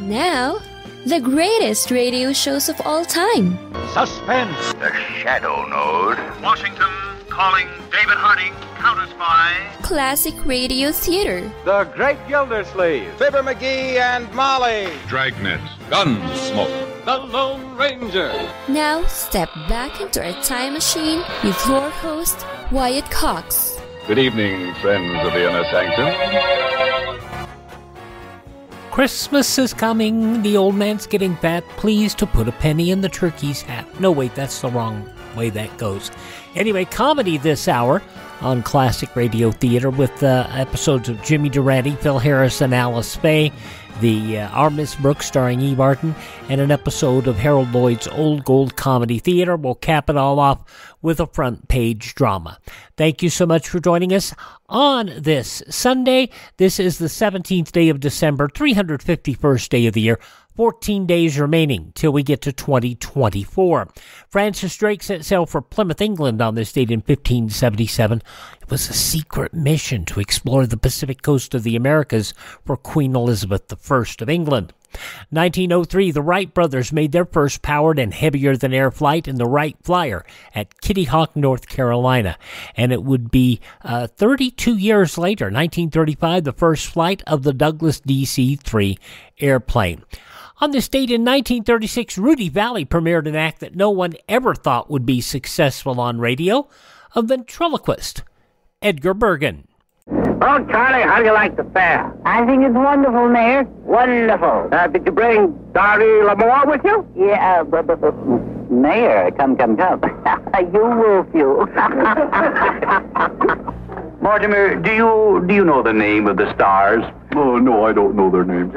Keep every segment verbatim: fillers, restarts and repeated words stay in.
Now, the greatest radio shows of all time. Suspense. The Shadow Node. Washington calling David Harding, Counter-Spy. Classic radio theater. The Great Gildersleeve. Fibber McGee and Molly. Dragnet. Gunsmoke. The Lone Ranger. Now, step back into our time machine with your host, Wyatt Cox. Good evening, friends of the Inner Sanctum. Christmas is coming, the old man's getting fat, please to put a penny in the turkey's hat. No, wait, that's the wrong way that goes. Anyway, comedy this hour on Classic Radio Theater with uh, episodes of Jimmy Durante, Phil Harris, and Alice Faye, the uh, Our Miss Brooks starring Eve Arden, and an episode of Harold Lloyd's Old Gold Comedy Theater. We'll cap it all off with a front page drama. Thank you so much for joining us on this Sunday. This is the seventeenth day of December, three hundred fifty-first day of the year. fourteen days remaining till we get to twenty twenty-four. Francis Drake set sail for Plymouth, England on this date in fifteen seventy-seven. It was a secret mission to explore the Pacific coast of the Americas for Queen Elizabeth the First of England. nineteen oh three, the Wright brothers made their first powered and heavier-than-air flight in the Wright Flyer at Kitty Hawk, North Carolina. And it would be uh, thirty-two years later, nineteen thirty-five, the first flight of the Douglas D C three airplane. On this date in nineteen thirty-six, Rudy Valley premiered an act that no one ever thought would be successful on radio, a ventriloquist, Edgar Bergen. Oh, Charlie, how do you like the fair? I think it's wonderful, Mayor. Wonderful. Uh, did you bring Darby Lamore with you? Yeah, uh, but, but, but, Mayor, come, come, come. You wolf, you. Mortimer, do you do you know the name of the stars? Oh, no, I don't know their names.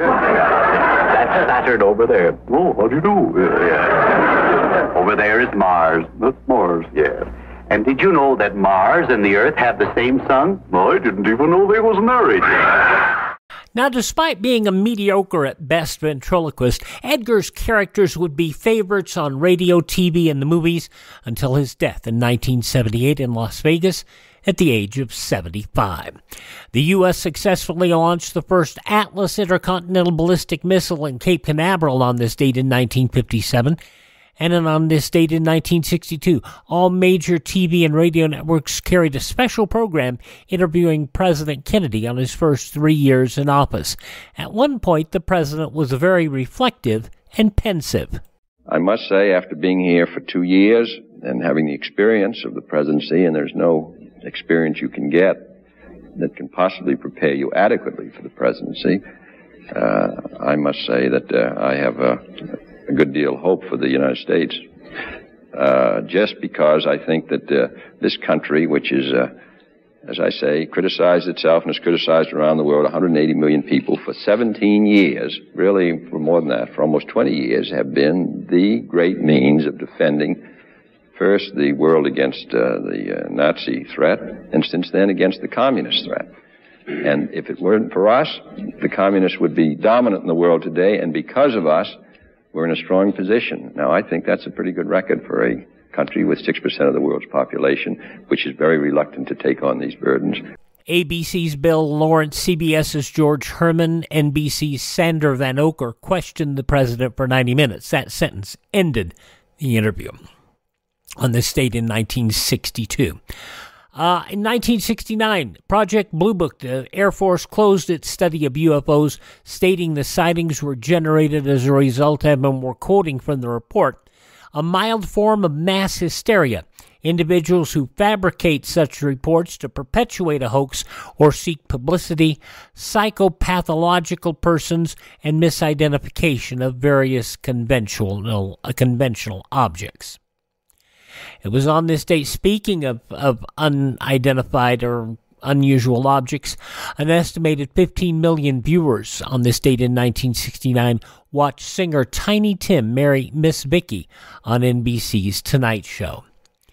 That's Saturn over there. Oh, how do you do? Yeah, yeah. Over there is Mars. That's Mars. Yes. And did you know that Mars and the Earth have the same sun? No, I didn't even know they was married. Now, despite being a mediocre at best ventriloquist, Edgar's characters would be favorites on radio, T V, and the movies until his death in nineteen seventy-eight in Las Vegas at the age of seventy-five. The U S successfully launched the first Atlas intercontinental ballistic missile in Cape Canaveral on this date in nineteen fifty-seven. And then on this date in nineteen sixty-two, all major T V and radio networks carried a special program interviewing President Kennedy on his first three years in office. At one point, the president was very reflective and pensive. I must say, after being here for two years and having the experience of the presidency, and there's no experience you can get that can possibly prepare you adequately for the presidency, uh, I must say that uh, I have a... a good deal of hope for the United States, uh, just because I think that uh, this country, which is, uh, as I say, criticized itself and is criticized around the world, one hundred eighty million people for seventeen years, really for more than that, for almost twenty years, have been the great means of defending, first, the world against uh, the uh, Nazi threat, and since then against the communist threat. And if it weren't for us, the communists would be dominant in the world today, and because of us, we're in a strong position. Now, I think that's a pretty good record for a country with six percent of the world's population, which is very reluctant to take on these burdens. A B C's Bill Lawrence, CBS's George Herman, N B C's Sander Van Oker questioned the president for ninety minutes. That sentence ended the interview on this date in nineteen sixty-two. Uh, in nineteen sixty-nine, Project Blue Book, the Air Force closed its study of U F Os, stating the sightings were generated as a result of, and we're quoting from the report, a mild form of mass hysteria. Individuals who fabricate such reports to perpetuate a hoax or seek publicity, psychopathological persons, and misidentification of various conventional, uh, conventional objects. It was on this date, speaking of, of unidentified or unusual objects, an estimated fifteen million viewers on this date in nineteen sixty-nine watched singer Tiny Tim marry Miss Vicky on N B C's Tonight Show.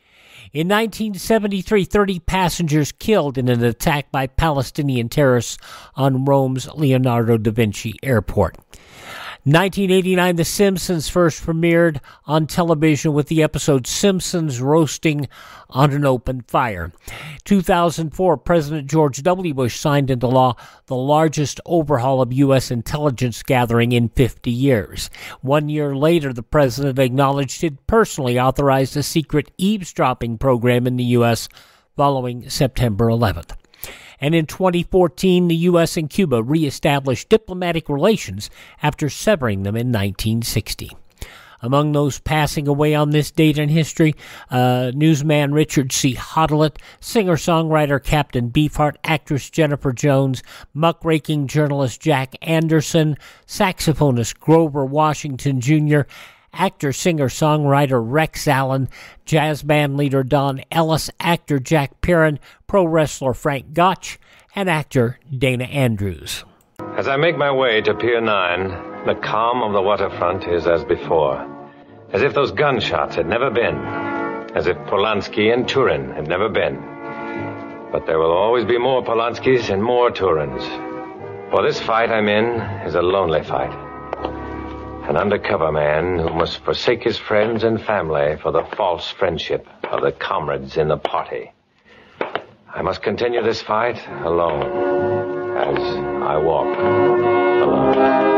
In nineteen seventy-three, thirty passengers killed in an attack by Palestinian terrorists on Rome's Leonardo da Vinci Airport. nineteen eighty-nine, The Simpsons first premiered on television with the episode Simpsons Roasting on an Open Fire. two thousand four, President George W. Bush signed into law the largest overhaul of U S intelligence gathering in fifty years. One year later, the president acknowledged he'd personally authorized a secret eavesdropping program in the U S following September eleventh. And in twenty fourteen, the U S and Cuba reestablished diplomatic relations after severing them in nineteen sixty. Among those passing away on this date in history, uh, newsman Richard C. Hodelet, singer-songwriter Captain Beefheart, actress Jennifer Jones, muckraking journalist Jack Anderson, saxophonist Grover Washington Junior, actor, singer-songwriter Rex Allen, jazz band leader Don Ellis, actor Jack Perrin, pro wrestler Frank Gotch, and actor Dana Andrews. As I make my way to Pier nine, the calm of the waterfront is as before. As if those gunshots had never been. As if Polanski and Turin had never been. But there will always be more Polanskis and more Turins. For this fight I'm in is a lonely fight. An undercover man who must forsake his friends and family for the false friendship of the comrades in the party. I must continue this fight alone, as I walk alone.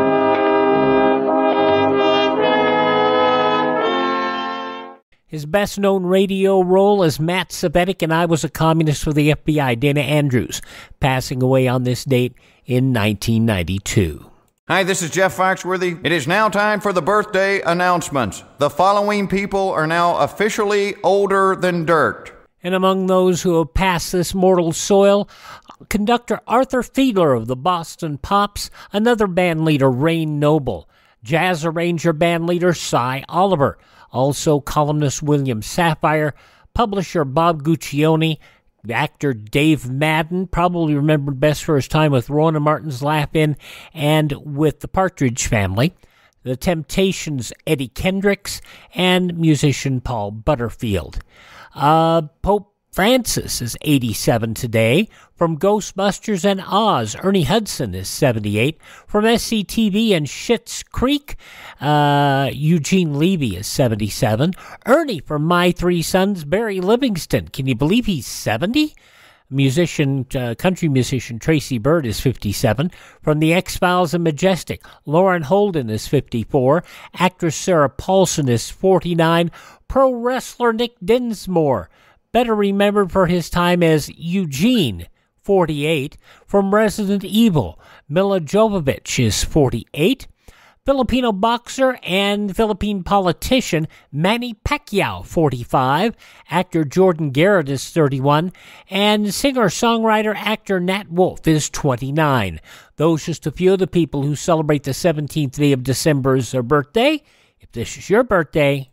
His best-known radio role as Matt Sabetic in I Was a Communist for the F B I, Dana Andrews, passing away on this date in nineteen ninety-two. Hi, this is Jeff Foxworthy. It is now time for the birthday announcements. The following people are now officially older than dirt. And among those who have passed this mortal soil, conductor Arthur Fiedler of the Boston Pops, another band leader, Rain Noble, jazz arranger band leader Cy Oliver, also columnist William Safire, publisher Bob Guccione, actor Dave Madden, probably remembered best for his time with Rowan and Martin's Laugh-In and with the Partridge Family, The Temptations' Eddie Kendricks, and musician Paul Butterfield. Uh, Pope Francis is eighty-seven today. From Ghostbusters and Oz, Ernie Hudson is seventy-eight. From S C T V and Schitt's Creek, uh, Eugene Levy is seventy-seven. Ernie from My Three Sons, Barry Livingston. Can you believe he's seventy? Musician, uh, country musician Tracy Byrd is fifty-seven. From The X-Files and Majestic, Lauren Holden is fifty-four. Actress Sarah Paulson is forty-nine. Pro wrestler Nick Dinsmore, better remembered for his time as Eugene, forty-eight. From Resident Evil, Mila Jovovich is forty-eight. Filipino boxer and Philippine politician Manny Pacquiao, forty-five. Actor Jordan Garrett is thirty-one. And singer-songwriter actor Nat Wolff is twenty-nine. Those just a few of the people who celebrate the seventeenth day of December as their birthday. If this is your birthday,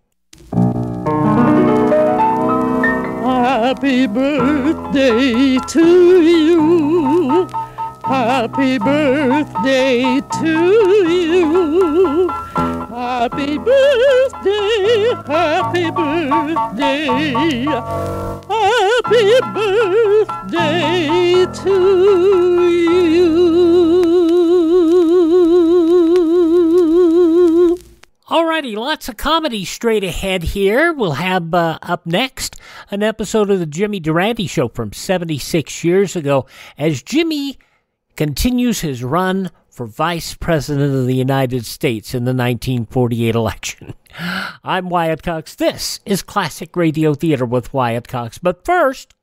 happy birthday to you. Happy birthday to you. Happy birthday, happy birthday. Happy birthday to you. Alrighty, lots of comedy straight ahead here. We'll have uh, up next an episode of the Jimmy Durante Show from seventy-six years ago as Jimmy continues his run for Vice President of the United States in the nineteen forty-eight election. I'm Wyatt Cox. This is Classic Radio Theater with Wyatt Cox. But first,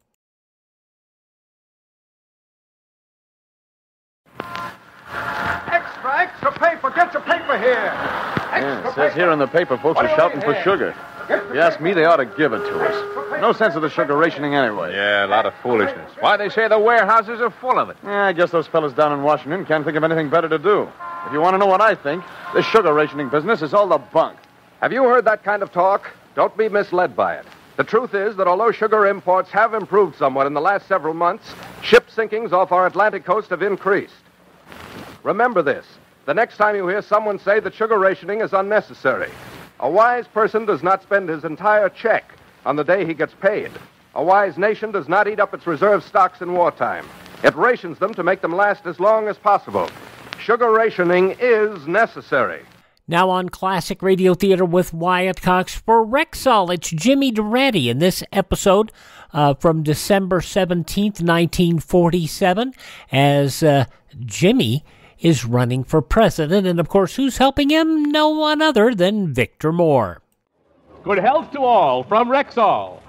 Extra, extra paper. Get your paper here. Yeah, it says here in the paper folks are shouting for sugar. If you ask me, they ought to give it to us. No sense of the sugar rationing anyway. Yeah, a lot of foolishness. Why, they say the warehouses are full of it. Yeah, I guess those fellas down in Washington can't think of anything better to do. If you want to know what I think, this sugar rationing business is all the bunk. Have you heard that kind of talk? Don't be misled by it. The truth is that although sugar imports have improved somewhat in the last several months, ship sinkings off our Atlantic coast have increased. Remember this. The next time you hear someone say that sugar rationing is unnecessary, a wise person does not spend his entire check on the day he gets paid. A wise nation does not eat up its reserve stocks in wartime. It rations them to make them last as long as possible. sugar rationing is necessary. Now on Classic Radio Theater with Wyatt Cox for Rexall, it's Jimmy Durante in this episode uh, from December seventeenth, nineteen forty-seven, as uh, Jimmy is running for president. And, of course, who's helping him? No one other than Victor Moore. Good health to all from Rexall.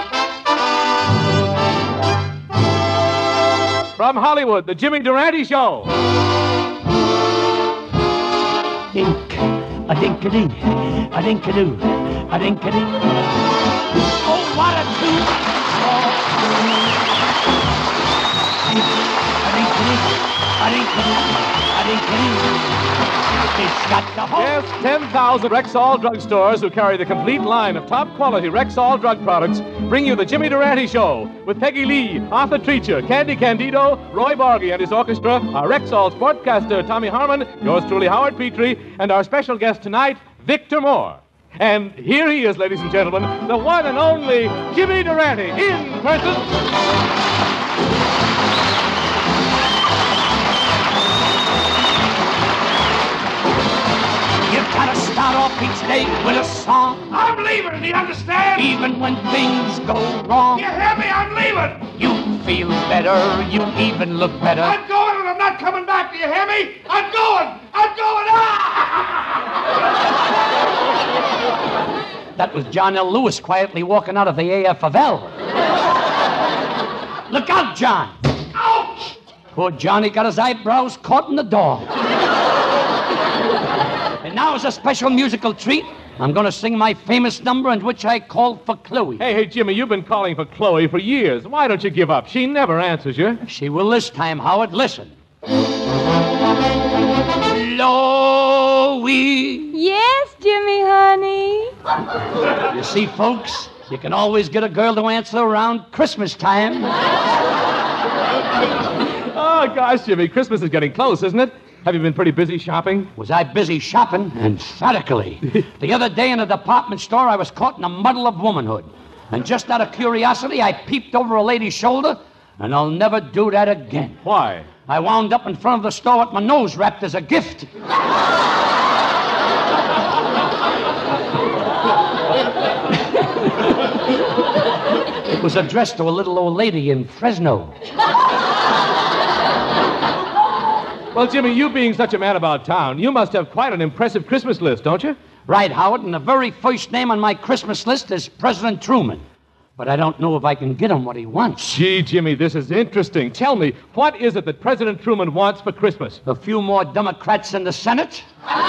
From Hollywood, the Jimmy Durante Show. Dink, a dink-a-dee, a dink-a-doo, a dink-a-dee. Oh, what a toot! A dink-a-dee, a dink-a-dee, a dink-a-dee. It's got the whole... Yes, ten thousand Rexall drugstores who carry the complete line of top-quality Rexall drug products bring you the Jimmy Durante Show with Peggy Lee, Arthur Treacher, Candy Candido, Roy Bargy and his orchestra, our Rexall sportcaster Tommy Harmon, yours truly Howard Petrie, and our special guest tonight, Victor Moore. And here he is, ladies and gentlemen, the one and only Jimmy Durante in person. You've got to start off each day with a song. I'm leaving, do you understand? Even when things go wrong. You hear me? I'm leaving. You feel better, you even look better. I'm going and I'm not coming back, do you hear me? I'm going! I'm going! Ah! That was John L. Lewis quietly walking out of the A F of L. Look out, John! Ouch! Poor Johnny got his eyebrows caught in the door. And now, as a special musical treat, I'm going to sing my famous number in which I called for Chloe. Hey, hey, Jimmy, you've been calling for Chloe for years. Why don't you give up? She never answers you. She will this time, Howard. Listen. Chloe. Yes, Jimmy, honey. You see, folks, you can always get a girl to answer around Christmas time. Oh, gosh, Jimmy, Christmas is getting close, isn't it? Have you been pretty busy shopping? Was I busy shopping? Emphatically. The other day in a department store, I was caught in a muddle of womanhood. And just out of curiosity, I peeped over a lady's shoulder, and I'll never do that again. Why? I wound up in front of the store with my nose wrapped as a gift. It was addressed to a little old lady in Fresno. Well, Jimmy, you being such a man about town, you must have quite an impressive Christmas list, don't you? Right, Howard, and the very first name on my Christmas list is President Truman. But I don't know if I can get him what he wants. Gee, Jimmy, this is interesting. Tell me, what is it that President Truman wants for Christmas? A few more Democrats in the Senate.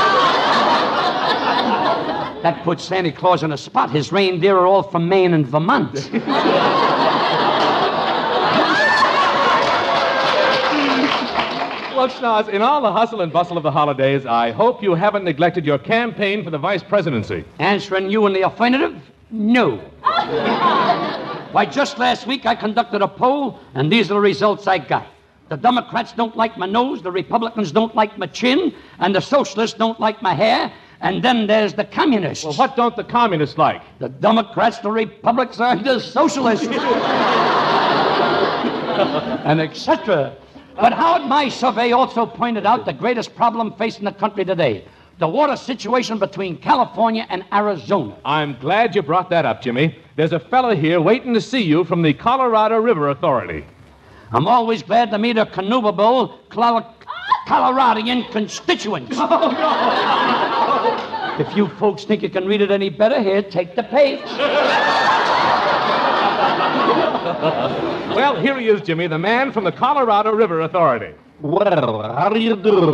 That puts Santa Claus on a spot. His reindeer are all from Maine and Vermont. Well, Schnoz, in all the hustle and bustle of the holidays, I hope you haven't neglected your campaign for the vice presidency. Answering you in the affirmative? No. Why, just last week I conducted a poll, and these are the results I got. The Democrats don't like my nose, the Republicans don't like my chin, and the Socialists don't like my hair, and then there's the Communists. Well, what don't the Communists like? The Democrats, the Republicans, and the Socialists. And et cetera. But Howard, my survey also pointed out the greatest problem facing the country today, the water situation between California and Arizona. I'm glad you brought that up, Jimmy. There's a fellow here waiting to see you from the Colorado River Authority. I'm always glad to meet a canoeable Colo- Coloradian constituents. Oh, no. If you folks think you can read it any better, here, take the page. Well, here he is, Jimmy, the man from the Colorado River Authority. Well, how do you do?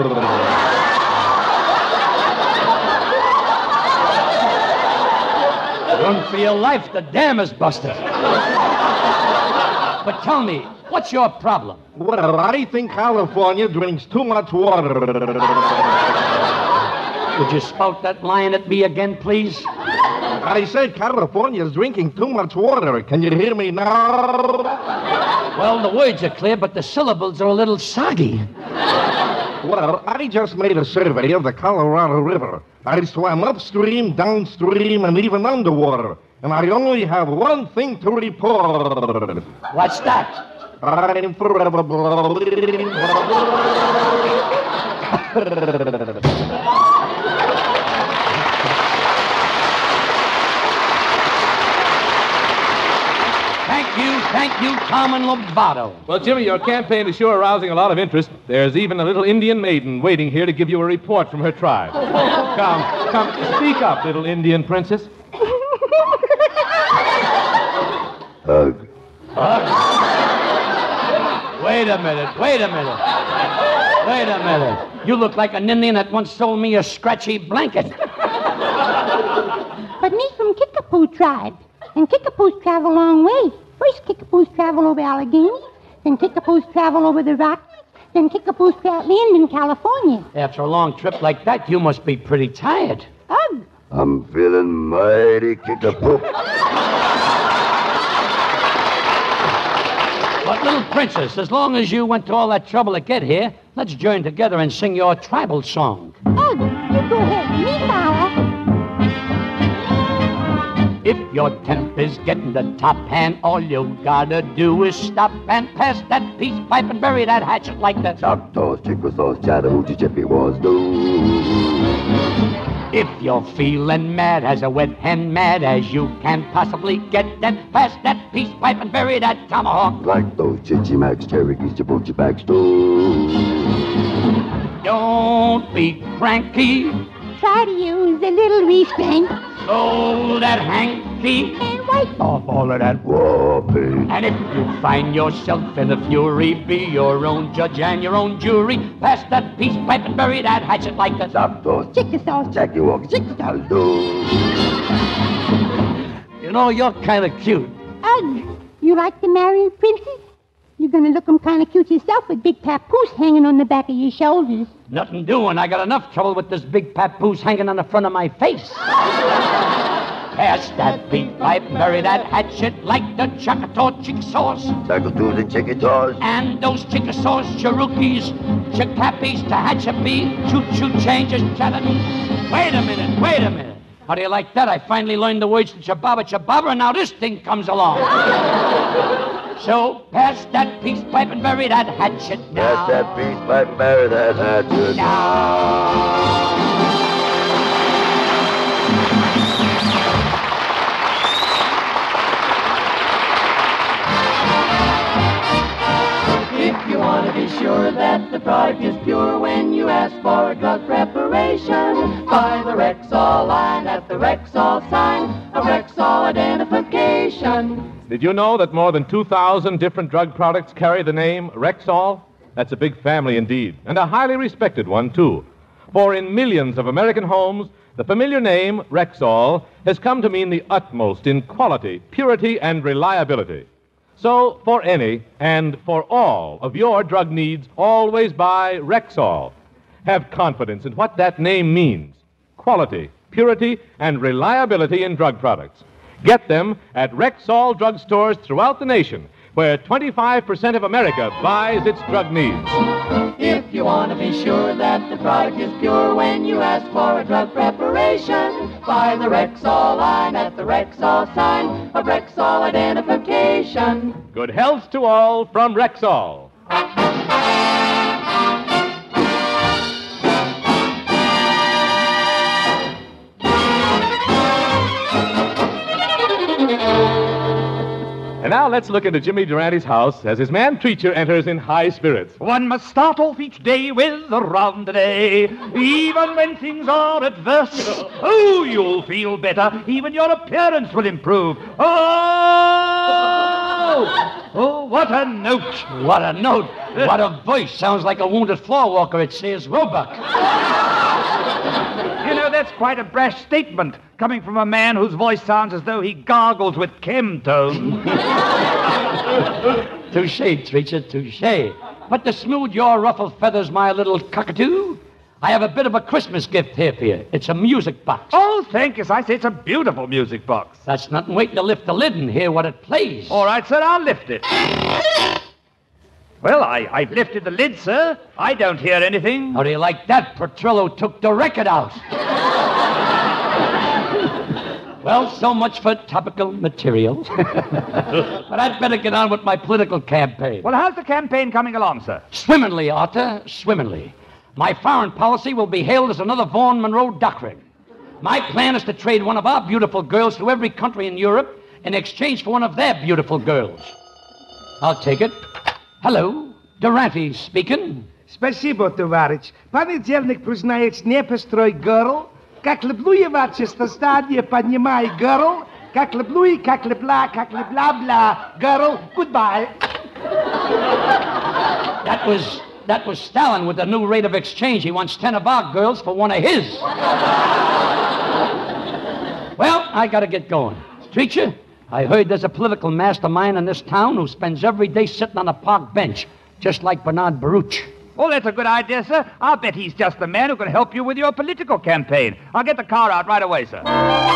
Run for your life, the dam is busted. But tell me, what's your problem? Well, I think California drinks too much water. Would you spout that line at me again, please? I said California is drinking too much water. Can you hear me now? Well, the words are clear, but the syllables are a little soggy. Well, I just made a survey of the Colorado River. I swam upstream, downstream, and even underwater. And I only have one thing to report. What's that? I'm forever blowing. Thank you, thank you, Carmen Lovato. Well, Jimmy, your campaign is sure arousing a lot of interest. There's even a little Indian maiden waiting here to give you a report from her tribe. Come, come, speak up, little Indian princess. Hug. Wait a minute, wait a minute. Wait a minute. You look like an Indian that once sold me a scratchy blanket. But me from Kickapoo tribe. And Kickapoos travel a long way. First Kickapoos travel over Allegheny, then Kickapoos travel over the Rockies, then Kickapoos tra- land in California. After a long trip like that, you must be pretty tired. Ugh. I'm feeling mighty Kickapoo. But, little princess, as long as you went to all that trouble to get here, let's join together and sing your tribal song. Ugh, you go ahead. Me follow. If your temp is getting the top hand, all you gotta do is stop and pass that peace pipe and bury that hatchet like that. Choctaws, Chickasaws, Chattahoochee, Chippewas, do. If you're feeling mad as a wet hen, mad as you can possibly get, then pass that peace pipe and bury that tomahawk. Like those Chichimacs, Cherokees, Jabochebacks, do. Don't be cranky. Try to use a little restraint. Roll that hanky and wipe off all of that whooping. And if you find yourself in a fury, be your own judge and your own jury. Pass that peace pipe and bury that hatchet like the Choctaws, Chickasaws, Chickasaws, Chickasaws, do. You know, you're kind of cute. Ugh, you like to marry a princess? You're gonna look 'em kind of cute yourself with big papoose hanging on the back of your shoulders. Nothing doing. I got enough trouble with this big papoose hanging on the front of my face. Pass that peace pipe, bury that hatchet like the Choctaw Chickasaws. Choctaws and Chickasaws. And those Chickasaws, Cherokees, Chickapees, Tehachapi, choo-choo changes, Chattanooga. Wait a minute, wait a minute. How do you like that? I finally learned the words to Chababa Chababa, and now this thing comes along. So, pass that peace pipe and bury that hatchet now. Pass that peace pipe and bury that hatchet now. If you want to be sure that the product is pure when you ask for a drug preparation, buy the Rexall line at the Rexall sign, a Rexall identification. Did you know that more than two thousand different drug products carry the name Rexall? That's a big family indeed, and a highly respected one, too. For in millions of American homes, the familiar name Rexall has come to mean the utmost in quality, purity, and reliability. So, for any and for all of your drug needs, always buy Rexall. Have confidence in what that name means. Quality, purity, and reliability in drug products. Get them at Rexall drugstores throughout the nation, where twenty-five percent of America buys its drug needs. If you want to be sure that the product is pure when you ask for a drug preparation, buy the Rexall line at the Rexall sign, a Rexall identification. Good health to all from Rexall. And now let's look into Jimmy Durante's house as his man Treacher enters in high spirits. One must start off each day with a round-a-day, even when things are adverse. Oh, you'll feel better. Even your appearance will improve. Oh! Oh, what a note. What a note. What a voice. Sounds like a wounded floor walker at Sears Roebuck. You know, that's quite a brash statement, coming from a man whose voice sounds as though he gargles with chemtone. Touché, Treacher, touché. But to smooth your ruffled feathers, my little cockatoo, I have a bit of a Christmas gift here for you. It's a music box. Oh, thank you, sir. I say it's a beautiful music box. That's nothing. Waiting to lift the lid and hear what it plays. All right, sir, I'll lift it. Well, I, I've lifted the lid, sir. I don't hear anything. How do you like that? Petrillo took the record out. Well, so much for topical material. But I'd better get on with my political campaign. Well, how's the campaign coming along, sir? Swimmingly, Arthur, swimmingly. My foreign policy will be hailed as another Vaughan Monroe doctrine. My plan is to trade one of our beautiful girls to every country in Europe in exchange for one of their beautiful girls. I'll take it. Hello, Durante speaking. Спасибо, товарищ. Понедельник признается непострой girl. Как люблю я вас, стадия поднимай girl. Как люблю и как любла, как любла-бла. Girl, goodbye. That was that was Stalin with the new rate of exchange. He wants ten of our girls for one of his. Well, I gotta get going. Treacher, I heard there's a political mastermind in this town who spends every day sitting on a park bench, just like Bernard Baruch. Oh, that's a good idea, sir. I'll bet he's just the man who can help you with your political campaign. I'll get the car out right away, sir.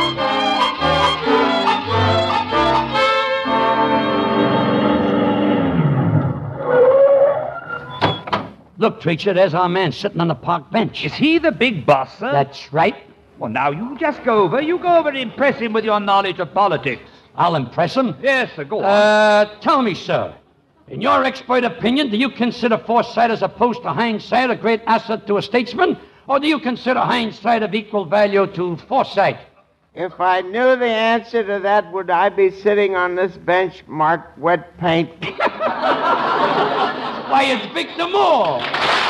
Look, Treacher, there's our man sitting on the park bench. Is he the big boss, sir? That's right. Well, now, you just go over. You go over and impress him with your knowledge of politics. I'll impress him? Yes, sir. Go on. Uh, tell me, sir. In your expert opinion, do you consider foresight as opposed to hindsight a great asset to a statesman? Or do you consider hindsight of equal value to foresight? If I knew the answer to that, would I be sitting on this bench marked wet paint? Why, it's Victor Moore.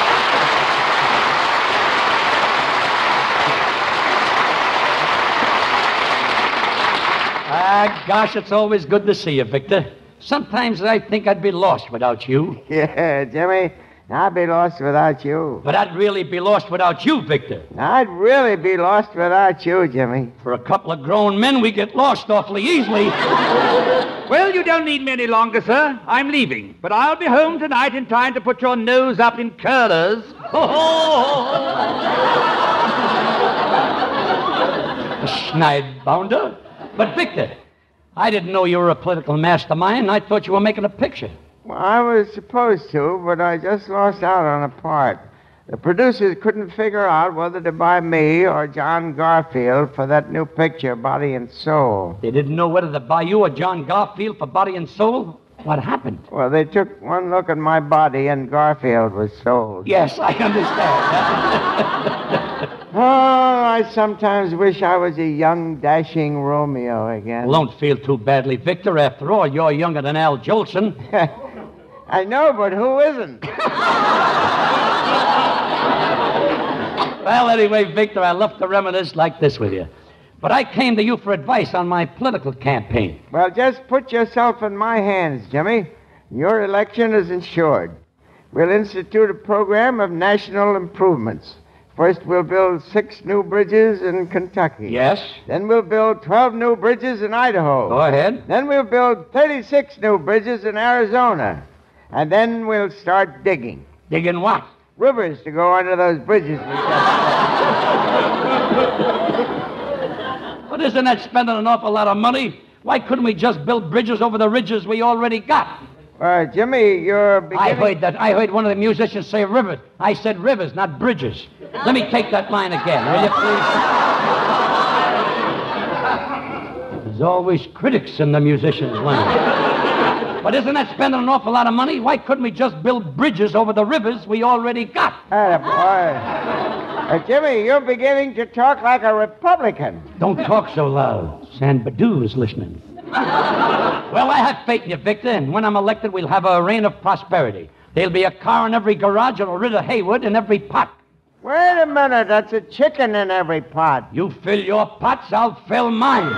Ah, gosh, it's always good to see you, Victor. Sometimes I think I'd be lost without you. Yeah, Jimmy, I'd be lost without you. But I'd really be lost without you, Victor. I'd really be lost without you, Jimmy. For a couple of grown men, we get lost awfully easily. Well, you don't need me any longer, sir. I'm leaving. But I'll be home tonight in time to put your nose up in curlers. A schneidbounder. But, Victor, I didn't know you were a political mastermind. I thought you were making a picture. Well, I was supposed to, but I just lost out on a part. The producers couldn't figure out whether to buy me or John Garfield for that new picture, Body and Soul. They didn't know whether to buy you or John Garfield for Body and Soul? What happened? Well, they took one look at my body and Garfield was sold. Yes, I understand. Oh, I sometimes wish I was a young, dashing Romeo again. Well, don't feel too badly, Victor. After all, you're younger than Al Jolson. I know, but who isn't? Well, anyway, Victor, I love to reminisce like this with you. But I came to you for advice on my political campaign. Well, just put yourself in my hands, Jimmy. Your election is insured. We'll institute a program of national improvements. First, we'll build six new bridges in Kentucky. Yes? Then we'll build twelve new bridges in Idaho. Go ahead. Then we'll build thirty-six new bridges in Arizona. And then we'll start digging. Digging what? Rivers to go under those bridges we But isn't that spending an awful lot of money? Why couldn't we just build bridges over the ridges we already got? Uh, Jimmy, you're beginning... I heard that. I heard one of the musicians say rivers. I said rivers, not bridges. Let me take that line again, will you, please? There's always critics in the musician's line. But isn't that spending an awful lot of money? Why couldn't we just build bridges over the rivers we already got? Atta boy. Uh, Jimmy, you're beginning to talk like a Republican. Don't talk so loud. San Badoo is listening. Well, I have faith in you, Victor, and when I'm elected, we'll have a reign of prosperity. There'll be a car in every garage and a rid of Haywood in every pot. Wait a minute, that's a chicken in every pot. You fill your pots, I'll fill mine.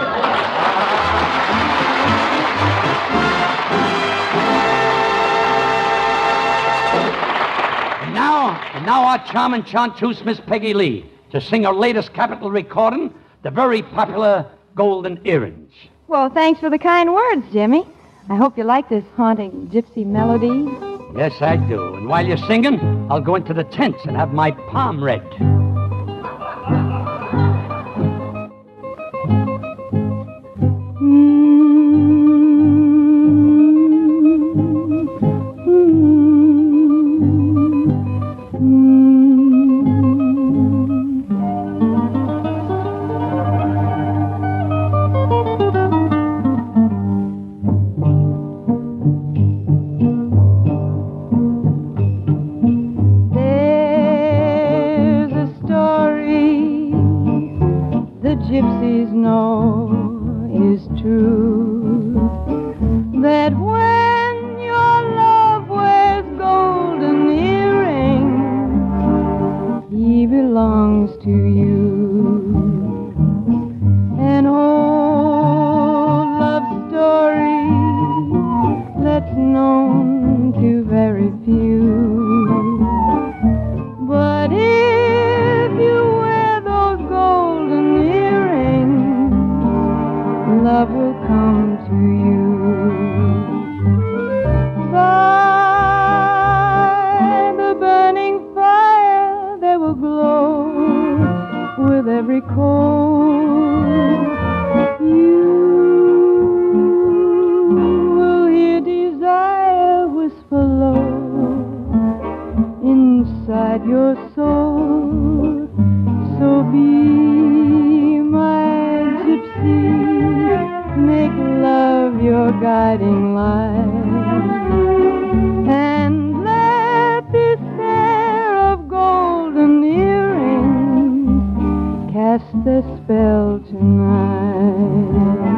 And now, and now our charming chanteuse, Miss Peggy Lee, to sing her latest capital recording, the very popular Golden Earrings. Well, thanks for the kind words, Jimmy. I hope you like this haunting gypsy melody. Yes, I do. And while you're singing, I'll go into the tents and have my palm read. your guiding light. And let this pair of golden earrings cast their spell tonight.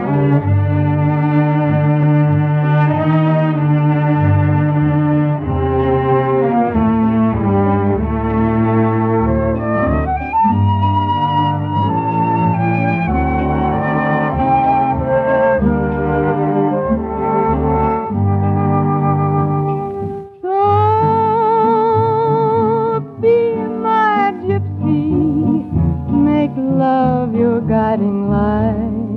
Love your guiding light,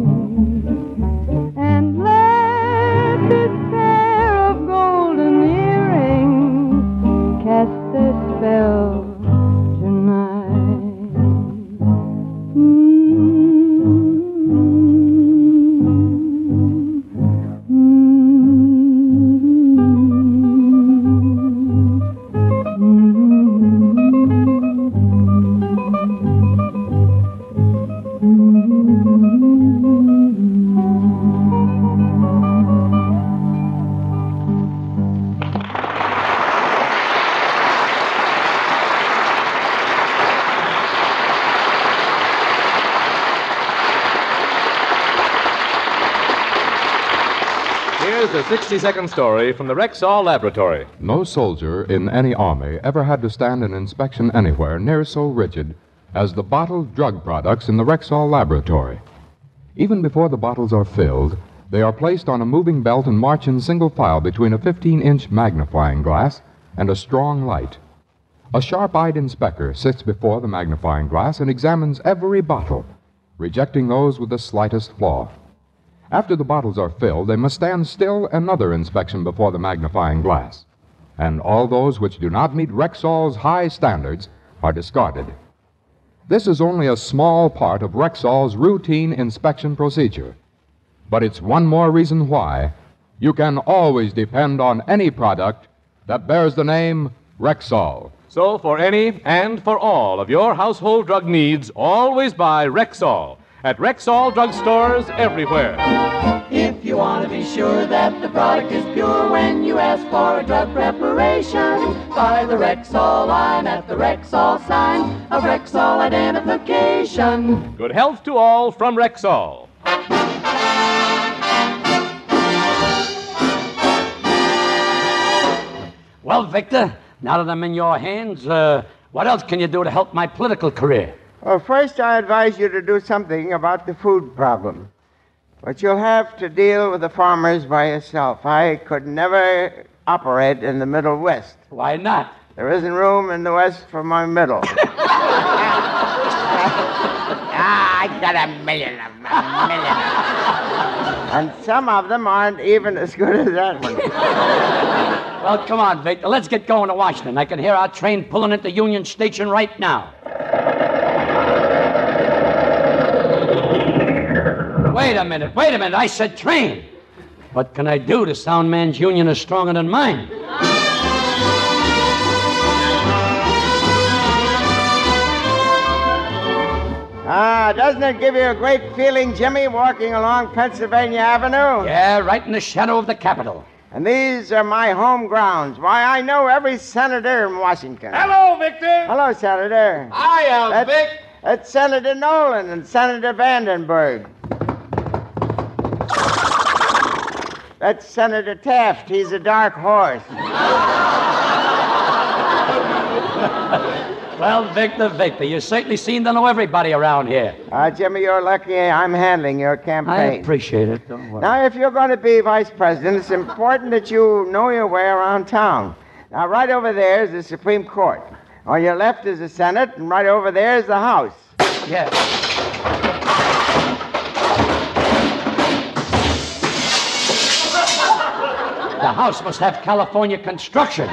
and let this pair of golden earrings cast their spell tonight. Mm-hmm. Here's a sixty-second story from the Rexall Laboratory. No soldier in any army ever had to stand an inspection anywhere near so rigid as the bottled drug products in the Rexall Laboratory. Even before the bottles are filled, they are placed on a moving belt and march in single file between a fifteen-inch magnifying glass and a strong light. A sharp-eyed inspector sits before the magnifying glass and examines every bottle, rejecting those with the slightest flaw. After the bottles are filled, they must stand still another inspection before the magnifying glass, and all those which do not meet Rexall's high standards are discarded. This is only a small part of Rexall's routine inspection procedure, but it's one more reason why you can always depend on any product that bears the name Rexall. So for any and for all of your household drug needs, always buy Rexall at Rexall drugstores everywhere. If you want to be sure that the product is pure when you ask for a drug preparation, buy the Rexall line at the Rexall sign of Rexall identification. Good health to all from Rexall. Well, Victor, now that I'm in your hands, uh, what else can you do to help my political career? Well, first I advise you to do something about the food problem. But you'll have to deal with the farmers by yourself. I could never operate in the Middle West. Why not? There isn't room in the West for my middle. Ah, I got a million of them, a million of them. And some of them aren't even as good as that one. Well, come on, Victor. Let's get going to Washington. I can hear our train pulling into Union Station right now. Wait a minute, wait a minute. I said train. What can I do? The sound man's union is stronger than mine. Ah, doesn't it give you a great feeling, Jimmy, walking along Pennsylvania Avenue? Yeah, right in the shadow of the Capitol. And these are my home grounds. Why, I know every senator in Washington. Hello, Victor. Hello, Senator. Hiya, that's, Vic. That's Senator Nolan and Senator Vandenberg. That's Senator Taft. He's a dark horse. Well, Victor, Victor, you certainly seem to know everybody around here. Ah, uh, Jimmy, you're lucky I'm handling your campaign. I appreciate it. Don't worry. Now, if you're going to be vice president, it's important that you know your way around town. Now, right over there is the Supreme Court. On your left is the Senate, and right over there is the House. Yeah. The House must have California construction.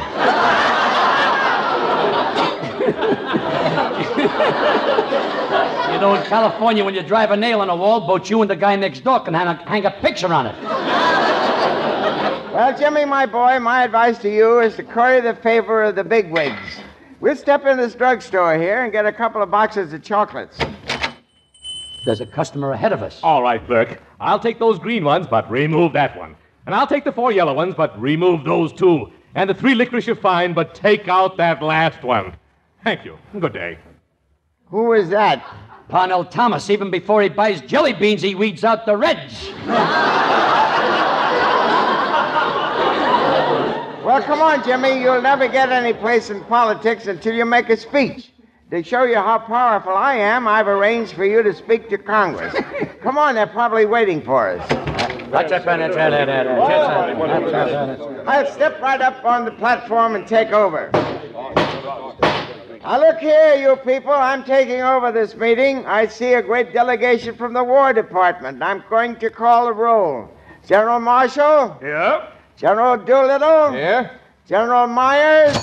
You know, in California, when you drive a nail on a wall, both you and the guy next door can hang a, hang a picture on it. Well, Jimmy, my boy, my advice to you is to curry the favor of the bigwigs. We'll step in this drugstore here and get a couple of boxes of chocolates. There's a customer ahead of us. All right, clerk. I'll take those green ones, but remove that one. And I'll take the four yellow ones, but remove those two. And the three licorice are fine, but take out that last one. Thank you. Good day. Who is that? Parnell Thomas. Even before he buys jelly beans, he weeds out the reds. Well, come on, Jimmy. You'll never get any place in politics until you make a speech. To show you how powerful I am, I've arranged for you to speak to Congress. Come on, they're probably waiting for us. I'll step right up on the platform and take over. Now, look here, you people. I'm taking over this meeting. I see a great delegation from the War Department. I'm going to call the roll. General Marshall? Here. General Doolittle? Here. General Myers?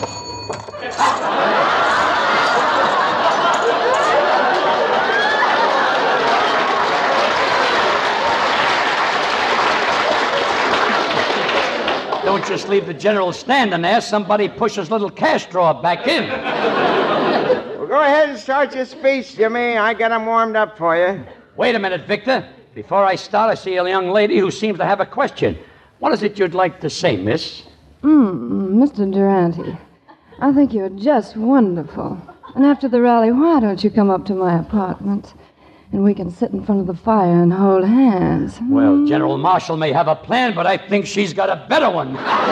Don't just leave the general standing there. Somebody pushes little cash drawer back in. Well, go ahead and start your speech, Jimmy. I got 'em warmed up for you. Wait a minute, Victor. Before I start, I see a young lady who seems to have a question. What is it you'd like to say, miss? Mm, Mister Durante, I think you're just wonderful. And after the rally, why don't you come up to my apartment? And we can sit in front of the fire and hold hands. Well, General Marshall may have a plan, but I think she's got a better one.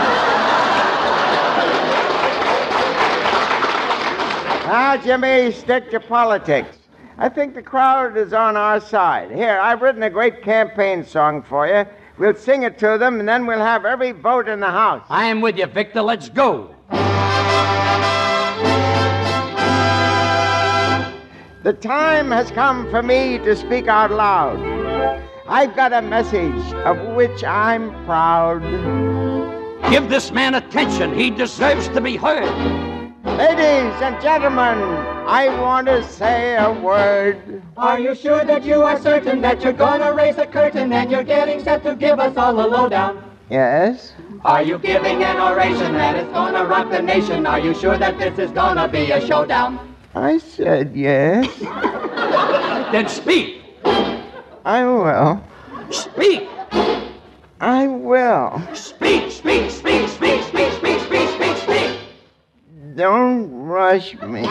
Now, Jimmy, stick to politics. I think the crowd is on our side. Here, I've written a great campaign song for you. We'll sing it to them, and then we'll have every vote in the House. I am with you, Victor. Let's go. The time has come for me to speak out loud. I've got a message of which I'm proud. Give this man attention. He deserves to be heard. Ladies and gentlemen, I want to say a word. Are you sure that you are certain that you're gonna raise a curtain and you're getting set to give us all a lowdown? Yes? Are you giving an oration that is gonna rock the nation? Are you sure that this is gonna be a showdown? I said yes. Then speak. I will. Speak. I will. Speak, speak, speak, speak, speak, speak, speak, speak, speak. Don't rush me.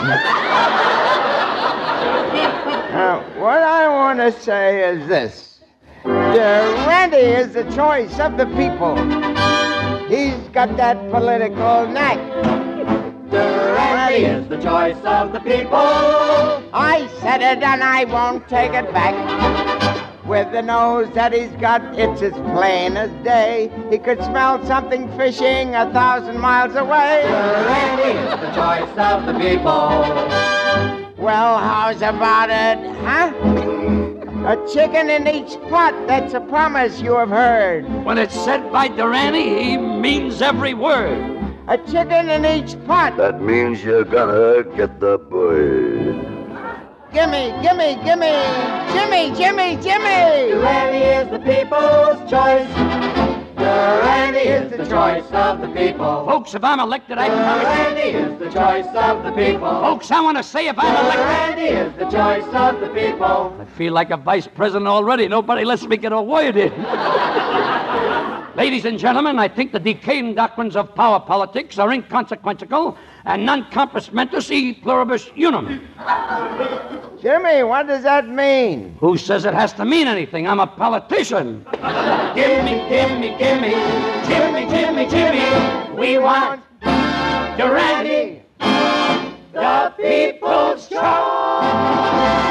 Now, what I want to say is this. Durante is the choice of the people. He's got that political knack. Durante is the choice of the people. I said it and I won't take it back. With the nose that he's got, it's as plain as day. He could smell something fishing a thousand miles away. Durante is the choice of the people. Well, how's about it, huh? A chicken in each pot, that's a promise you have heard. When it's said by Durante, he means every word. A chicken in each pot. That means you're gonna get the bird. Gimme, gimme, gimme, Jimmy, Jimmy, Jimmy! Durante is the people's choice. Durante is the choice of the people. Folks, if I'm elected, I promise. Durante is the choice of the people. Folks, I want to say if I'm elected. Durante is the choice of the people. I feel like a vice president already. Nobody lets me get a word in. Ladies and gentlemen, I think the decaying doctrines of power politics are inconsequential and non compos mentis e pluribus unum. Jimmy, what does that mean? Who says it has to mean anything? I'm a politician. Gimme, gimme, gimme, Jimmy, Jimmy, Jimmy. We want Durante, the people's choice.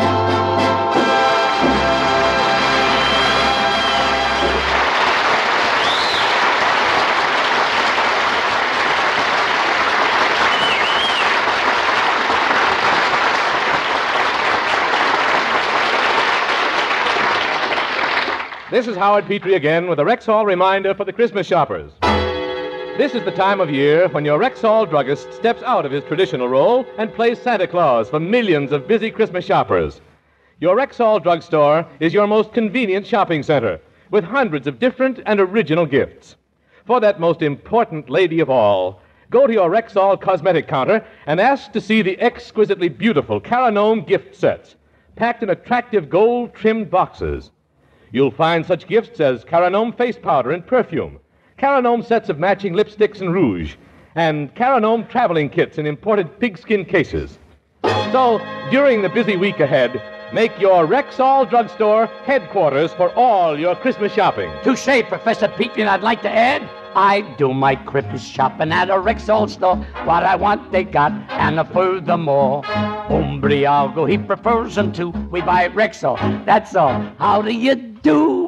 This is Howard Petrie again with a Rexall reminder for the Christmas shoppers. This is the time of year when your Rexall druggist steps out of his traditional role and plays Santa Claus for millions of busy Christmas shoppers. Your Rexall drugstore is your most convenient shopping center with hundreds of different and original gifts. For that most important lady of all, go to your Rexall cosmetic counter and ask to see the exquisitely beautiful Caranome gift sets. packed in attractive gold-trimmed boxes. You'll find such gifts as Caranome face powder and perfume, Caranome sets of matching lipsticks and rouge, and Caranome traveling kits in imported pigskin cases. So, during the busy week ahead, make your Rexall drugstore headquarters for all your Christmas shopping. Touche, Professor Petrie, and I'd like to add, I do my Christmas shopping at a Rexall store. What I want, they got, and furthermore, Umbriago, he prefers them too. We buy at Rexall, that's all. How do you do?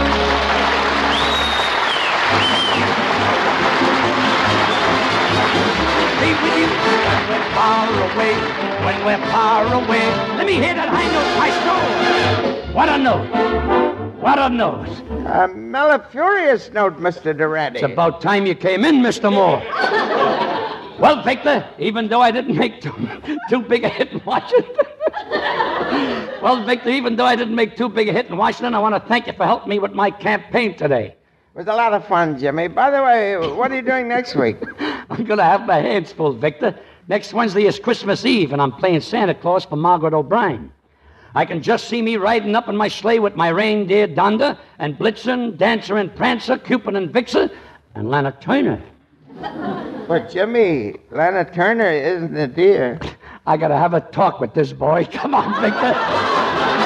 Be with you when we're far away, when we're far away. Let me hear that high note, maestro. What a note. What a note. A mellifluous note, Mister Durante. It's about time you came in, Mister Moore. Well, Victor, even though I didn't make too, too big a hit in Washington. Well, Victor, even though I didn't make too big a hit in Washington, I want to thank you for helping me with my campaign today. It was a lot of fun, Jimmy. By the way, what are you doing next week? I'm going to have my hands full, Victor. Next Wednesday is Christmas Eve, and I'm playing Santa Claus for Margaret O'Brien. I can just see me riding up in my sleigh with my reindeer Donder and Blitzen, Dancer and Prancer, Cupid and Vixen, and Lana Turner. But, Jimmy, Lana Turner isn't a deer. I got to have a talk with this boy. Come on, Victor.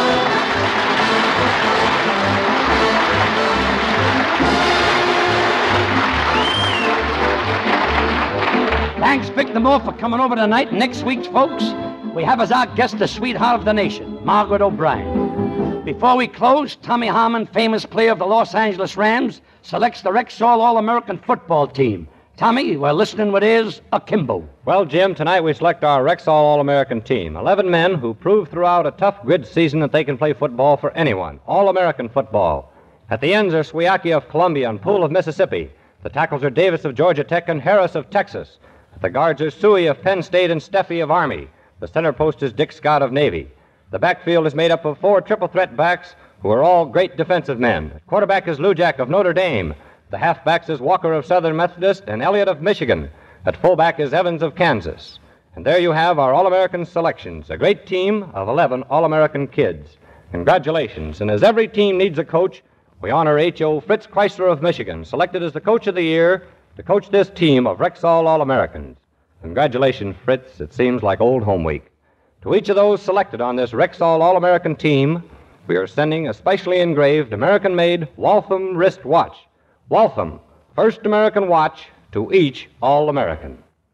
Thanks, Victor Moore, for coming over tonight. Next week's folks, we have as our guest the sweetheart of the nation, Margaret O'Brien. Before we close, Tommy Harmon, famous player of the Los Angeles Rams, selects the Rexall All-American football team. Tommy, we're listening with ears akimbo. Well, Jim, tonight we select our Rexall All-American team. Eleven men who prove throughout a tough grid season that they can play football for anyone. All-American football. At the ends are Swiaki of Columbia and Poole of Mississippi. The tackles are Davis of Georgia Tech and Harris of Texas. The guards are Suey of Penn State and Steffi of Army. The center post is Dick Scott of Navy. The backfield is made up of four triple-threat backs who are all great defensive men. The quarterback is Lujack of Notre Dame. The halfbacks is Walker of Southern Methodist and Elliott of Michigan. At fullback is Evans of Kansas. And there you have our All-American selections, a great team of eleven All-American kids. Congratulations. And as every team needs a coach, we honor H O Fritz Chrysler of Michigan, selected as the coach of the year to coach this team of Rexall All-Americans. Congratulations, Fritz. It seems like old home week. To each of those selected on this Rexall All-American team, we are sending a specially engraved American-made Waltham wrist watch. Waltham, first American watch to each All-American.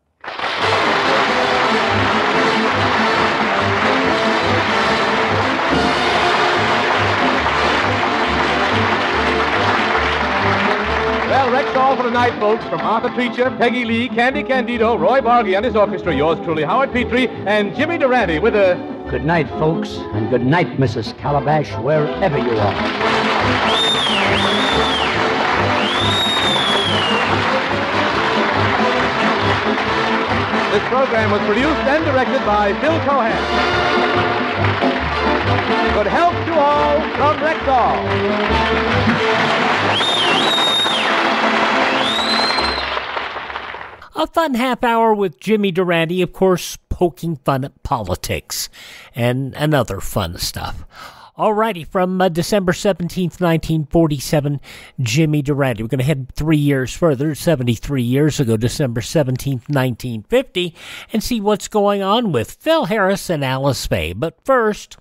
Well, Rexall for tonight, folks, from Arthur Treacher, Peggy Lee, Candy Candido, Roy Bargy and his orchestra, yours truly, Howard Petrie, and Jimmy Durante with a... Good night, folks, and good night, Missus Calabash, wherever you are. This program was produced and directed by Phil Cohan. Good health to all from Rexall. A fun half hour with Jimmy Durante, of course, poking fun at politics and, and other fun stuff. Alrighty, from uh, December seventeenth, nineteen forty-seven, Jimmy Durante. We're going to head three years further, seventy-three years ago, December seventeenth, nineteen fifty, and see what's going on with Phil Harris and Alice Faye. But first...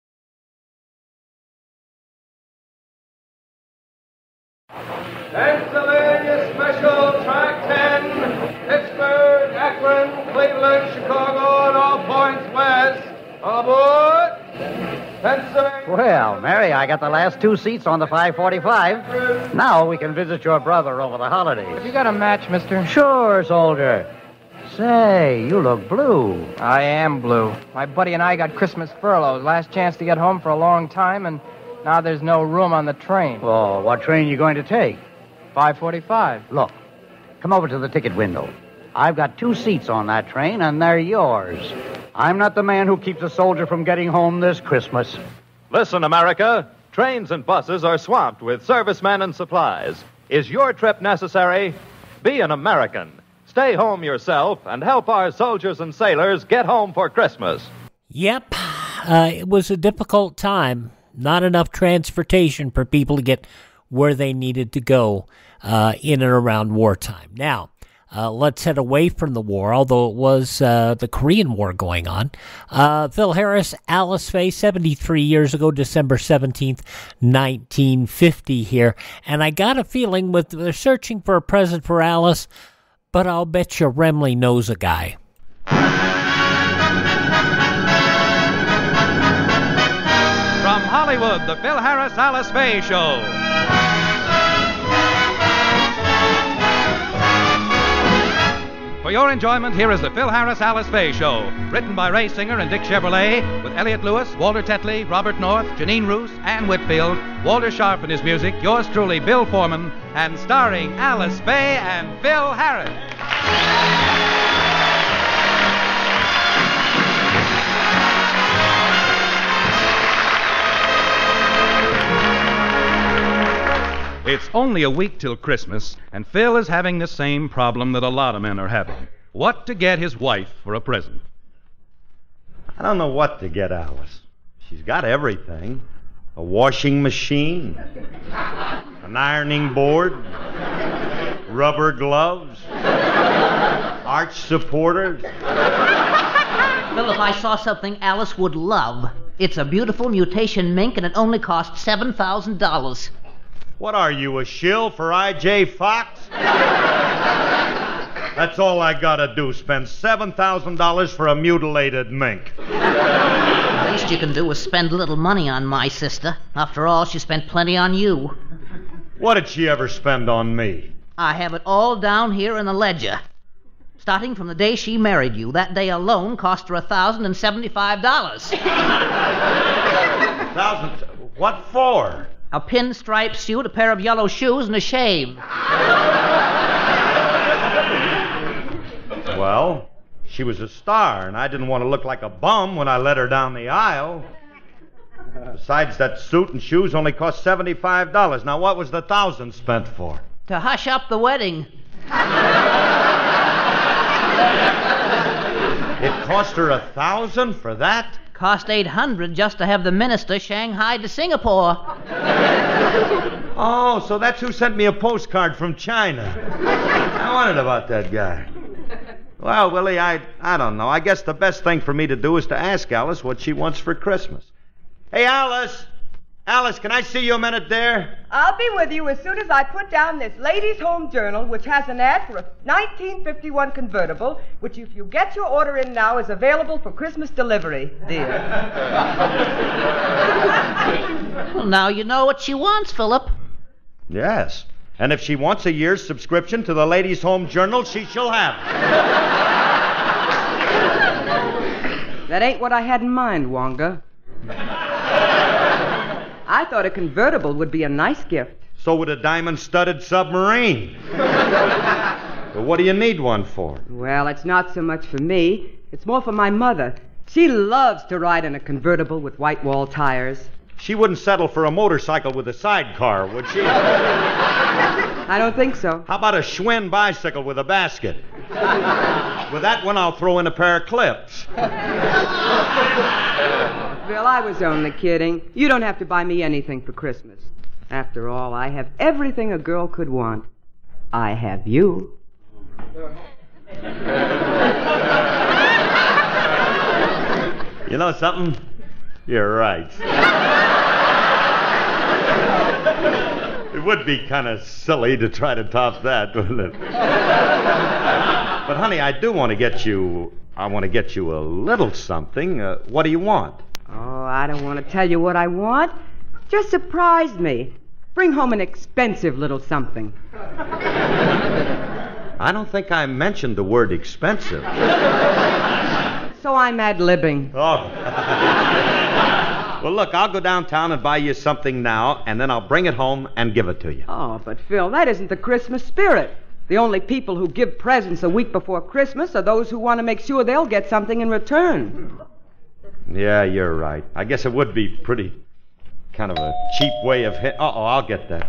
Pennsylvania Special Track ten, Pittsburgh, Akron, Cleveland, Chicago, and all points west. Aboard! Pennsylvania. Well, Mary, I got the last two seats on the five forty-five. Now we can visit your brother over the holidays. You got a match, mister? Sure, soldier. Say, you look blue. I am blue. My buddy and I got Christmas furloughs. Last chance to get home for a long time, and now there's no room on the train. Well, what train are you going to take? five forty-five. Look, come over to the ticket window. I've got two seats on that train, and they're yours. I'm not the man who keeps a soldier from getting home this Christmas. Listen, America. Trains and buses are swamped with servicemen and supplies. Is your trip necessary? Be an American. Stay home yourself and help our soldiers and sailors get home for Christmas. Yep, uh, it was a difficult time. Not enough transportation for people to get where they needed to go uh, in and around wartime. Now, uh, let's head away from the war, although it was uh, the Korean War going on. Uh, Phil Harris, Alice Faye, seventy-three years ago, December seventeenth, nineteen fifty here. And I got a feeling with they're searching for a present for Alice, but I'll bet you Remley knows a guy. From Hollywood, the Phil Harris Alice Faye Show. For your enjoyment, here is the Phil Harris Alice Faye Show, written by Ray Singer and Dick Chevrolet, with Elliot Lewis, Walter Tetley, Robert North, Janine Roos, Ann Whitfield, Walter Sharp in his music, yours truly, Bill Foreman, and starring Alice Faye and Phil Harris. It's only a week till Christmas, and Phil is having the same problem that a lot of men are having. What to get his wife for a present. I don't know what to get Alice. She's got everything. A washing machine, an ironing board, rubber gloves, arch supporters. Philip, I saw something Alice would love. It's a beautiful mutation mink, and it only costs seven thousand dollars. What are you, a shill for I J Fox? That's all I gotta do, spend seven thousand dollars for a mutilated mink. The least you can do is spend a little money on my sister. After all, she spent plenty on you. What did she ever spend on me? I have it all down here in a ledger. Starting from the day she married you, that day alone cost her one thousand seventy-five dollars. Thousand? What for? A pinstripe suit, a pair of yellow shoes, and a shave. Well, she was a star, and I didn't want to look like a bum when I led her down the aisle. Besides, that suit and shoes only cost seventy-five dollars. Now, what was the thousand spent for? To hush up the wedding. It cost her a thousand for that? Cost eight hundred just to have the minister shanghaied to Singapore. Oh, so that's who sent me a postcard from China. I wondered about that guy. Well, Willie, I I don't know. I guess the best thing for me to do is to ask Alice what she wants for Christmas. Hey, Alice! Alice, can I see you a minute there? I'll be with you as soon as I put down this Ladies' Home Journal, which has an ad for a nineteen fifty-one convertible, which, if you get your order in now, is available for Christmas delivery, dear. Well, now you know what she wants, Philip. Yes. And if she wants a year's subscription to the Ladies' Home Journal, she shall have it. That ain't what I had in mind, Wonga. I thought a convertible would be a nice gift. So would a diamond-studded submarine. But what do you need one for? Well, it's not so much for me. It's more for my mother. She loves to ride in a convertible with white wall tires. She wouldn't settle for a motorcycle with a sidecar, would she? I don't think so. How about a Schwinn bicycle with a basket? With that one, I'll throw in a pair of clips. Bill, I was only kidding. You don't have to buy me anything for Christmas. After all, I have everything a girl could want. I have you. You know something? You're right. It would be kind of silly to try to top that, wouldn't it? But, honey, I do want to get you... I want to get you a little something. Uh, what do you want? Oh, I don't want to tell you what I want. Just surprise me. Bring home an expensive little something. I don't think I mentioned the word expensive. So I'm ad-libbing. Oh. Well, look, I'll go downtown and buy you something now, and then I'll bring it home and give it to you. Oh, but Phil, that isn't the Christmas spirit. The only people who give presents a week before Christmas are those who want to make sure they'll get something in return. Yeah, you're right. I guess it would be pretty kind of a cheap way of hit. Uh-oh, I'll get that.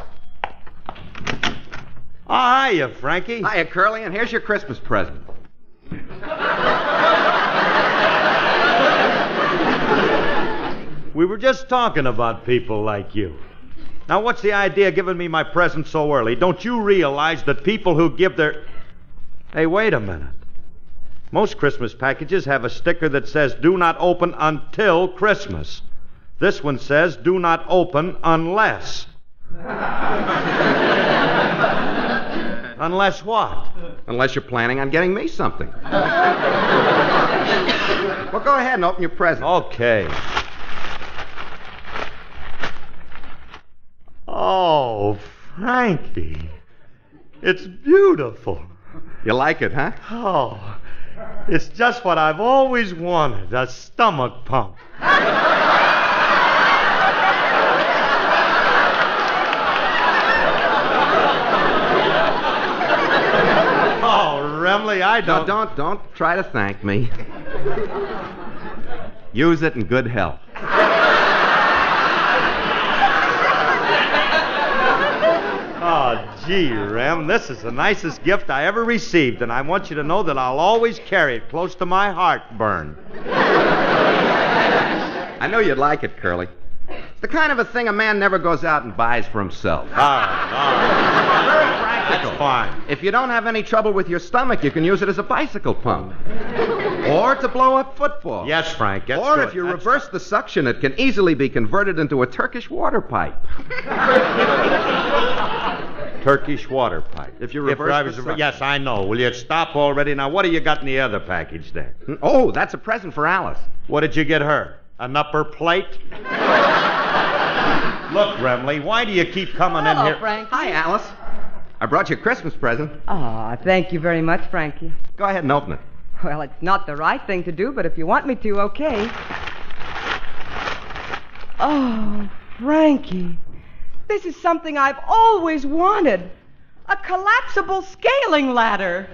Oh, hiya, Frankie. Hiya, Curly, and here's your Christmas present. We were just talking about people like you. Now, what's the idea of giving me my present so early? Don't you realize that people who give their... Hey, wait a minute. Most Christmas packages have a sticker that says, do not open until Christmas. This one says, do not open unless. Unless what? Unless you're planning on getting me something. Well, go ahead and open your present. Okay. Oh, Frankie. It's beautiful. You like it, huh? Oh, it's just what I've always wanted, a stomach pump. Oh, Remley, I don't... No, don't, don't try to thank me. Use it in good health. Oh, gee, Rem, this is the nicest gift I ever received, and I want you to know that I'll always carry it close to my heartburn. I know you'd like it, Curly. It's the kind of a thing a man never goes out and buys for himself. All right, all right. Very practical. That's fine. If you don't have any trouble with your stomach, you can use it as a bicycle pump. Or to blow up football. Yes, Frank, that's Or good. if you That's reverse the suction, it can easily be converted into a Turkish water pipe. Turkish water pipe. If you If reverse I the was- suction. Yes, I know. Will you stop already? Now, what do you got in the other package there? Oh, that's a present for Alice. What did you get her? An upper plate? Look, Remley, why do you keep coming in Hello, here? Frankie. Hi, Alice. I brought you a Christmas present. Ah, thank you very much, Frankie. Go ahead and open it. Well, it's not the right thing to do, but if you want me to, okay. Oh, Frankie, this is something I've always wanted. A collapsible scaling ladder.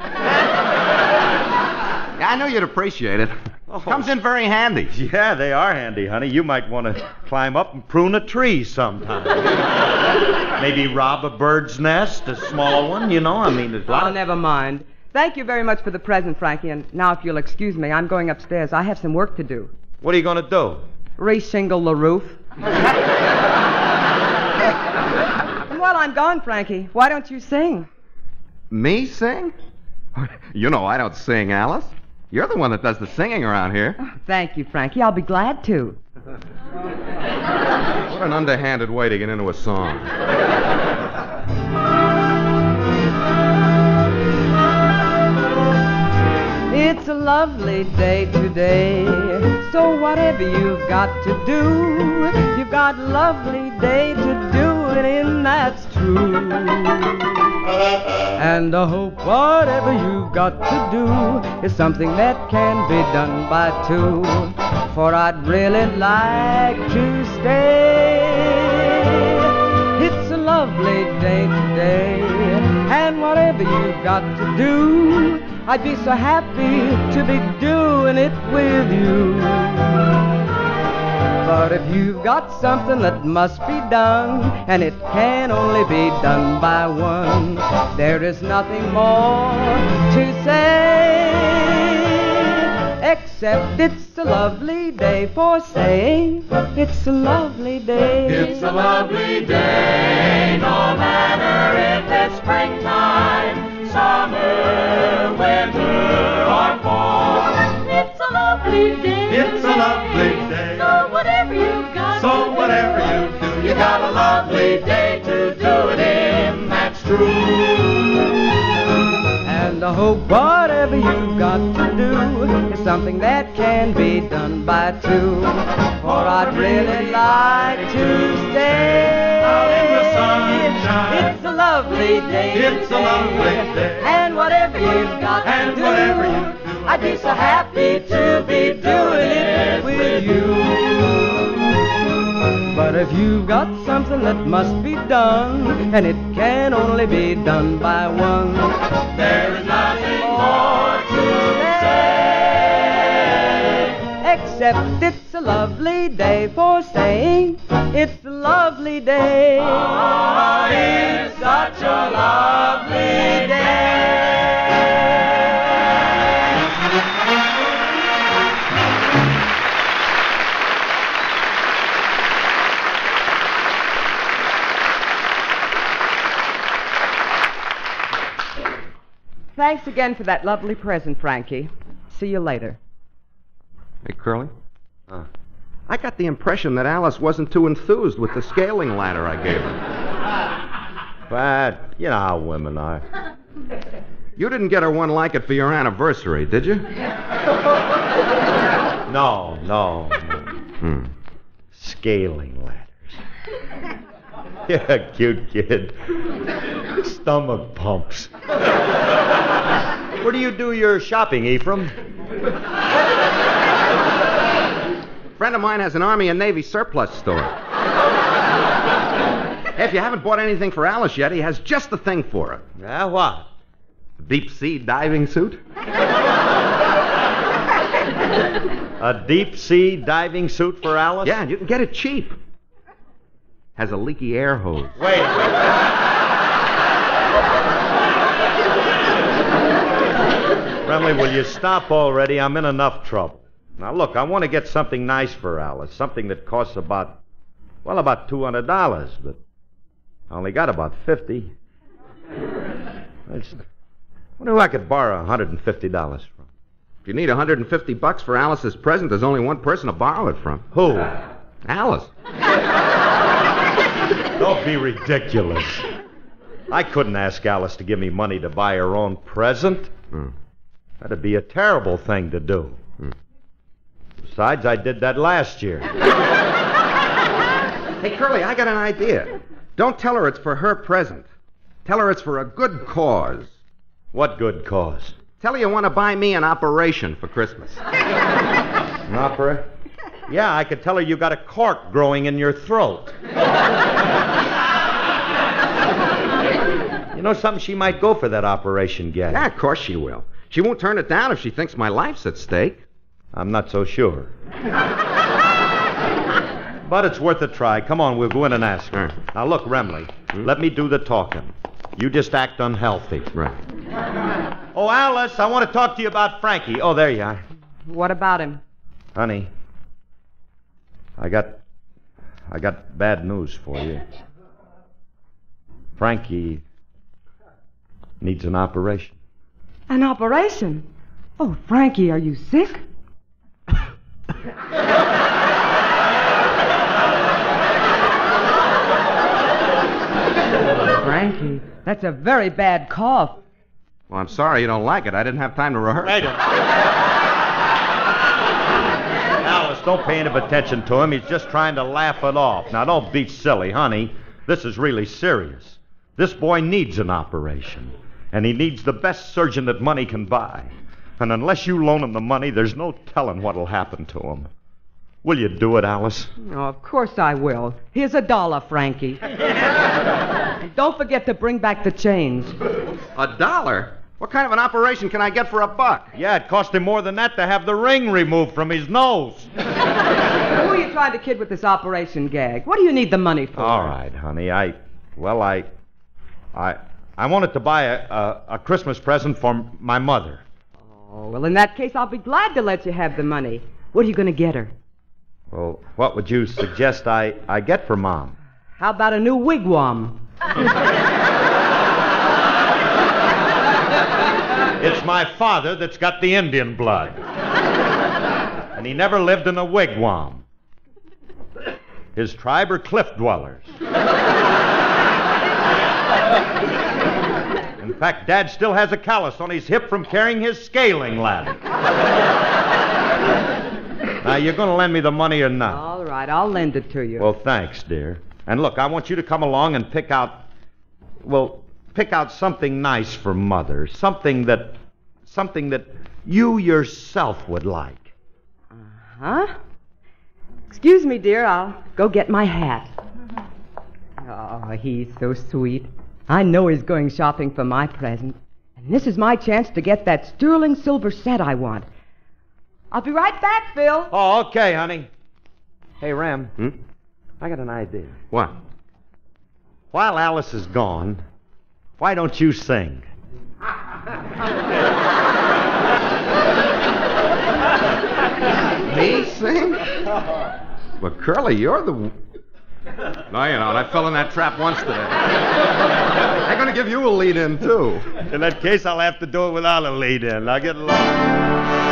Yeah, I know you'd appreciate it. Oh. Comes in very handy. Yeah, they are handy, honey. You might want to climb up and prune a tree sometime. Maybe rob a bird's nest, a small one, you know. I mean, there's a lot Oh, of... never mind. Thank you very much for the present, Frankie. And now, if you'll excuse me, I'm going upstairs. I have some work to do. What are you going to do? Reshingle the roof. And while I'm gone, Frankie, why don't you sing? Me sing? You know I don't sing, Alice. You're the one that does the singing around here. Oh, thank you, Frankie. I'll be glad to. What an underhanded way to get into a song. It's a lovely day today, so whatever you've got to do, you've got a lovely day to do it in, that's true. And I hope whatever you've got to do is something that can be done by two, for I'd really like to stay. It's a lovely day today, and whatever you've got to do, I'd be so happy to be doing it with you. But if you've got something that must be done, and it can only be done by one, there is nothing more to say, except it's a lovely day for saying it's a lovely day. It's a lovely day, no matter if it's springtime, summer, winter, or fall. It's a lovely day. It's a lovely day. So whatever you've got So to whatever do, you do, you got a lovely day to do it in, that's true. And I hope whatever you've got to do is something that can be done by two, for I'd really like to stay out in the sunshine. It's a lovely day. It's a lovely day. And whatever you've got And to do, whatever you do, I'd be so happy to be doing it with you. But if you've got something that must be done, and it can only be done by one, There is nothing more to say, except it's a lovely day for saying it's a lovely day. Oh, it's such a lovely day. thanks again for that lovely present, Frankie. See you later. Hey, Curly? Uh, I got the impression that Alice wasn't too enthused with the scaling ladder I gave her. But, you know how women are. You didn't get her one like it for your anniversary, did you? No, no, no. Hmm. Scaling ladders. You're a cute kid. Stomach pumps. Where do you do your shopping, Ephraim? A friend of mine has an Army and Navy surplus store. Hey, if you haven't bought anything for Alice yet, he has just the thing for her. Yeah, what? A deep sea diving suit. A deep sea diving suit for Alice? Yeah, and you can get it cheap. Has a leaky air hose. Wait. Remley, will you stop already? I'm in enough trouble. Now, look, I want to get something nice for Alice, something that costs about, well, about two hundred dollars, but I only got about fifty. I wonder who I could borrow one hundred fifty dollars from. If you need one hundred fifty bucks for Alice's present, there's only one person to borrow it from. Who? Alice. Don't be ridiculous. I couldn't ask Alice to give me money to buy her own present. Hmm. That'd be a terrible thing to do. Hmm. Besides, I did that last year. Hey, Curly, I got an idea. Don't tell her it's for her present. Tell her it's for a good cause. What good cause? Tell her you want to buy me an operation for Christmas. An opera? Yeah, I could tell her you got a cork growing in your throat. You know something? She might go for that operation, Gad. Yeah, of course she will. She won't turn it down if she thinks my life's at stake. I'm not so sure. But it's worth a try. Come on, we'll go in and ask her. Right. Now, look, Remley, hmm? let me do the talking. You just act unhealthy. Right. Oh, Alice, I want to talk to you about Frankie. Oh, there you are. What about him? Honey, I got... I got bad news for you. Frankie needs an operation. An operation? Oh, Frankie, are you sick? Frankie, that's a very bad cough. Well, I'm sorry you don't like it. I didn't have time to rehearse. Wait a Alice, don't pay any attention to him. He's just trying to laugh it off. Now, don't be silly, honey. This is really serious. This boy needs an operation, and he needs the best surgeon that money can buy. And unless you loan him the money, there's no telling what'll happen to him. Will you do it, Alice? Oh, of course I will. Here's a dollar, Frankie. And don't forget to bring back the change. A dollar? What kind of an operation can I get for a buck? Yeah, it cost him more than that to have the ring removed from his nose. Who are you trying to kid with this operation gag? What do you need the money for? All right, honey. I, well, I, I, I wanted to buy a, a, a Christmas present for my mother. Oh, well, in that case, I'll be glad to let you have the money. What are you going to get her? Well, what would you suggest I, I get for Mom? How about a new wigwam? It's my father that's got the Indian blood. And he never lived in a wigwam. His tribe are cliff dwellers. In fact, Dad still has a callus on his hip from carrying his scaling ladder. Now, you're going to lend me the money or not? All right, I'll lend it to you. Well, thanks, dear. And look, I want you to come along and pick out, well, pick out something nice for Mother. Something that, something that you yourself would like. Huh? Excuse me, dear. I'll go get my hat. Oh, he's so sweet. I know he's going shopping for my present. And this is my chance to get that sterling silver set I want. I'll be right back, Phil. Oh, okay, honey. Hey, Ram. Hmm? I got an idea. What? While Alice is gone, why don't you sing? Me sing? Well, Curly, you're the... No, you don't. I fell in that trap once today. I'm going to give you a lead in, too. In that case, I'll have to do it without a lead in. I'll get along.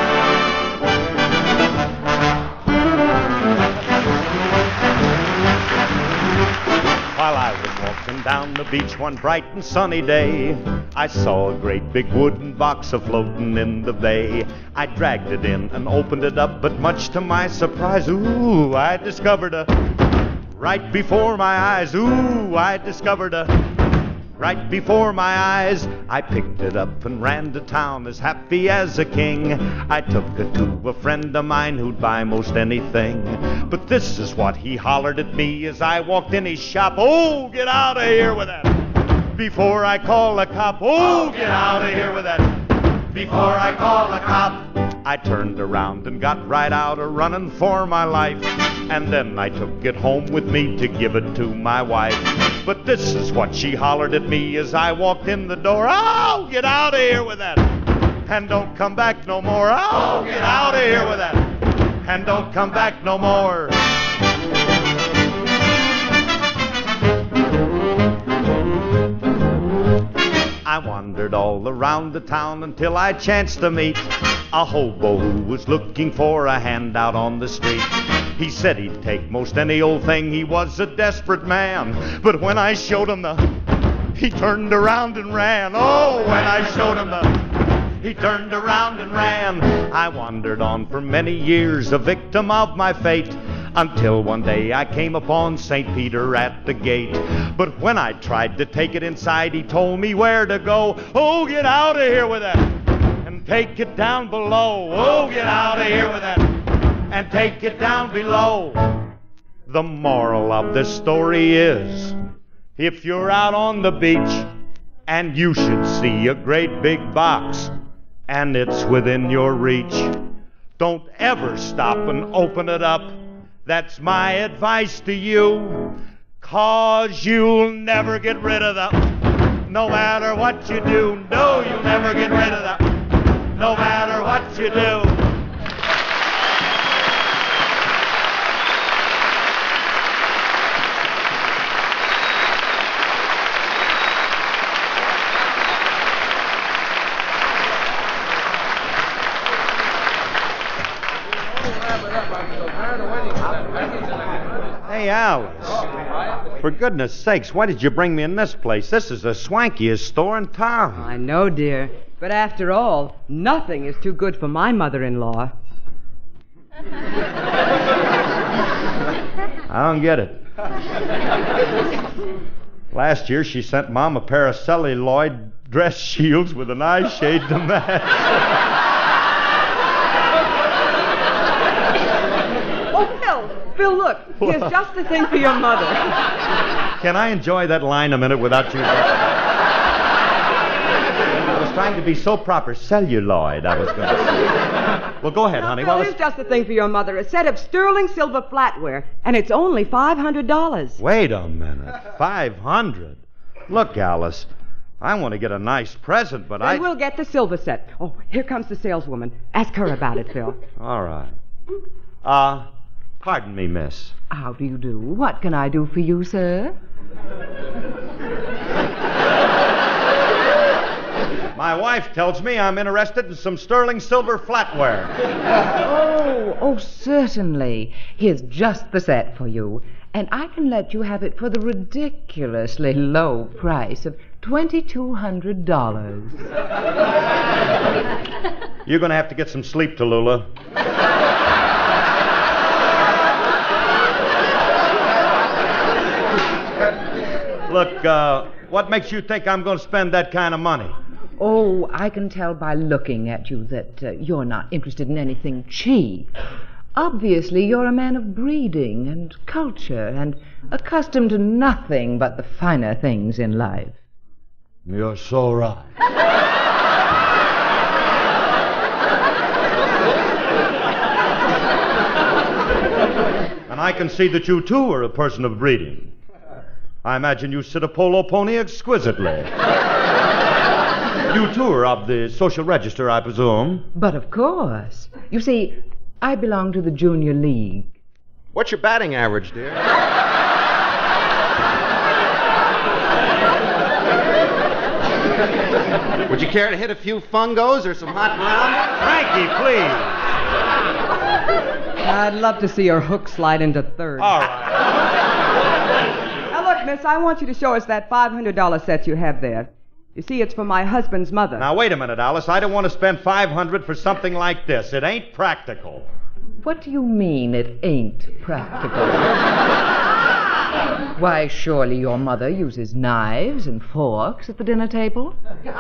While I was walking down the beach one bright and sunny day, I saw a great big wooden box a-floating in the bay. I dragged it in and opened it up, but much to my surprise, ooh, I discovered a... Right before my eyes, ooh, I discovered a... Right before my eyes, I picked it up and ran to town as happy as a king. I took it to a friend of mine who'd buy most anything. But this is what he hollered at me as I walked in his shop. Oh, get out of here with that before I call the cop. Oh, get out of here with that before I call the cop. I turned around and got right out a running for my life. And then I took it home with me to give it to my wife. But this is what she hollered at me as I walked in the door. Oh, get out of here with that, and don't come back no more. Oh, get out of here with that, and don't come back no more. I wandered all around the town until I chanced to meet a hobo who was looking for a handout on the street. He said he'd take most any old thing. He was a desperate man. But when I showed him the... he turned around and ran. Oh, when I showed him the... he turned around and ran. I wandered on for many years, a victim of my fate, until one day I came upon Saint Peter at the gate. But when I tried to take it inside, he told me where to go. Oh, get out of here with that, and take it down below. Oh, get out of here with that, and take it down below. The moral of this story is, if you're out on the beach and you should see a great big box and it's within your reach, don't ever stop and open it up. That's my advice to you, 'cause you'll never get rid of that. No matter what you do, no, you'll never get rid of that. No matter what you do. Hey, Alice, for goodness sakes, why did you bring me in this place? This is the swankiest store in town. I know, dear. But after all, nothing is too good for my mother-in-law. I don't get it. Last year, she sent Mom a pair of celluloid dress shields with an eye shade to match. Phil, look, here's just the thing for your mother. Can I enjoy that line a minute without you? I was trying to be so proper. Celluloid, I was going to say. Well, go ahead, honey. Phil, Well, here's just the thing for your mother. A set of sterling silver flatware, and it's only five hundred dollars. Wait a minute. five hundred? Look, Alice, I want to get a nice present, but Then I... we'll get the silver set. Oh, here comes the saleswoman. Ask her about it, Phil. All right. Uh... Pardon me, miss. How do you do? What can I do for you, sir? My wife tells me I'm interested in some sterling silver flatware. Oh, oh, certainly. Here's just the set for you. And I can let you have it for the ridiculously low price of twenty-two hundred dollars. You're going to have to get some sleep, Tallulah. Look, uh, what makes you think I'm going to spend that kind of money? Oh, I can tell by looking at you that uh, you're not interested in anything cheap. Obviously, you're a man of breeding and culture and accustomed to nothing but the finer things in life. You're so right. And I can see that you, too, are a person of breeding. I imagine you sit a polo pony exquisitely. You, too, are of the social register, I presume. But of course. You see, I belong to the junior league. What's your batting average, dear? Would you care to hit a few fungos or some hot brown? Frankie, please. I'd love to see your hook slide into third. All right. Now, look, miss, I want you to show us that five hundred dollars set you have there. You see, it's for my husband's mother. Now, wait a minute, Alice. I don't want to spend five hundred dollars for something like this. It ain't practical. What do you mean it ain't practical? Why, surely your mother uses knives and forks at the dinner table?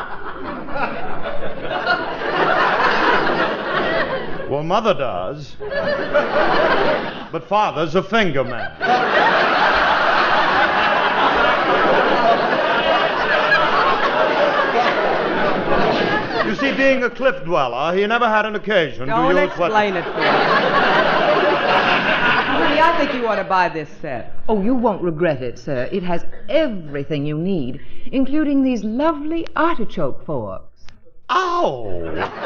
Well, Mother does. But Father's a finger man. You see, being a cliff dweller, he never had an occasion Don't to use explain what... it for me. Honey, I think you ought to buy this set. Oh, you won't regret it, sir. It has everything you need, including these lovely artichoke forks. Oh!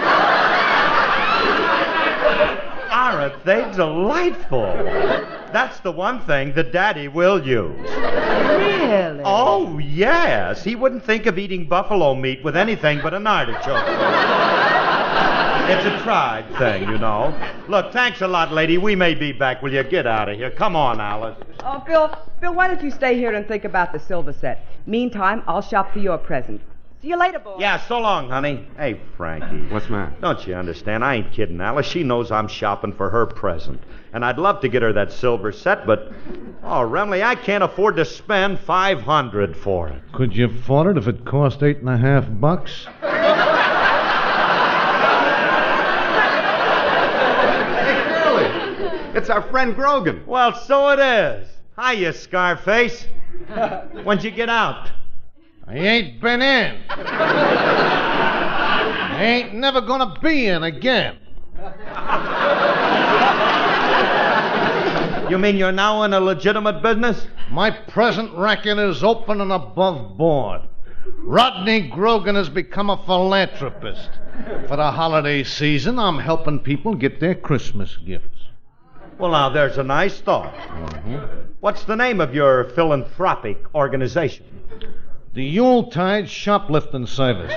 Aren't they delightful? That's the one thing that Daddy will use. Really? Oh, yes. He wouldn't think of eating buffalo meat with anything but an artichoke. It's a tried thing, you know. Look, thanks a lot, lady. We may be back. Will you get out of here? Come on, Alice. Oh, Phil, Phil, why don't you stay here and think about the silver set? Meantime, I'll shop for your present. See you later, boy. Yeah, so long, honey. Hey, Frankie. What's the matter? Don't you understand? I ain't kidding, Alice. She knows I'm shopping for her present. And I'd love to get her that silver set, but... Oh, Remley, I can't afford to spend five hundred dollars for it. Could you afford it if it cost eight and a half bucks? It's our friend Grogan. Well, so it is. Hiya, Scarface. When'd you get out? I ain't been in. I ain't never gonna be in again. You mean you're now in a legitimate business? My present racket is open and above board. Rodney Grogan has become a philanthropist. For the holiday season, I'm helping people get their Christmas gifts. Well, now, there's a nice thought. Mm-hmm. What's the name of your philanthropic organization? The Yuletide Shoplifting Service.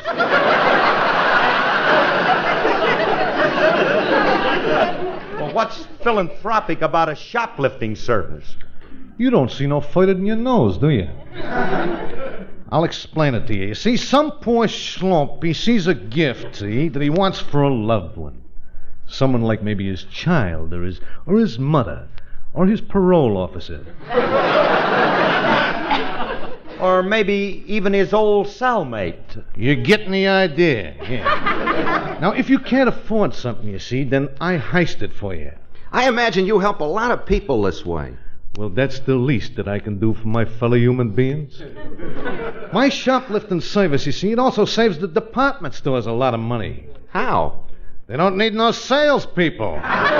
Well, what's philanthropic about a shoplifting service? You don't see no further than your nose, do you? I'll explain it to you. You see, some poor schlump, he sees a gift, see, that he wants for a loved one. Someone like maybe his child, or his, or his mother, or his parole officer. Or maybe even his old cellmate. You're getting the idea, yeah. Now, if you can't afford something, you see, then I heist it for you. I imagine you help a lot of people this way. Well, that's the least that I can do for my fellow human beings. My shoplifting service, you see, it also saves the department stores a lot of money. How? They don't need no salespeople.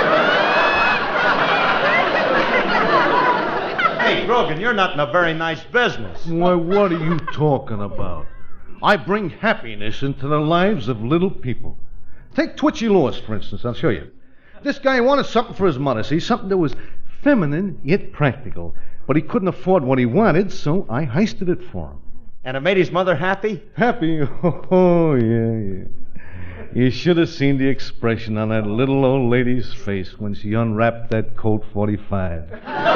Hey, Grogan, you're not in a very nice business. Why, what are you talking about? I bring happiness into the lives of little people. Take Twitchy Lewis, for instance. I'll show you. This guy wanted something for his mother, see, something that was feminine yet practical. But he couldn't afford what he wanted, so I heisted it for him. And it made his mother happy? Happy? Oh, yeah, yeah. You should have seen the expression on that little old lady's face when she unwrapped that Colt forty-five.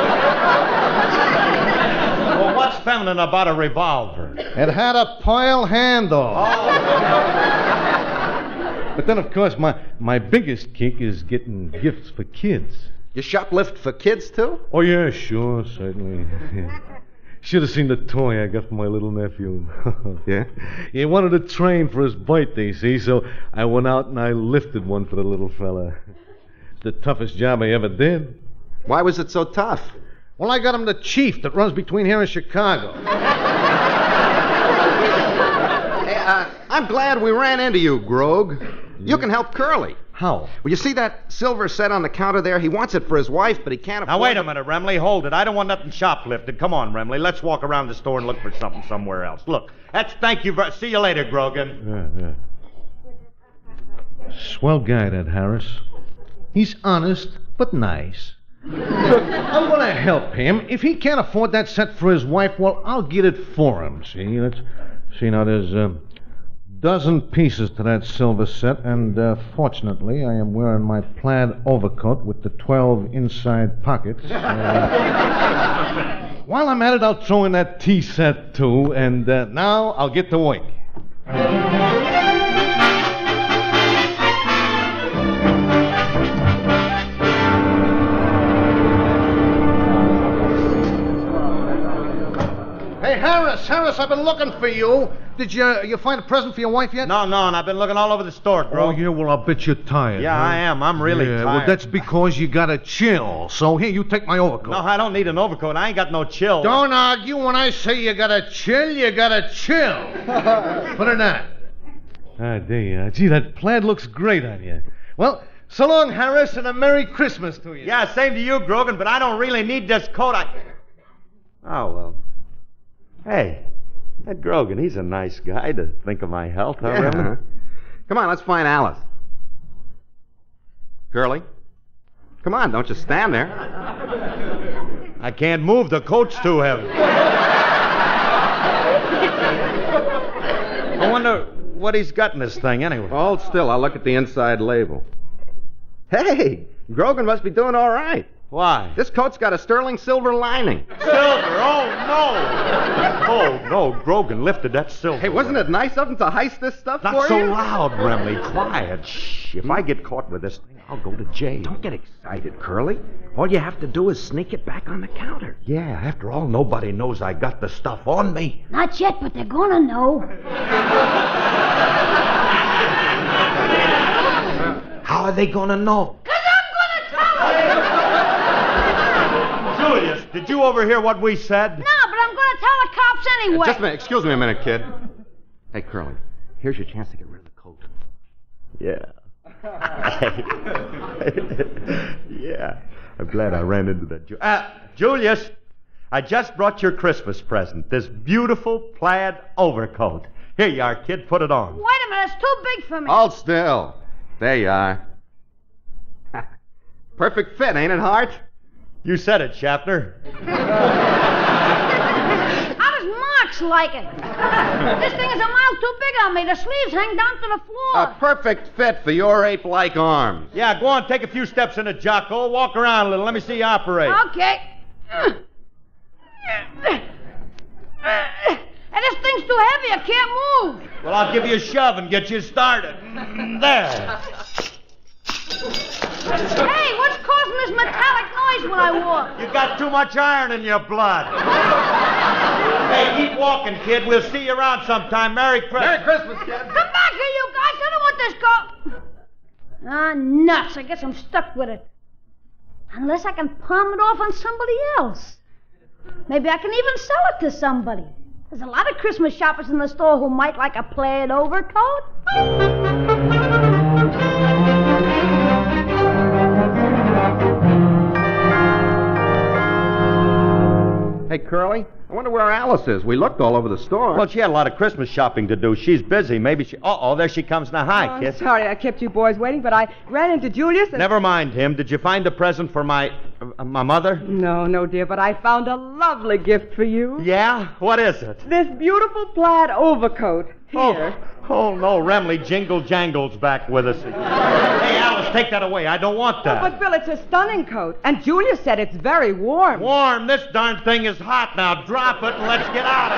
Well, what's feminine about a revolver? It had a pile handle. Oh. But then, of course, my, my biggest kick is getting gifts for kids. You shoplift for kids, too? Oh, yeah, sure, certainly. Should have seen the toy I got for my little nephew. Yeah? He wanted a train for his birthday, see, so I went out and I lifted one for the little fella. It's the toughest job I ever did. Why was it so tough? Well, I got him the chief that runs between here and Chicago. Hey, uh, I'm glad we ran into you, Grog. You can help Curly. How? Well, you see that silver set on the counter there? He wants it for his wife, but he can't afford it. Now, wait a minute, Remley. Hold it. I don't want nothing shoplifted. Come on, Remley. Let's walk around the store and look for something somewhere else. Look, that's thank you very... See you later, Grogan. Yeah, yeah. Swell guy, that Harris. He's honest, but nice. Look, I'm going to help him. If he can't afford that set for his wife, well, I'll get it for him, see? Let's see, now there's... Uh, dozen pieces to that silver set, and uh, fortunately, I am wearing my plaid overcoat with the twelve inside pockets. Uh, while I'm at it, I'll throw in that tea set, too, and uh, now I'll get to work. Hey, Harris, Harris, I've been looking for you. Did you you find a present for your wife yet? No, no, and I've been looking all over the store, Gro. Oh, yeah, well, I'll bet you're tired. Yeah, huh? I am. I'm really yeah, tired. Well, that's because you got a chill. So here, you take my overcoat. No, I don't need an overcoat. I ain't got no chill. Don't argue when I say you got a chill, you got a chill. Put it on. Ah, there you are. Gee, that plaid looks great on you. Well, so long, Harris, and a Merry Christmas to you. Yeah, same to you, Grogan, but I don't really need this coat. I... Oh, well. Hey, that Grogan, he's a nice guy to think of my health, huh, Yeah. Reverend? Come on, let's find Alice. Curly, come on, don't just stand there. I can't move. The coat's too heavy. I wonder what he's got in this thing, anyway. Hold still, I'll look at the inside label. Hey, Grogan must be doing all right. Why? This coat's got a sterling silver lining. Silver? Oh, no. Oh, no, Grogan lifted that silver. Hey, wasn't it nice of him to heist this stuff Not for so you? loud, Remley. Quiet. Shh. If I get caught with this thing, I'll go to jail. Don't get excited, Curly. All you have to do is sneak it back on the counter. Yeah, after all, nobody knows I got the stuff on me. Not yet, but they're gonna know. How are they gonna know? Julius, did you overhear what we said? No, but I'm gonna tell the cops anyway. Just a minute. Excuse me a minute, kid. Hey, Curly, here's your chance to get rid of the coat. Yeah. Yeah. I'm glad I ran into that. Ju- uh, Julius, I just brought your Christmas present. This beautiful plaid overcoat. Here you are, kid. Put it on. Wait a minute, it's too big for me. Hold still. There you are. Perfect fit, ain't it, Hart? You said it, Schaffner. How does Marx like it? This thing is a mile too big on me. The sleeves hang down to the floor. A perfect fit for your ape-like arms. Yeah, go on, take a few steps in it, Jocko. Walk around a little. Let me see you operate. Okay. And this thing's too heavy. I can't move. Well, I'll give you a shove and get you started. There. Hey, what's causing this metallic noise when I walk? You got too much iron in your blood. Hey, keep walking, kid. We'll see you around sometime. Merry Christmas. Merry Christmas, kid. Come back here, you guys. I don't want this coat. Ah, nuts. I guess I'm stuck with it. Unless I can palm it off on somebody else. Maybe I can even sell it to somebody. There's a lot of Christmas shoppers in the store who might like a plaid overcoat. Hey, Curly, I wonder where Alice is. We looked all over the store. Well, she had a lot of Christmas shopping to do. She's busy. Maybe she... Uh-oh, there she comes now. Hi, Oh, I'm kid. sorry I kept you boys waiting, but I ran into Julius and... Never mind him. Did you find a present for my... Uh, my mother? No, no, dear, but I found a lovely gift for you. Yeah? What is it? This beautiful plaid overcoat. Here. Oh, oh no, Remley Jingle Jangle's back with us. Hey, Alice, take that away. I don't want that. Oh, but, Bill, it's a stunning coat. And Julius said it's very warm. Warm? This darn thing is hot now. Drop it and let's get out of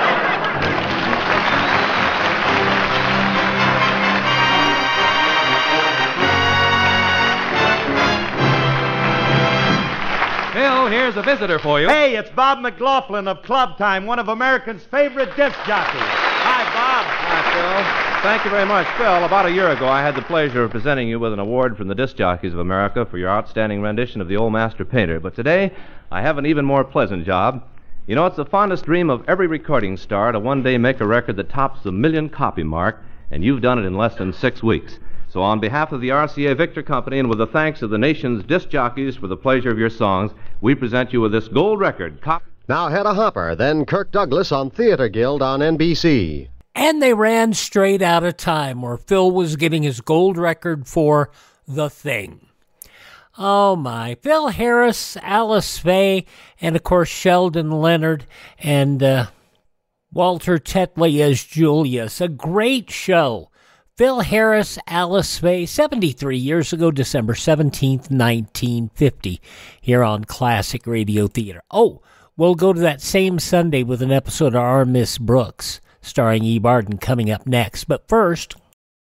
here. Bill, here's a visitor for you. Hey, it's Bob McLaughlin of Club Time, one of America's favorite disc jockeys. Hi, Bob. Hi, Phil. Thank you very much. Phil, about a year ago, I had the pleasure of presenting you with an award from the Disc Jockeys of America for your outstanding rendition of The Old Master Painter. But today, I have an even more pleasant job. You know, it's the fondest dream of every recording star to one day make a record that tops the million copy mark, and you've done it in less than six weeks. So on behalf of the R C A Victor Company and with the thanks of the nation's disc jockeys for the pleasure of your songs, we present you with this gold record. Cop- Now Hedda Hopper, then Kirk Douglas on Theater Guild on N B C. And they ran straight out of time where Phil was getting his gold record for The Thing. Oh my. Phil Harris, Alice Faye, and of course Sheldon Leonard and uh, Walter Tetley as Julius. A great show. Phil Harris, Alice Faye, seventy-three years ago, December seventeenth, nineteen fifty, here on Classic Radio Theater. Oh, we'll go to that same Sunday with an episode of Our Miss Brooks, starring Eve Arden, coming up next. But first...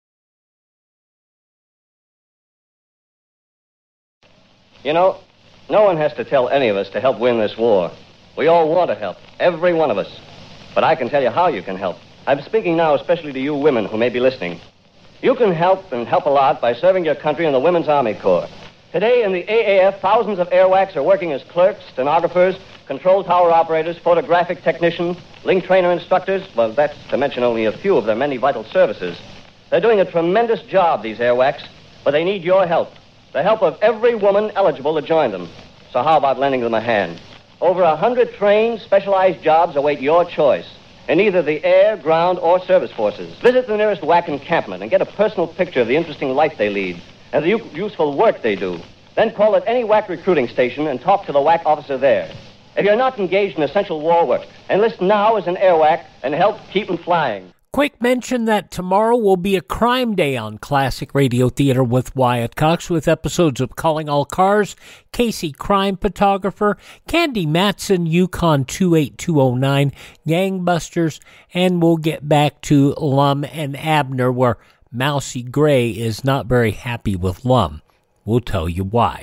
You know, no one has to tell any of us to help win this war. We all want to help, every one of us. But I can tell you how you can help. I'm speaking now especially to you women who may be listening. You can help, and help a lot, by serving your country in the Women's Army Corps. Today in the A A F, thousands of airwhacks are working as clerks, stenographers, control tower operators, photographic technicians, link trainer instructors. Well, that's to mention only a few of their many vital services. They're doing a tremendous job, these airwhacks, but they need your help. The help of every woman eligible to join them. So how about lending them a hand? Over a hundred trained, specialized jobs await your choice in either the air, ground, or service forces. Visit the nearest W A C encampment and get a personal picture of the interesting life they lead and the u- useful work they do. Then call at any W A C recruiting station and talk to the W A C officer there. If you're not engaged in essential war work, enlist now as an airwhack and help keep them flying. Quick mention that tomorrow will be a crime day on Classic Radio Theater with Wyatt Cox, with episodes of Calling All Cars, Casey Crime Photographer, Candy Matson, Yukon two eight two oh nine, Gangbusters, and we'll get back to Lum and Abner, where Mousy Gray is not very happy with Lum. We'll tell you why.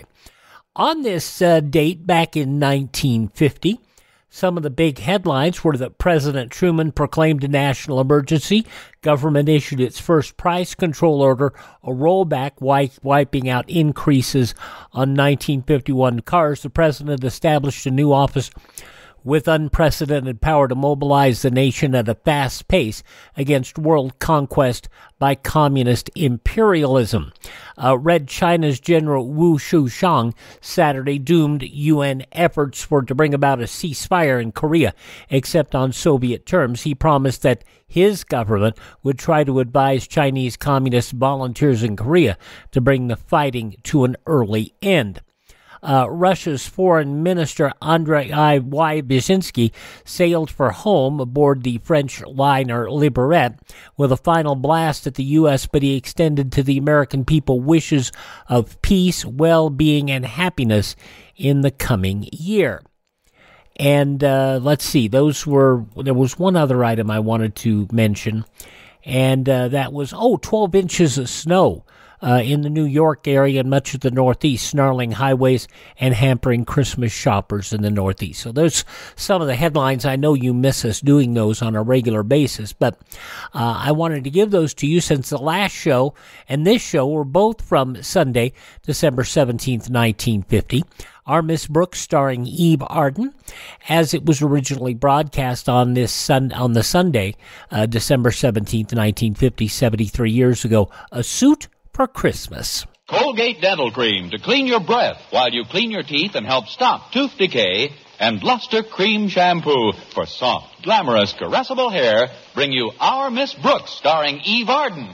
On this uh, date back in nineteen fifty, some of the big headlines were that President Truman proclaimed a national emergency, government issued its first price control order, a rollback wiping out increases on nineteen fifty-one cars. The president established a new office with unprecedented power to mobilize the nation at a fast pace against world conquest by communist imperialism. Uh, Red China's General Wu Shushang Saturday doomed U N efforts for to bring about a ceasefire in Korea, except on Soviet terms. He promised that his government would try to advise Chinese communist volunteers in Korea to bring the fighting to an early end. Uh, Russia's Foreign Minister Andrei Wybizinski sailed for home aboard the French liner Liberec with a final blast at the U S, but he extended to the American people wishes of peace, well-being, and happiness in the coming year. And uh, let's see, those were, there was one other item I wanted to mention, and uh, that was, oh, twelve inches of snow. Uh, in the New York area and much of the Northeast, snarling highways and hampering Christmas shoppers in the Northeast. So there's some of the headlines. I know you miss us doing those on a regular basis, but uh, I wanted to give those to you since the last show and this show were both from Sunday, December seventeenth, nineteen fifty. Our Miss Brooks, starring Eve Arden, as it was originally broadcast on this sun on the Sunday, uh, December seventeenth, nineteen fifty, seventy-three years ago. A Suit for Christmas. Colgate Dental Cream to clean your breath while you clean your teeth and help stop tooth decay. And Luster Cream Shampoo for soft, glamorous, caressable hair bring you Our Miss Brooks, starring Eve Arden.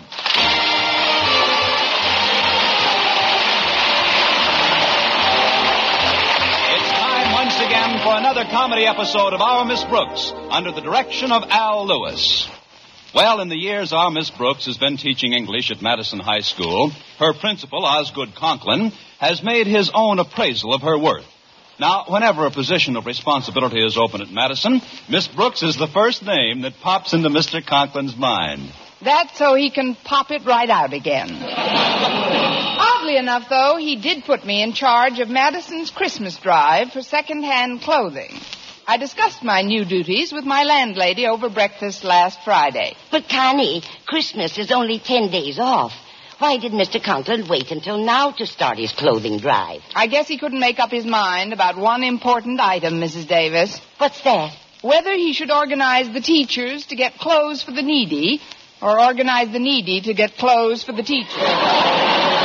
It's time once again for another comedy episode of Our Miss Brooks under the direction of Al Lewis. Well, in the years our Miss Brooks has been teaching English at Madison High School, her principal, Osgood Conklin, has made his own appraisal of her worth. Now, whenever a position of responsibility is open at Madison, Miss Brooks is the first name that pops into Mister Conklin's mind. That's so he can pop it right out again. Oddly enough, though, he did put me in charge of Madison's Christmas drive for second-hand clothing. I discussed my new duties with my landlady over breakfast last Friday. But, Connie, Christmas is only ten days off. Why did Mister Conklin wait until now to start his clothing drive? I guess he couldn't make up his mind about one important item, Missus Davis. What's that? Whether he should organize the teachers to get clothes for the needy or organize the needy to get clothes for the teachers.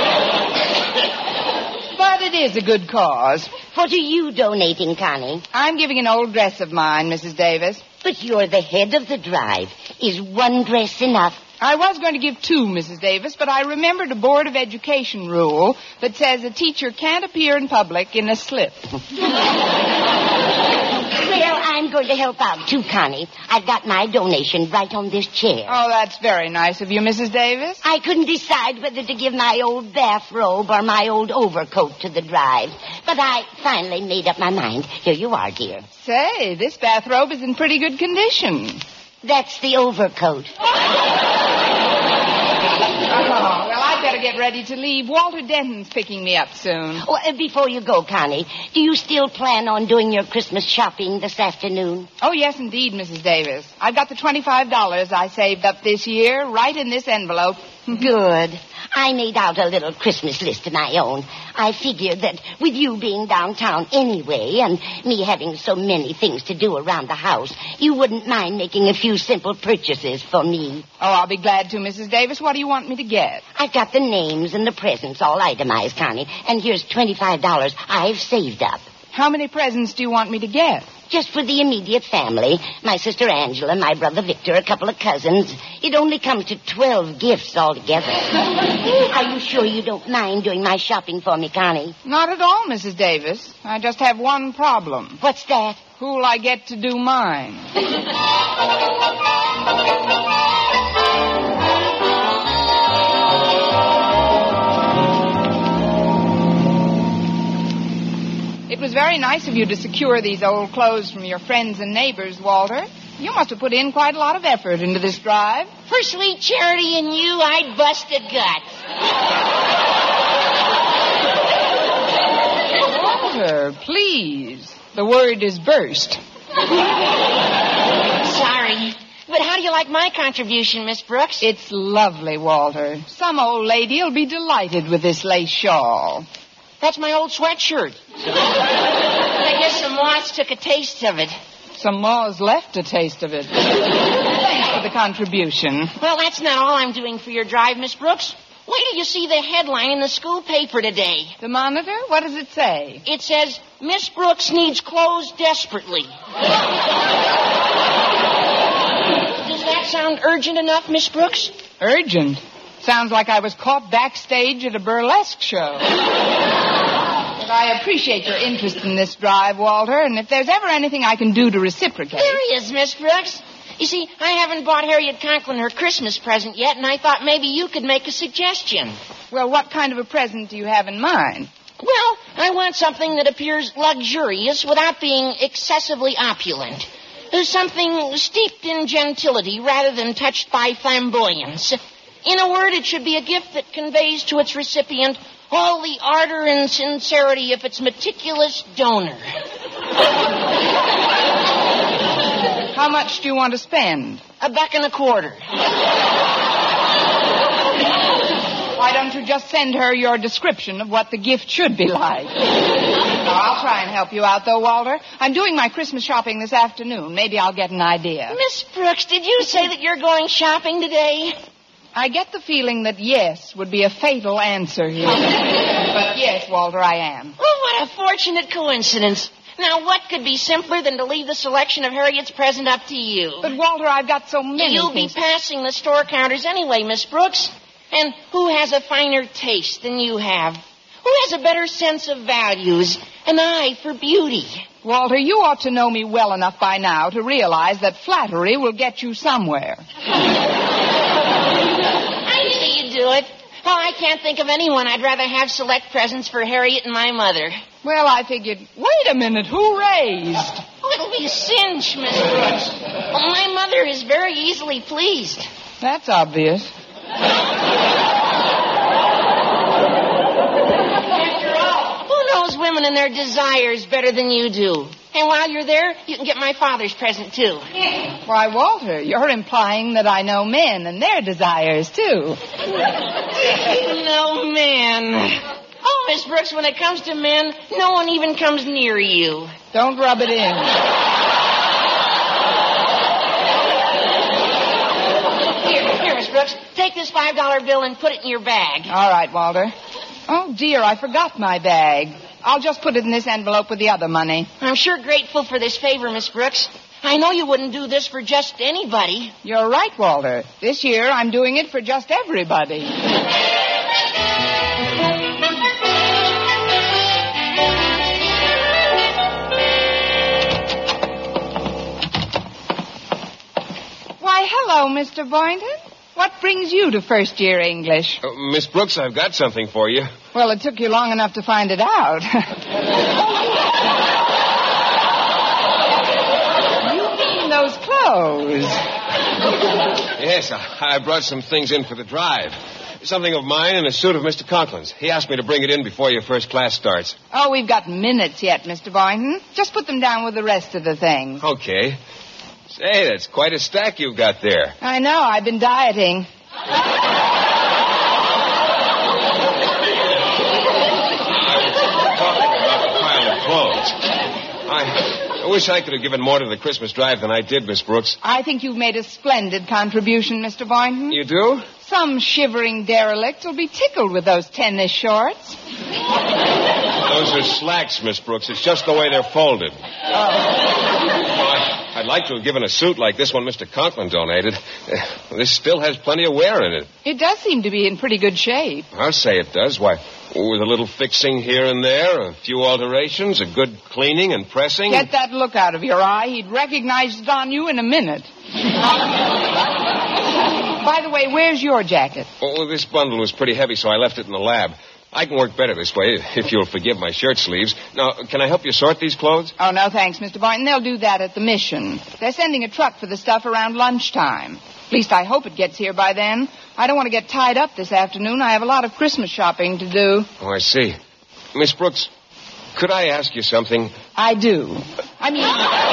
But it is a good cause. What are you donating, Connie? I'm giving an old dress of mine, Missus Davis. But you're the head of the drive. Is one dress enough? I was going to give two, Missus Davis, but I remembered a Board of Education rule that says a teacher can't appear in public in a slip. Well, I'm I'm going to help out, too, Connie. I've got my donation right on this chair. Oh, that's very nice of you, Missus Davis. I couldn't decide whether to give my old bathrobe or my old overcoat to the drive. But I finally made up my mind. Here you are, dear. Say, this bathrobe is in pretty good condition. That's the overcoat. Oh, well, I'd better get ready to leave. Walter Denton's picking me up soon. Well, uh, before you go, Connie, do you still plan on doing your Christmas shopping this afternoon? Oh, yes, indeed, Missus Davis. I've got the twenty-five dollars I saved up this year right in this envelope. Good. I made out a little Christmas list of my own. I figured that with you being downtown anyway and me having so many things to do around the house, you wouldn't mind making a few simple purchases for me. Oh, I'll be glad to, Missus Davis. What do you want me to get? I've got the names and the presents all itemized, Connie, and here's twenty-five dollars I've saved up. How many presents do you want me to get? Just for the immediate family. My sister Angela, my brother Victor, a couple of cousins. It only comes to twelve gifts altogether. Are you sure you don't mind doing my shopping for me, Connie? Not at all, Missus Davis. I just have one problem. What's that? Who'll I get to do mine? It was very nice of you to secure these old clothes from your friends and neighbors, Walter. You must have put in quite a lot of effort into this drive. For sweet charity and you, I'd bust a gut. Walter, please. The word is burst. Sorry. But how do you like my contribution, Miss Brooks? It's lovely, Walter. Some old lady'll be delighted with this lace shawl. That's my old sweatshirt. I guess some moths took a taste of it. Some moths left a taste of it. Thanks for the contribution. Well, that's not all I'm doing for your drive, Miss Brooks. Wait till you see the headline in the school paper today. The Monitor? What does it say? It says, Miss Brooks needs clothes desperately. Does that sound urgent enough, Miss Brooks? Urgent? Sounds like I was caught backstage at a burlesque show. But I appreciate your interest in this drive, Walter, and if there's ever anything I can do to reciprocate... There he is, Miss Brooks. You see, I haven't bought Harriet Conklin her Christmas present yet, and I thought maybe you could make a suggestion. Well, what kind of a present do you have in mind? Well, I want something that appears luxurious without being excessively opulent. There's something steeped in gentility rather than touched by flamboyance. In a word, it should be a gift that conveys to its recipient all the ardor and sincerity of its meticulous donor. How much do you want to spend? A buck and a quarter. Why don't you just send her your description of what the gift should be like? No, I'll try and help you out, though, Walter. I'm doing my Christmas shopping this afternoon. Maybe I'll get an idea. Miss Brooks, did you say that you're going shopping today? I get the feeling that yes would be a fatal answer here. But yes, Walter, I am. Oh, what a fortunate coincidence. Now, what could be simpler than to leave the selection of Harriet's present up to you? But, Walter, I've got so many You'll things... be passing the store counters anyway, Miss Brooks. And who has a finer taste than you have? Who has a better sense of values? An eye for beauty. Walter, you ought to know me well enough by now to realize that flattery will get you somewhere. I knew you'd do it. Oh, I can't think of anyone I'd rather have select presents for Harriet and my mother. Well, I figured, wait a minute, who raised? Oh, it'll be a cinch, Miss Brooks. Well, my mother is very easily pleased. That's obvious. After all, who knows women and their desires better than you do? And while you're there, you can get my father's present, too. Why, Walter, you're implying that I know men and their desires, too. No men. Oh, Miss Brooks, when it comes to men, no one even comes near you. Don't rub it in. Here, here, Miss Brooks, take this five dollar bill and put it in your bag. All right, Walter. Oh, dear, I forgot my bag. I'll just put it in this envelope with the other money. I'm sure grateful for this favor, Miss Brooks. I know you wouldn't do this for just anybody. You're right, Walter. This year I'm doing it for just everybody. Hello, Mister Boynton. What brings you to first-year English? Uh, Miss Brooks, I've got something for you. Well, it took you long enough to find it out. You mean those clothes? Yes, I, I brought some things in for the drive. Something of mine and a suit of Mister Conklin's. He asked me to bring it in before your first class starts. Oh, we've got minutes yet, Mister Boynton. Just put them down with the rest of the things. Okay. Say, that's quite a stack you've got there. I know. I've been dieting. Pile of clothes. I, I wish I could have given more to the Christmas drive than I did, Miss Brooks. I think you've made a splendid contribution, Mister Boynton. You do? Some shivering derelict will be tickled with those tennis shorts. Those are slacks, Miss Brooks. It's just the way they're folded. Oh. Well, I, I'd like to have given a suit like this one Mister Conklin donated. Uh, this still has plenty of wear in it. It does seem to be in pretty good shape. I'll say it does. Why, with a little fixing here and there, a few alterations, a good cleaning and pressing. Get that look out of your eye. He'd recognize it on you in a minute. By the way, where's your jacket? Oh, this bundle was pretty heavy, so I left it in the lab. I can work better this way, if you'll forgive my shirt sleeves. Now, can I help you sort these clothes? Oh, no, thanks, Mister Boynton. They'll do that at the mission. They're sending a truck for the stuff around lunchtime. At least I hope it gets here by then. I don't want to get tied up this afternoon. I have a lot of Christmas shopping to do. Oh, I see. Miss Brooks, could I ask you something? I do. I mean...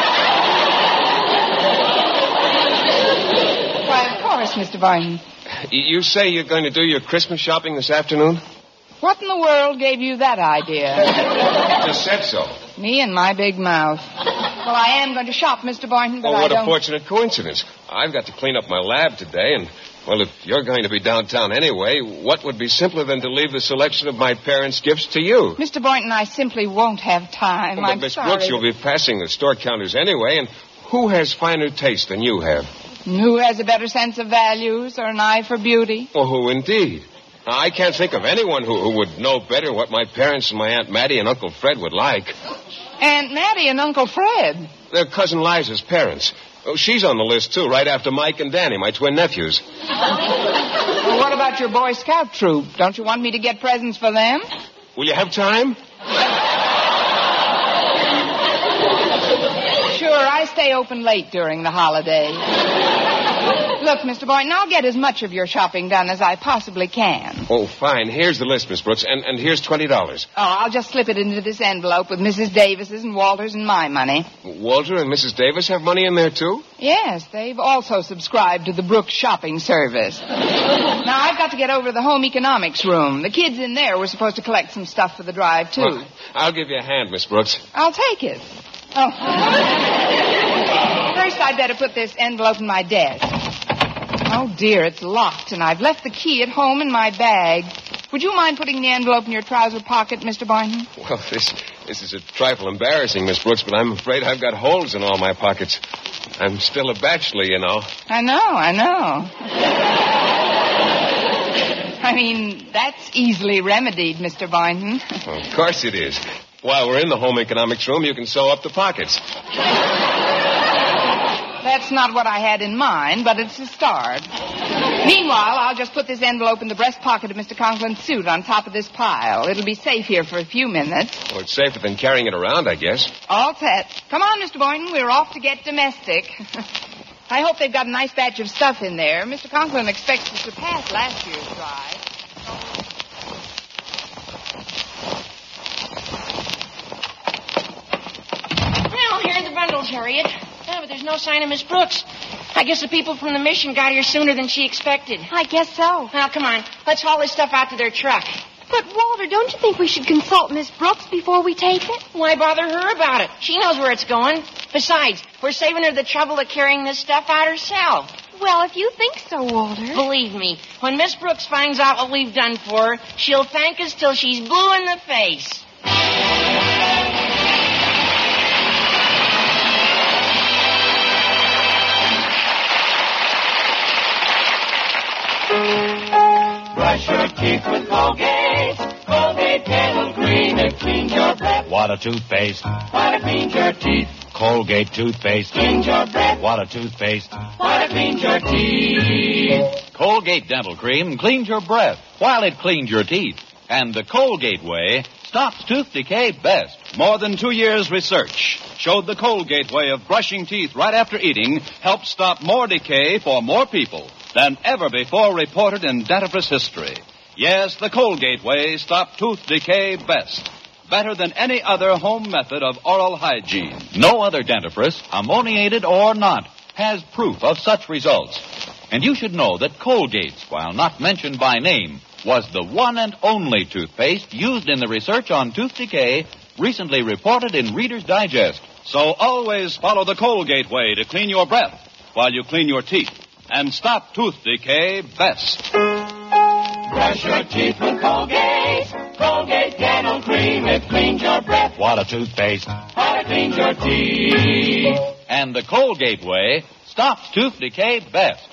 Why, of course, Mister Boynton. You say you're going to do your Christmas shopping this afternoon? What in the world gave you that idea? You just said so. Me and my big mouth. Well, I am going to shop, Mister Boynton, but oh, I what don't... a fortunate coincidence. I've got to clean up my lab today, and, well, if you're going to be downtown anyway, what would be simpler than to leave the selection of my parents' gifts to you? Mister Boynton, I simply won't have time. Oh, but I'm Miss sorry. Brooks, you'll be passing the store counters anyway, and who has finer taste than you have? And who has a better sense of values or an eye for beauty? Oh, who indeed? I can't think of anyone who, who would know better what my parents and my Aunt Mattie and Uncle Fred would like. Aunt Mattie and Uncle Fred? They're Cousin Liza's parents. Oh, she's on the list, too, right after Mike and Danny, my twin nephews. Well, what about your Boy Scout troop? Don't you want me to get presents for them? Will you have time? Sure, I stay open late during the holiday. Look, Mister Boynton, I'll get as much of your shopping done as I possibly can. Oh, fine. Here's the list, Miss Brooks, and, and here's twenty dollars. Oh, I'll just slip it into this envelope with Missus Davis's and Walter's and my money. Walter and Missus Davis have money in there, too? Yes, they've also subscribed to the Brooks shopping service. Now, I've got to get over to the home economics room. The kids in there were supposed to collect some stuff for the drive, too. Well, I'll give you a hand, Miss Brooks. I'll take it. Oh. First, I'd better put this envelope in my desk. Oh, dear, it's locked, and I've left the key at home in my bag. Would you mind putting the envelope in your trouser pocket, Mister Boynton? Well, this this is a trifle embarrassing, Miss Brooks, but I'm afraid I've got holes in all my pockets. I'm still a bachelor, you know. I know, I know. I mean, that's easily remedied, Mister Boynton. Well, of course it is. While we're in the home economics room, you can sew up the pockets. That's not what I had in mind, but it's a start. Meanwhile, I'll just put this envelope in the breast pocket of Mister Conklin's suit on top of this pile. It'll be safe here for a few minutes. Well, it's safer than carrying it around, I guess. All set. Come on, Mister Boynton. We're off to get domestic. I hope they've got a nice batch of stuff in there. Mister Conklin expects to surpass last year's drive. Well, here are the bundles, Harriet. Oh, but there's no sign of Miss Brooks. I guess the people from the mission got here sooner than she expected. I guess so. Now, come on. Let's haul this stuff out to their truck. But, Walter, don't you think we should consult Miss Brooks before we take it? Why bother her about it? She knows where it's going. Besides, we're saving her the trouble of carrying this stuff out herself. Well, if you think so, Walter. Believe me, when Miss Brooks finds out what we've done for her, she'll thank us till she's blue in the face. Brush your teeth with Colgate. Colgate Dental Green. It cleans your breath. What a toothpaste. While it cleans your teeth. Colgate toothpaste cleans your breath. What a toothpaste. While it cleans your teeth. Colgate Dental Cream cleans your breath while it cleans your teeth. And the Colgate way stops tooth decay best. More than two years' research showed the Colgate way of brushing teeth right after eating helps stop more decay for more people than ever before reported in dentifrice history. Yes, the Colgate way stopped tooth decay best. Better than any other home method of oral hygiene. No other dentifrice, ammoniated or not, has proof of such results. And you should know that Colgate's, while not mentioned by name, was the one and only toothpaste used in the research on tooth decay recently reported in Reader's Digest. So always follow the Colgate way to clean your breath while you clean your teeth and stop tooth decay best. Brush your teeth with Colgate. Colgate Dental Cream. It cleans your breath. What a toothpaste. While it cleans your teeth. And the Colgate way stops tooth decay best.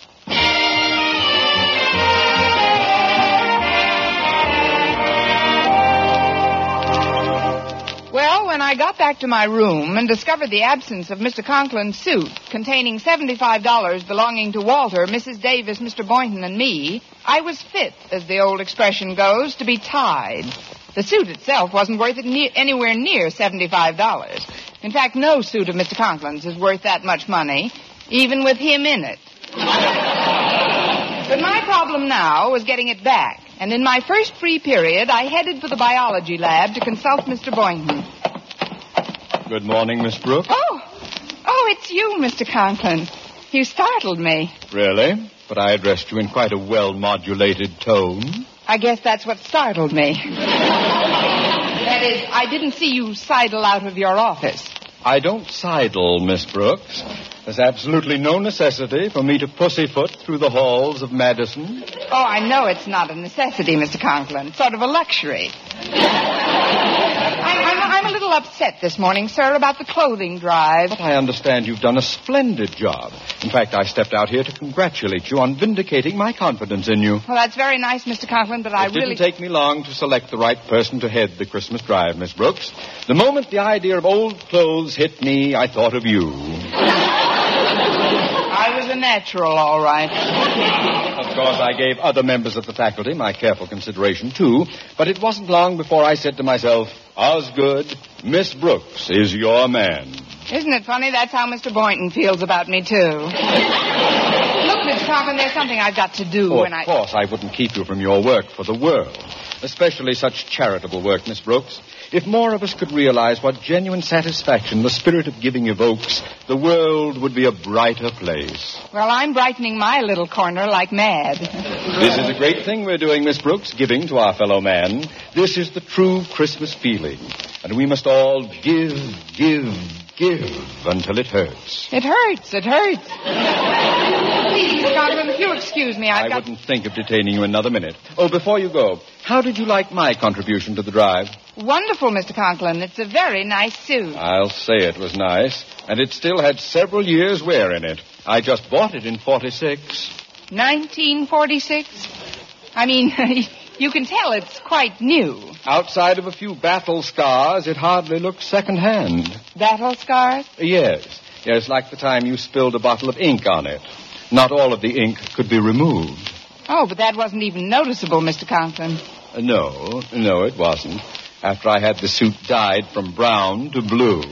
Well, when I got back to my room and discovered the absence of Mister Conklin's suit containing seventy-five dollars belonging to Walter, Missus Davis, Mister Boynton, and me, I was fit, as the old expression goes, to be tied. The suit itself wasn't worth it ne- anywhere near seventy-five dollars. In fact, no suit of Mister Conklin's is worth that much money, even with him in it. But my problem now was getting it back. And in my first free period, I headed for the biology lab to consult Mister Boynton. Good morning, Miss Brooks. Oh, oh, it's you, Mister Conklin. You startled me. Really? But I addressed you in quite a well-modulated tone. I guess that's what startled me. That is, I didn't see you sidle out of your office. I don't sidle, Miss Brooks. There's absolutely no necessity for me to pussyfoot through the halls of Madison. Oh, I know it's not a necessity, Mister Conklin. It's sort of a luxury. I'm, I'm, I'm a little upset this morning, sir, about the clothing drive. But I understand you've done a splendid job. In fact, I stepped out here to congratulate you on vindicating my confidence in you. Well, that's very nice, Mister Conklin, but I it really... It didn't take me long to select the right person to head the Christmas drive, Miss Brooks. The moment the idea of old clothes hit me, I thought of you. I was a natural, all right. Of course, I gave other members of the faculty my careful consideration, too. But it wasn't long before I said to myself, Osgood, Miss Brooks is your man. Isn't it funny? That's how Mister Boynton feels about me, too. Look, Mister Conklin, there's something I've got to do Oh, when of I... course, I wouldn't keep you from your work for the world. Especially such charitable work, Miss Brooks. If more of us could realize what genuine satisfaction the spirit of giving evokes, the world would be a brighter place. Well, I'm brightening my little corner like mad. This is a great thing we're doing, Miss Brooks, giving to our fellow man. This is the true Christmas feeling. And we must all give, give, give until it hurts. It hurts. It hurts. Please, Mister Conklin, if you'll excuse me, I've I got... wouldn't think of detaining you another minute. Oh, before you go, how did you like my contribution to the drive? Wonderful, Mister Conklin. It's a very nice suit. I'll say it was nice. And it still had several years' wear in it. I just bought it in forty-six. nineteen forty-six? I mean, you can tell it's quite new. Outside of a few battle scars, it hardly looks second-hand. Battle scars? Yes. Yes, like the time you spilled a bottle of ink on it. Not all of the ink could be removed. Oh, but that wasn't even noticeable, Mister Conklin. Uh, no, no, it wasn't. After I had the suit dyed from brown to blue.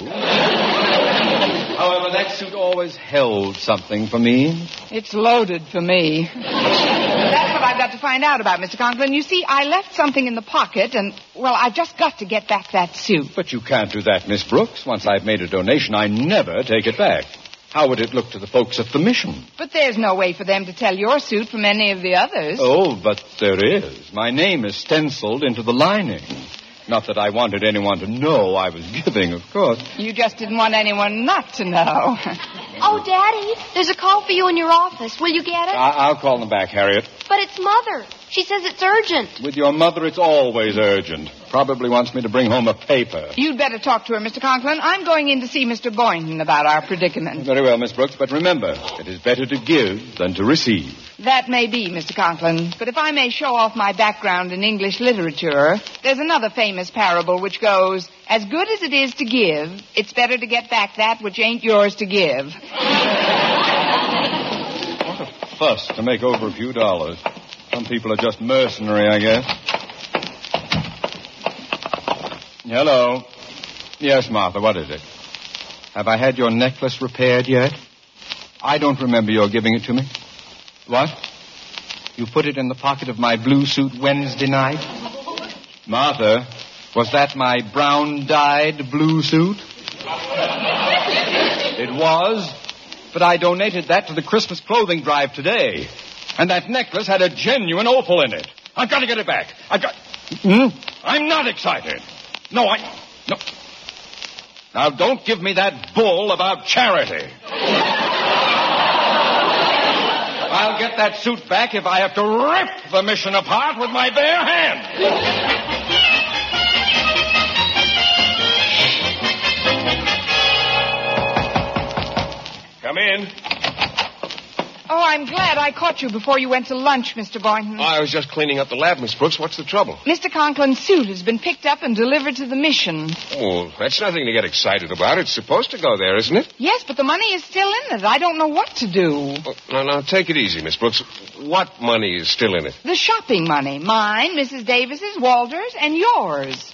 However, that suit always held something for me. It's loaded for me. That's what I've got to find out about, Mister Conklin. You see, I left something in the pocket, and, well, I've just got to get back that suit. But you can't do that, Miss Brooks. Once I've made a donation, I never take it back. How would it look to the folks at the mission? But there's no way for them to tell your suit from any of the others. Oh, but there is. My name is stenciled into the lining. Not that I wanted anyone to know I was giving, of course. You just didn't want anyone not to know. Oh, Daddy, there's a call for you in your office. Will you get it? I- I'll call them back, Harriet. But it's Mother. She says it's urgent. With your mother, it's always urgent. Probably wants me to bring home a paper. You'd better talk to her, Mister Conklin. I'm going in to see Mister Boynton about our predicament. Very well, Miss Brooks, but remember, it is better to give than to receive. That may be, Mister Conklin, but if I may show off my background in English literature, there's another famous parable which goes, As good as it is to give, it's better to get back that which ain't yours to give. What a fuss to make over a few dollars. Some people are just mercenary, I guess. Hello. Yes, Martha, what is it? Have I had your necklace repaired yet? I don't remember your giving it to me. What? You put it in the pocket of my blue suit Wednesday night? Martha, was that my brown-dyed blue suit? It was, but I donated that to the Christmas clothing drive today. And that necklace had a genuine opal in it. I've got to get it back. I've got... Hmm? I'm not excited. No, I... No. Now, don't give me that bull about charity. I'll get that suit back if I have to rip the mission apart with my bare hands. Come in. Oh, I'm glad I caught you before you went to lunch, Mister Boynton. I was just cleaning up the lab, Miss Brooks. What's the trouble? Mister Conklin's suit has been picked up and delivered to the mission. Oh, that's nothing to get excited about. It's supposed to go there, isn't it? Yes, but the money is still in it. I don't know what to do. Oh, now, now, take it easy, Miss Brooks. What money is still in it? The shopping money. Mine, Missus Davis's, Walter's, and yours.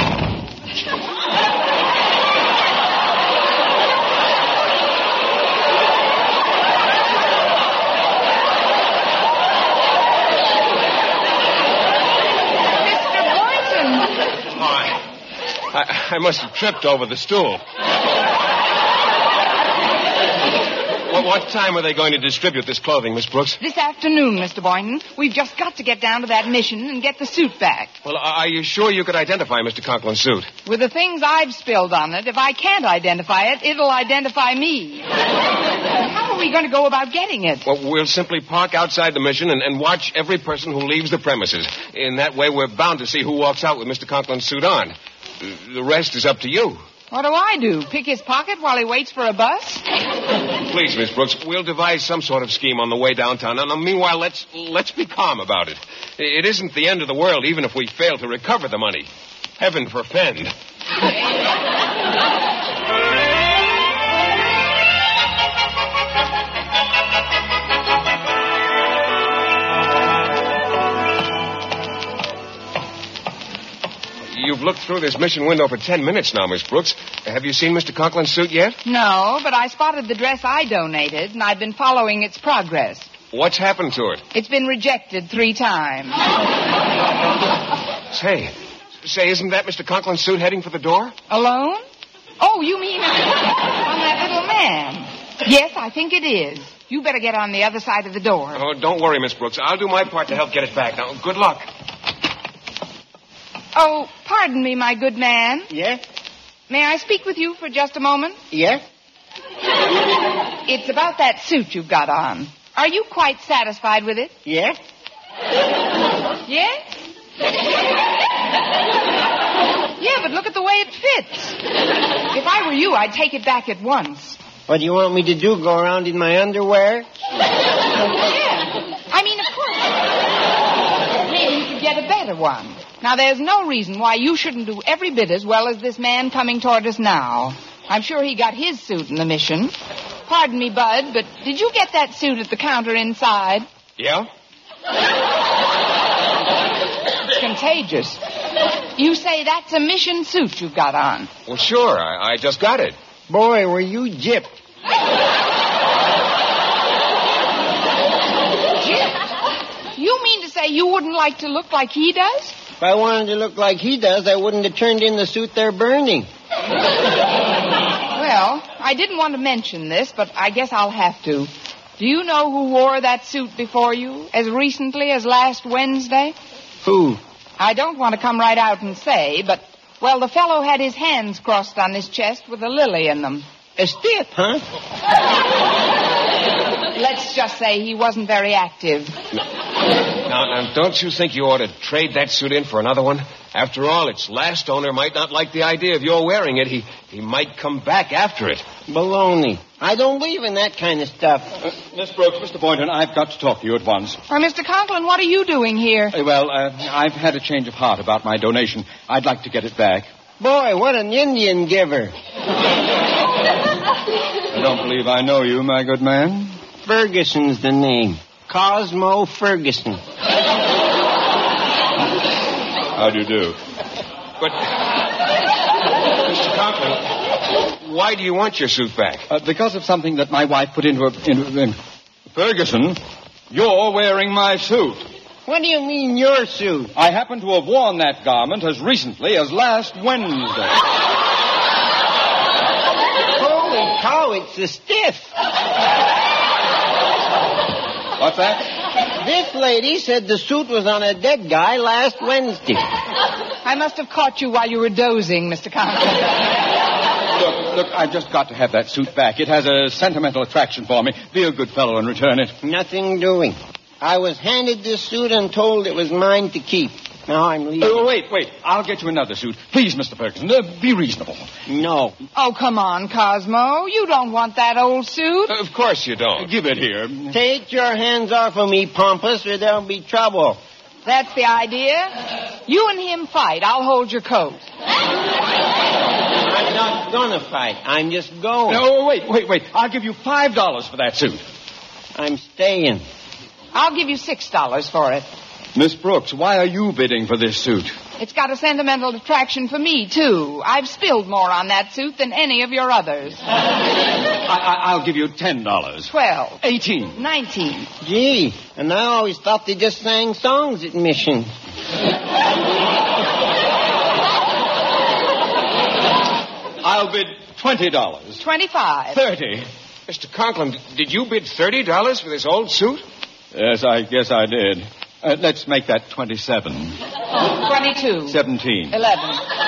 I, I must have tripped over the stool. What, what time are they going to distribute this clothing, Miss Brooks? This afternoon, Mister Boynton. We've just got to get down to that mission and get the suit back. Well, are you sure you could identify Mister Conklin's suit? With the things I've spilled on it, if I can't identify it, it'll identify me. How are we going to go about getting it? Well, we'll simply park outside the mission and, and watch every person who leaves the premises. In that way, we're bound to see who walks out with Mister Conklin's suit on. The rest is up to you. What do I do? Pick his pocket while he waits for a bus? Please, Miss Brooks, we'll devise some sort of scheme on the way downtown. Now, meanwhile, let's let's be calm about it. It isn't the end of the world, even if we fail to recover the money. Heaven forfend. You've looked through this mission window for ten minutes now, Miss Brooks. Have you seen Mister Conklin's suit yet? No, but I spotted the dress I donated, and I've been following its progress. What's happened to it? It's been rejected three times. Say, say, isn't that Mister Conklin's suit heading for the door? Alone? Oh, you mean on that little man? Yes, I think it is. You better get on the other side of the door. Oh, don't worry, Miss Brooks. I'll do my part to help get it back. Now, good luck. Oh, pardon me, my good man. Yes? May I speak with you for just a moment? Yes? It's about that suit you've got on. Are you quite satisfied with it? Yes? Yes? Yeah, but look at the way it fits. If I were you, I'd take it back at once. What do you want me to do, go around in my underwear? Yeah. I mean, of course. Maybe you could get a better one. Now, there's no reason why you shouldn't do every bit as well as this man coming toward us now. I'm sure he got his suit in the mission. Pardon me, Bud, but did you get that suit at the counter inside? Yeah? It's contagious. You say that's a mission suit you've got on. Well, sure. I, I just got it. Boy, were you gypped. Gypped? You mean to say you wouldn't like to look like he does? If I wanted to look like he does, I wouldn't have turned in the suit they're burning. Well, I didn't want to mention this, but I guess I'll have to. Do you know who wore that suit before you as recently as last Wednesday? Who? I don't want to come right out and say, but, well, the fellow had his hands crossed on his chest with a lily in them. A stiff, huh? Let's just say he wasn't very active. Now, now, don't you think you ought to trade that suit in for another one? After all, its last owner might not like the idea of your wearing it. He he might come back after it. Baloney. I don't believe in that kind of stuff. Uh, Miss Brooks, Mister Boynton, I've got to talk to you at once. Why, Mister Conklin, what are you doing here? Uh, well, uh, I've had a change of heart about my donation. I'd like to get it back. Boy, what an Indian giver. I don't believe I know you, my good man. Ferguson's the name. Cosmo Ferguson. How do you do? But, Mister Conklin, why do you want your suit back? Uh, because of something that my wife put into a... Into, in... Ferguson, you're wearing my suit. What do you mean, your suit? I happen to have worn that garment as recently as last Wednesday. Holy cow, it's a stiff. What's that? This lady said the suit was on a dead guy last Wednesday. I must have caught you while you were dozing, Mister Conklin. Look, look, I've just got to have that suit back. It has a sentimental attraction for me. Be a good fellow and return it. Nothing doing. I was handed this suit and told it was mine to keep. Now I'm leaving. Oh, wait, wait. I'll get you another suit. Please, Mister Ferguson, uh, be reasonable. No. Oh, come on, Cosmo. You don't want that old suit. Of course you don't. Uh, give it here. Take your hands off of me, Pompous, or there'll be trouble. That's the idea. You and him fight. I'll hold your coat. I'm not gonna fight. I'm just going. No, wait, wait, wait. I'll give you five dollars for that suit. I'm staying. I'll give you six dollars for it. Miss Brooks, why are you bidding for this suit? It's got a sentimental attraction for me, too. I've spilled more on that suit than any of your others. I, I, I'll give you ten dollars. Twelve. Eighteen. Nineteen. Gee, and I always thought they just sang songs at missions. I'll bid twenty dollars. Twenty-five. Thirty. Mister Conklin, did you bid thirty dollars for this old suit? Yes, I guess I did. Uh, let's make that twenty-seven. Twenty-two. Seventeen. Eleven.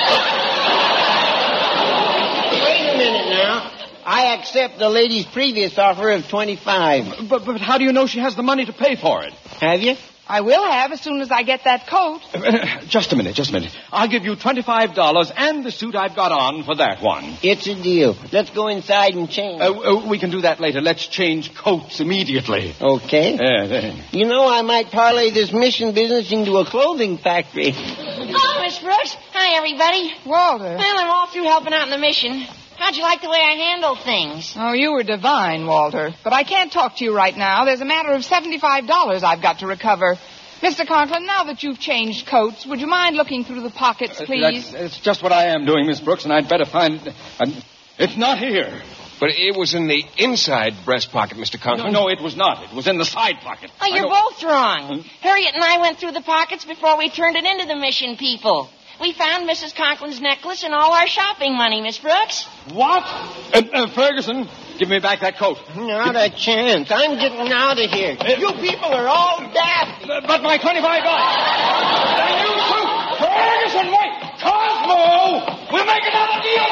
Wait a minute now. I accept the lady's previous offer of twenty-five. But, but how do you know she has the money to pay for it? Have you? I will have as soon as I get that coat. Uh, just a minute, just a minute. I'll give you twenty-five dollars and the suit I've got on for that one. It's a deal. Let's go inside and change. Uh, uh, we can do that later. Let's change coats immediately. Okay. Yeah, then. You know, I might parlay this mission business into a clothing factory. Oh, Miss Brooks. Hi, everybody. Walter. Well, I'm all through helping out in the mission. How'd you like the way I handled things? Oh, you were divine, Walter. But I can't talk to you right now. There's a matter of seventy-five dollars I've got to recover. Mister Conklin, now that you've changed coats, would you mind looking through the pockets, please? Uh, that's, that's just what I am doing, Miss Brooks, and I'd better find... Uh, it's not here. But it was in the inside breast pocket, Mister Conklin. No, no, it was not. It was in the side pocket. Oh, you're both wrong. Harriet and I went through the pockets before we turned it into the mission people. We found Missus Conklin's necklace and all our shopping money, Miss Brooks. What? Uh, uh, Ferguson, give me back that coat. Not a chance. I'm getting out of here. You people are all daft. Uh, but my twenty-five dollars. And you too. Ferguson, wait. Cosmo, we'll make another deal.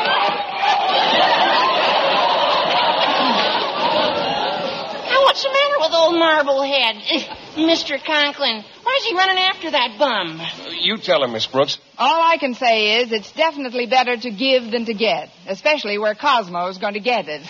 Now, what's the matter with old Marblehead? Mister Conklin, why is he running after that bum? You tell him, Miss Brooks. All I can say is it's definitely better to give than to get, especially where Cosmo's going to get it.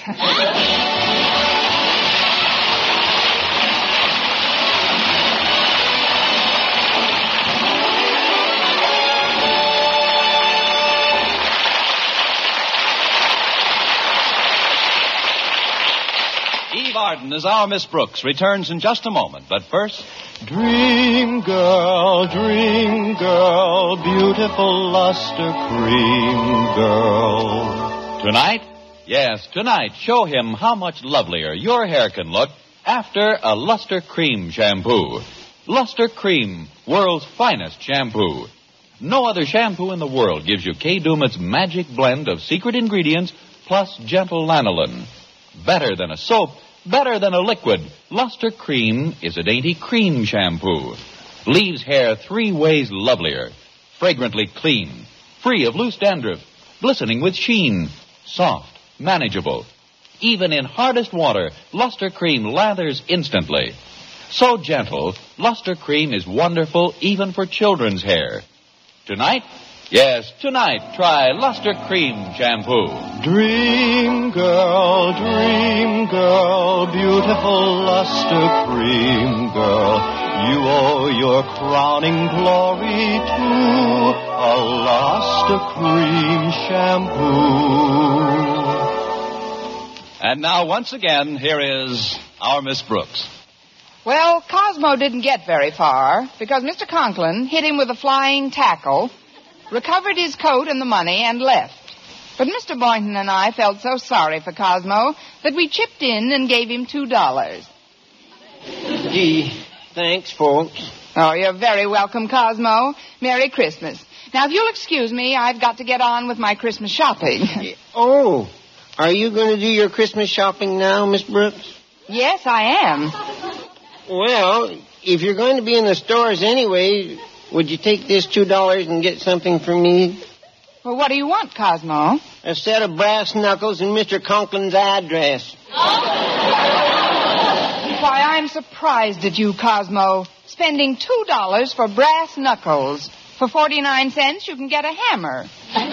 Eve Arden as our Miss Brooks returns in just a moment. But first... Dream girl, dream girl, beautiful luster cream girl. Tonight? Yes, tonight, show him how much lovelier your hair can look after a Luster Cream shampoo. Luster Cream, world's finest shampoo. No other shampoo in the world gives you Kay Daumit's magic blend of secret ingredients plus gentle lanolin. Better than a soap, better than a liquid, Luster Cream is a dainty cream shampoo. Leaves hair three ways lovelier. Fragrantly clean, free of loose dandruff, glistening with sheen, soft, manageable. Even in hardest water, Luster Cream lathers instantly. So gentle, Luster Cream is wonderful even for children's hair. Tonight? Yes, tonight, try Luster Cream shampoo. Dream girl, dream girl, beautiful luster cream girl. You owe your crowning glory to a Luster Cream shampoo. And now, once again, here is our Miss Brooks. Well, Cosmo didn't get very far because Mister Conklin hit him with a flying tackle, recovered his coat and the money, and left. But Mister Boynton and I felt so sorry for Cosmo that we chipped in and gave him two dollars. Gee, thanks, folks. Oh, you're very welcome, Cosmo. Merry Christmas. Now, if you'll excuse me, I've got to get on with my Christmas shopping. Oh, are you going to do your Christmas shopping now, Miss Brooks? Yes, I am. Well, if you're going to be in the stores anyway, would you take this two dollars and get something for me? Well, what do you want, Cosmo? A set of brass knuckles and Mister Conklin's address. Why, I'm surprised at you, Cosmo. Spending two dollars for brass knuckles. For forty-nine cents, you can get a hammer.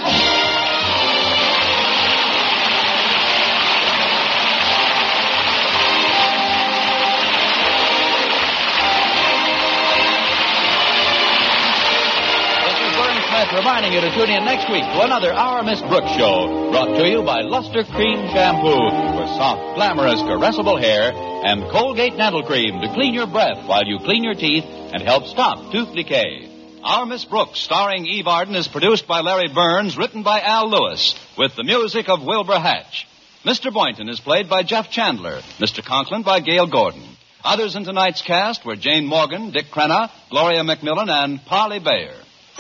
Reminding you to tune in next week to another Our Miss Brooks show, brought to you by Luster Cream Shampoo for soft, glamorous, caressable hair, and Colgate Dental Cream to clean your breath while you clean your teeth and help stop tooth decay. Our Miss Brooks, starring Eve Arden, is produced by Larry Burns, written by Al Lewis, with the music of Wilbur Hatch. Mister Boynton is played by Jeff Chandler, Mister Conklin by Gail Gordon. Others in tonight's cast were Jane Morgan, Dick Crenna, Gloria McMillan, and Polly Bayer.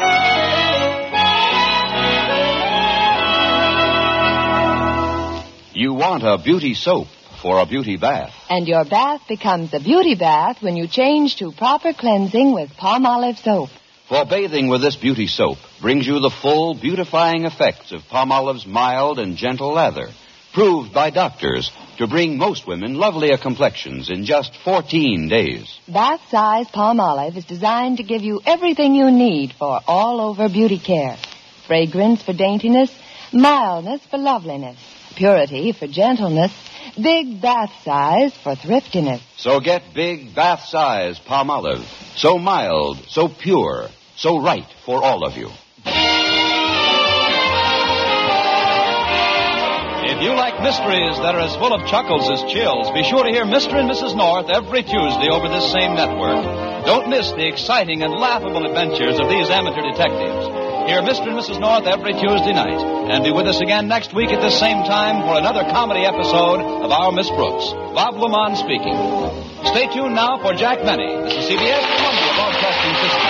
You want a beauty soap for a beauty bath. And your bath becomes a beauty bath when you change to proper cleansing with Palmolive soap. For bathing with this beauty soap brings you the full beautifying effects of Palmolive's mild and gentle lather, proved by doctors to bring most women lovelier complexions in just fourteen days. Bath size Palmolive is designed to give you everything you need for all-over beauty care. Fragrance for daintiness, mildness for loveliness, purity for gentleness, big bath size for thriftiness. So get big bath size Palmolive. So mild, so pure, so right for all of you. If you like mysteries that are as full of chuckles as chills, be sure to hear Mister and Missus North every Tuesday over this same network. Don't miss the exciting and laughable adventures of these amateur detectives. Hear Mister and Missus North every Tuesday night. And be with us again next week at this same time for another comedy episode of Our Miss Brooks. Bob Lamont speaking. Stay tuned now for Jack Benny. This is C B S Columbia Broadcasting System.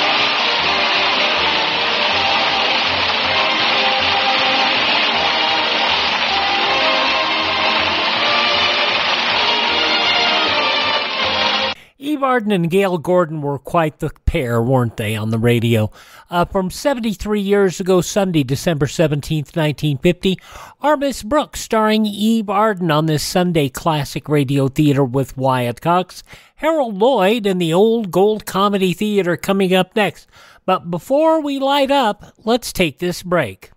Eve Arden and Gail Gordon were quite the pair, weren't they, on the radio? Uh, from seventy-three years ago, Sunday, December seventeenth, nineteen fifty, Our Miss Brooks, starring Eve Arden on this Sunday classic radio theater with Wyatt Cox, Harold Lloyd, and the Old Gold Comedy Theater coming up next. But before we light up, let's take this break.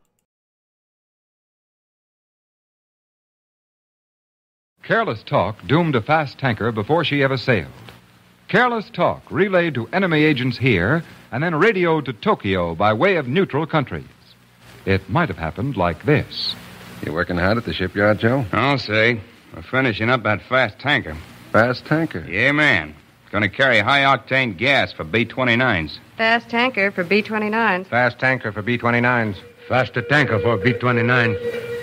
Careless talk doomed a fast tanker before she ever sailed. Careless talk relayed to enemy agents here and then radioed to Tokyo by way of neutral countries. It might have happened like this. You working hard at the shipyard, Joe? I'll say. We're finishing up that fast tanker. Fast tanker? Yeah, man. It's going to carry high-octane gas for B twenty-nines. Fast tanker for B twenty-nines. Fast tanker for B twenty-nines. Faster tanker for B twenty-nine.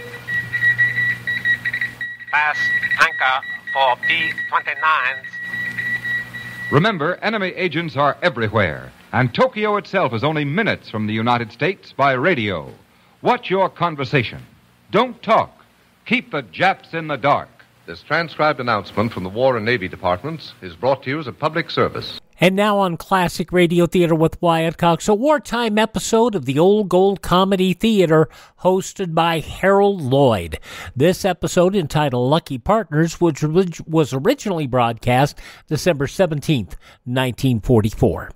Fast tanker for B twenty-nines. Remember, enemy agents are everywhere, and Tokyo itself is only minutes from the United States by radio. Watch your conversation. Don't talk. Keep the Japs in the dark. This transcribed announcement from the War and Navy Departments is brought to you as a public service. And now on Classic Radio Theater with Wyatt Cox, a wartime episode of the Old Gold Comedy Theater hosted by Harold Lloyd. This episode, entitled Lucky Partners, which was originally broadcast December seventeenth, nineteen forty-four.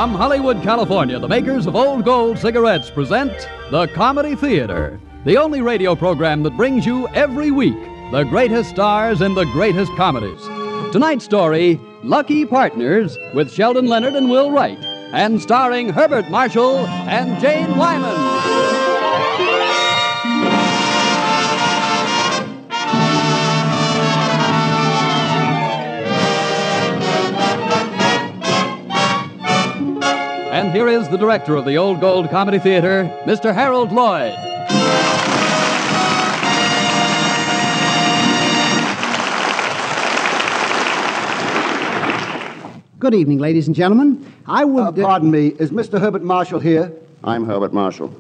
From Hollywood, California, the makers of Old Gold cigarettes present The Comedy Theater, the only radio program that brings you every week the greatest stars in the greatest comedies. Tonight's story, Lucky Partners, with Sheldon Leonard and Will Wright, and starring Herbert Marshall and Jane Wyman. And here is the director of the Old Gold Comedy Theater, Mister Harold Lloyd. Good evening, ladies and gentlemen. I would... Uh, pardon me, is Mister Herbert Marshall here? I'm Herbert Marshall.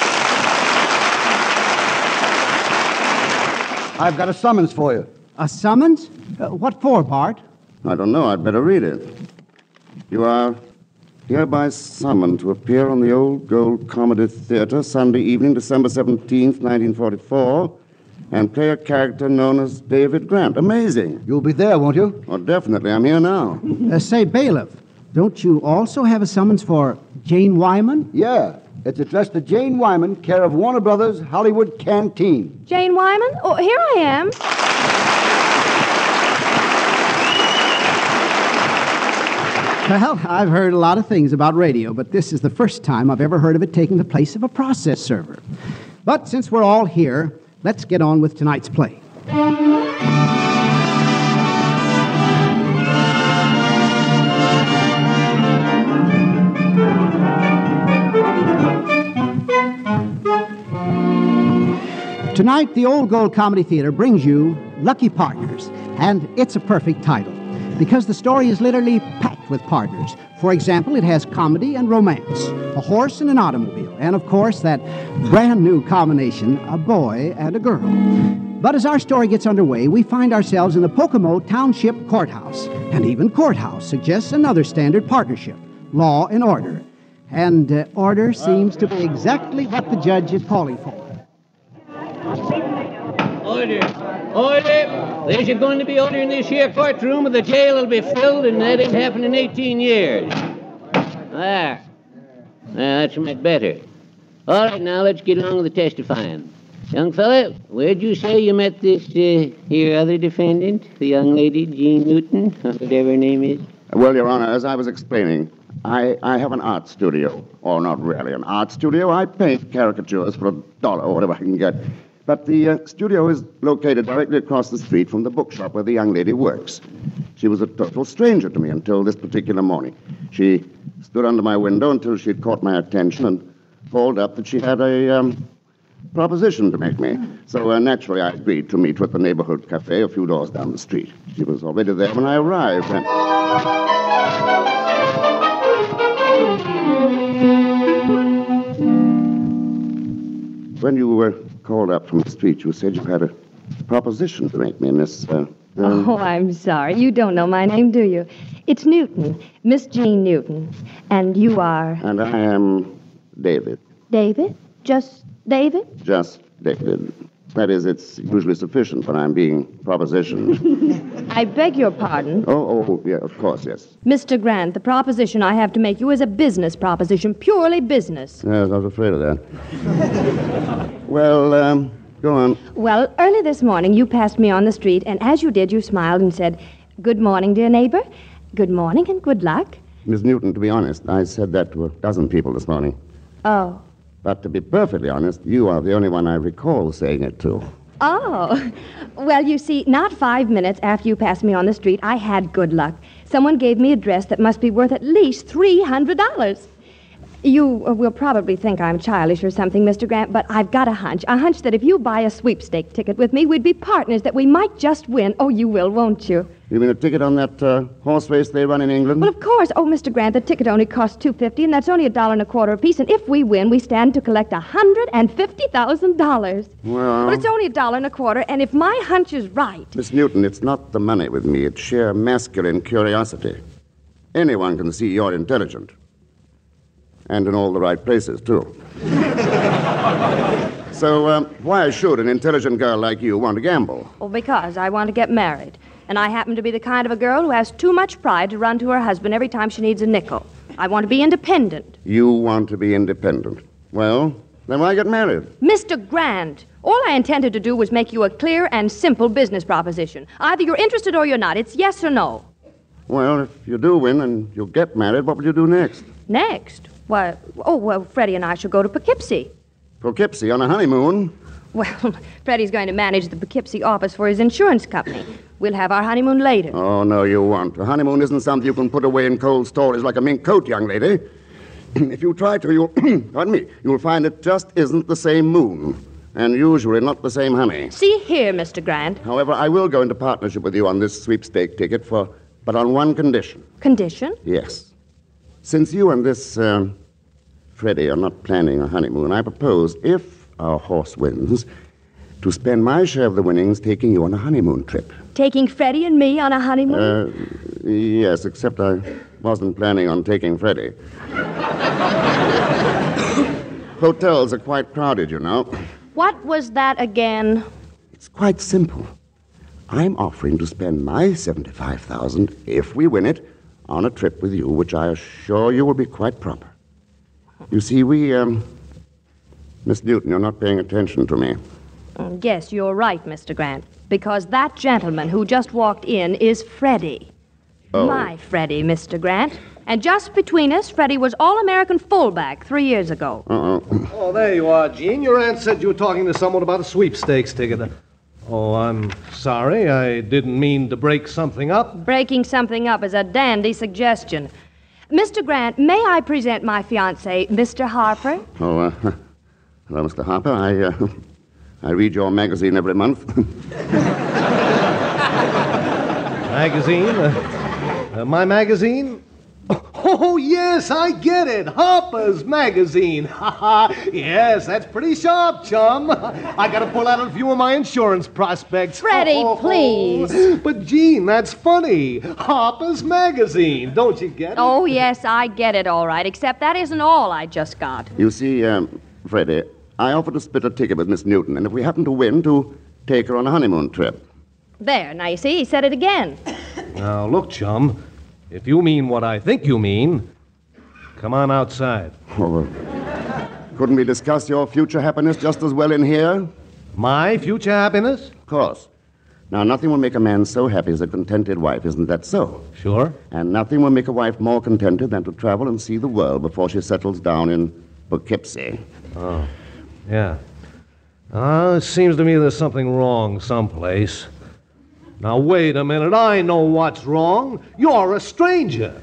I've got a summons for you. A summons? Uh, what for, Bart? I don't know. I'd better read it. You are hereby summoned to appear on the Old Gold Comedy Theater Sunday evening, December seventeenth, nineteen forty-four, and play a character known as David Grant. Amazing. You'll be there, won't you? Oh, definitely. I'm here now. Uh, say, bailiff, don't you also have a summons for Jane Wyman? Yeah. It's addressed to Jane Wyman, care of Warner Brothers Hollywood Canteen. Jane Wyman? Oh, here I am. Well, I've heard a lot of things about radio, but this is the first time I've ever heard of it taking the place of a process server. But since we're all here, let's get on with tonight's play. Tonight, the Old Gold Comedy Theater brings you Lucky Partners, and it's a perfect title, because the story is literally packed with partners. For example, it has comedy and romance, a horse and an automobile, and of course, that brand new combination, a boy and a girl. But as our story gets underway, we find ourselves in the Pocomo Township Courthouse, and even courthouse suggests another standard partnership, law and order. And uh, order seems to be exactly what the judge is calling for. Order. Order. There's going to be order in this here courtroom, or the jail will be filled, and that ain't happened in eighteen years. There. Now, that's much better. All right, now, let's get along with the testifying. Young fella, where'd you say you met this uh, here other defendant, the young lady, Jean Newton, or whatever her name is? Well, Your Honor, as I was explaining, I, I have an art studio. Or not really an art studio. I paint caricatures for a dollar or whatever I can get. But the uh, studio is located directly across the street from the bookshop where the young lady works. She was a total stranger to me until this particular morning. She stood under my window until she'd caught my attention and called up that she had a um, proposition to make me. So uh, naturally I agreed to meet her at the neighborhood cafe a few doors down the street. She was already there when I arrived. And... When you were called up from the street, you said you had a proposition to make me in this, uh... Um... Oh, I'm sorry. You don't know my name, do you? It's Newton, Miss Jean Newton. And you are... And I am David. David? Just David? Just David. That is, it's usually sufficient when I'm being propositioned. I beg your pardon. Oh, oh, yeah, of course, yes. Mister Grant, the proposition I have to make you is a business proposition, purely business. Yes, I was afraid of that. Well, um, go on. Well, early this morning, you passed me on the street, and as you did, you smiled and said, "Good morning, dear neighbor. Good morning and good luck." Miss Newton, to be honest, I said that to a dozen people this morning. Oh. But to be perfectly honest, you are the only one I recall saying it to. Oh. Well, you see, not five minutes after you passed me on the street, I had good luck. Someone gave me a dress that must be worth at least three hundred dollars. You will probably think I'm childish or something, Mister Grant, but I've got a hunch. A hunch that if you buy a sweepstake ticket with me, we'd be partners, that we might just win. Oh, you will, won't you? You mean a ticket on that uh, horse race they run in England? Well, of course. Oh, Mister Grant, the ticket only costs two fifty, and that's only a dollar and a quarter apiece. And if we win, we stand to collect one hundred fifty thousand dollars. Well... But it's only a dollar and a quarter, and if my hunch is right... Miss Newton, it's not the money with me. It's sheer masculine curiosity. Anyone can see you're intelligent. And in all the right places, too. So, um, why should an intelligent girl like you want to gamble? Well, because I want to get married. And I happen to be the kind of a girl who has too much pride to run to her husband every time she needs a nickel. I want to be independent. You want to be independent. Well, then why get married? Mister Grant, all I intended to do was make you a clear and simple business proposition. Either you're interested or you're not. It's yes or no. Well, if you do win and you get married, what will you do next? Next? Why, oh, well, Freddie and I shall go to Poughkeepsie. Poughkeepsie on a honeymoon? Well, Freddie's going to manage the Poughkeepsie office for his insurance company. We'll have our honeymoon later. Oh, no, you won't. A honeymoon isn't something you can put away in cold storage like a mink coat, young lady. If you try to, you'll, pardon me, you'll find it just isn't the same moon. And usually not the same honey. See here, Mister Grant. However, I will go into partnership with you on this sweepstake ticket, for, but on one condition. Condition? Yes. Since you and this, um, Freddie are not planning a honeymoon, I propose, if our horse wins, to spend my share of the winnings taking you on a honeymoon trip. Taking Freddie and me on a honeymoon? Uh, yes, except I wasn't planning on taking Freddie. Hotels are quite crowded, you know. What was that again? It's quite simple. I'm offering to spend my seventy-five thousand dollars, if we win it, on a trip with you, which I assure you will be quite proper. You see, we, um... Miss Newton, you're not paying attention to me. Yes, you're right, Mister Grant. Because that gentleman who just walked in is Freddie. Oh. My Freddie, Mister Grant. And just between us, Freddie was All-American fullback three years ago. Uh-oh. Oh, there you are, Gene. Your aunt said you were talking to someone about a sweepstakes ticket. Oh, I'm sorry. I didn't mean to break something up. Breaking something up is a dandy suggestion. Mister Grant, may I present my fiancé, Mister Harper? Oh, uh, hello, Mister Harper. I, uh, I read your magazine every month. Magazine? Uh, uh, my magazine? Oh, yes, I get it. Harper's Magazine. Ha ha. Yes, that's pretty sharp, chum. I got to pull out a few of my insurance prospects. Freddie, oh, please. But, Gene, that's funny. Harper's Magazine. Don't you get it? Oh, yes, I get it all right, except that isn't all I just got. You see, um, Freddie, I offered to split a ticket with Miss Newton, and if we happen to win, to take her on a honeymoon trip. There, now you see, he said it again. Now, look, chum. If you mean what I think you mean, come on outside. Oh, uh, couldn't we discuss your future happiness just as well in here? My future happiness? Of course. Now, nothing will make a man so happy as a contented wife, isn't that so? Sure. And nothing will make a wife more contented than to travel and see the world before she settles down in Poughkeepsie. Oh, yeah. Uh, it seems to me there's something wrong someplace. Now, wait a minute. I know what's wrong. You're a stranger.